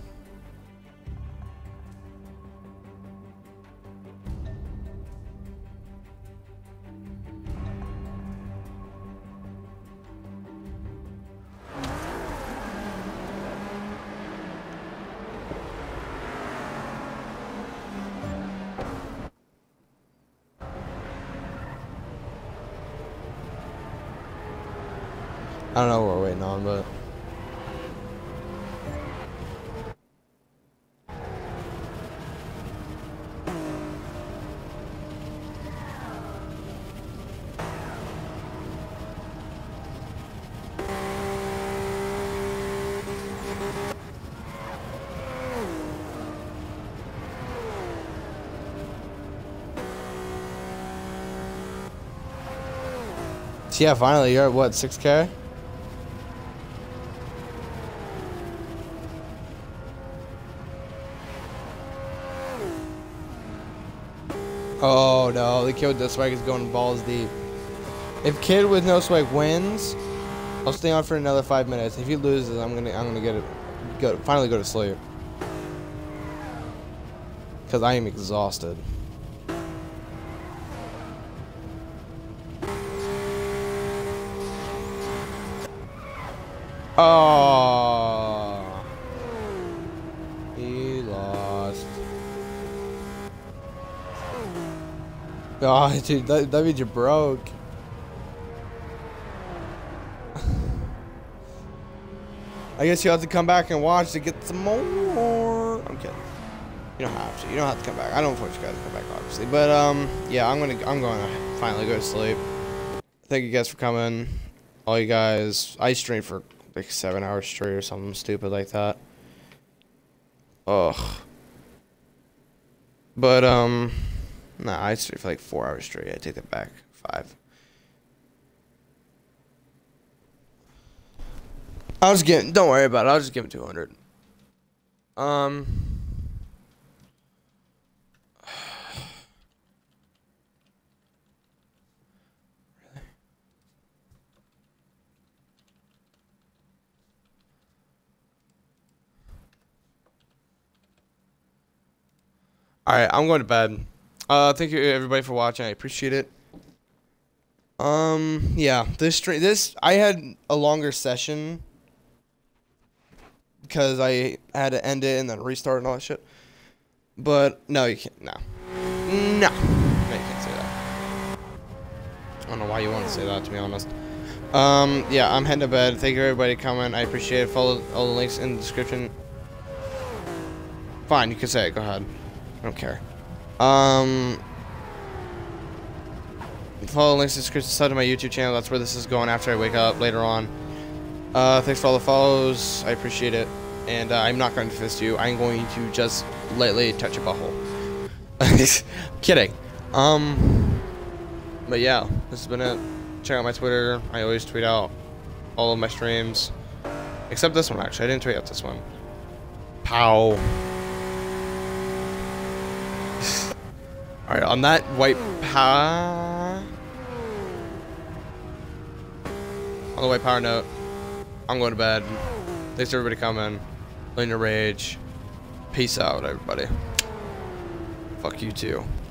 I don't know what we're waiting on, but... So yeah, finally, you're at what, six K? Oh no, the kid with no swag is going balls deep. If kid with no swag wins, I'll stay on for another five minutes. If he loses, I'm gonna I'm gonna get it go finally go to sleep. Cause I am exhausted. Oh, he lost. Oh, dude, that, that means you're broke. I guess you have to come back and watch to get some more. I'm kidding. You don't have to. You don't have to come back. I don't want you guys to come back, obviously. But um, yeah, I'm gonna I'm going to finally go to sleep. Thank you guys for coming. All you guys, I streamed for like seven hours straight or something stupid like that. Ugh. But um. Nah, I streamed for like four hours straight. I take that back. Five. I'll just give. Don't worry about it. I'll just give him two hundred. Um. Really? All right, I'm going to bed. Uh, thank you everybody for watching. I appreciate it. Um, yeah, this stream, this I had a longer session because I had to end it and then restart and all that shit. But no, you can't. No, no, no, you can't say that. I don't know why you want to say that, to be honest. Um, yeah, I'm heading to bed. Thank you everybody coming. I appreciate it. Follow all the links in the description. Fine, you can say it. Go ahead. I don't care. Um, follow links in the description, sub to my YouTube channel. That's where this is going after I wake up later on. Uh, thanks for all the follows. I appreciate it. And uh, I'm not going to fist you. I'm going to just lightly touch your butthole. Kidding. Um, but yeah, this has been it. Check out my Twitter. I always tweet out all of my streams. Except this one, actually. I didn't tweet out this one. Pow. Alright, on that white power... On the white power note, I'm going to bed. Thanks to everybody coming. Learn your rage. Peace out, everybody. Fuck you too.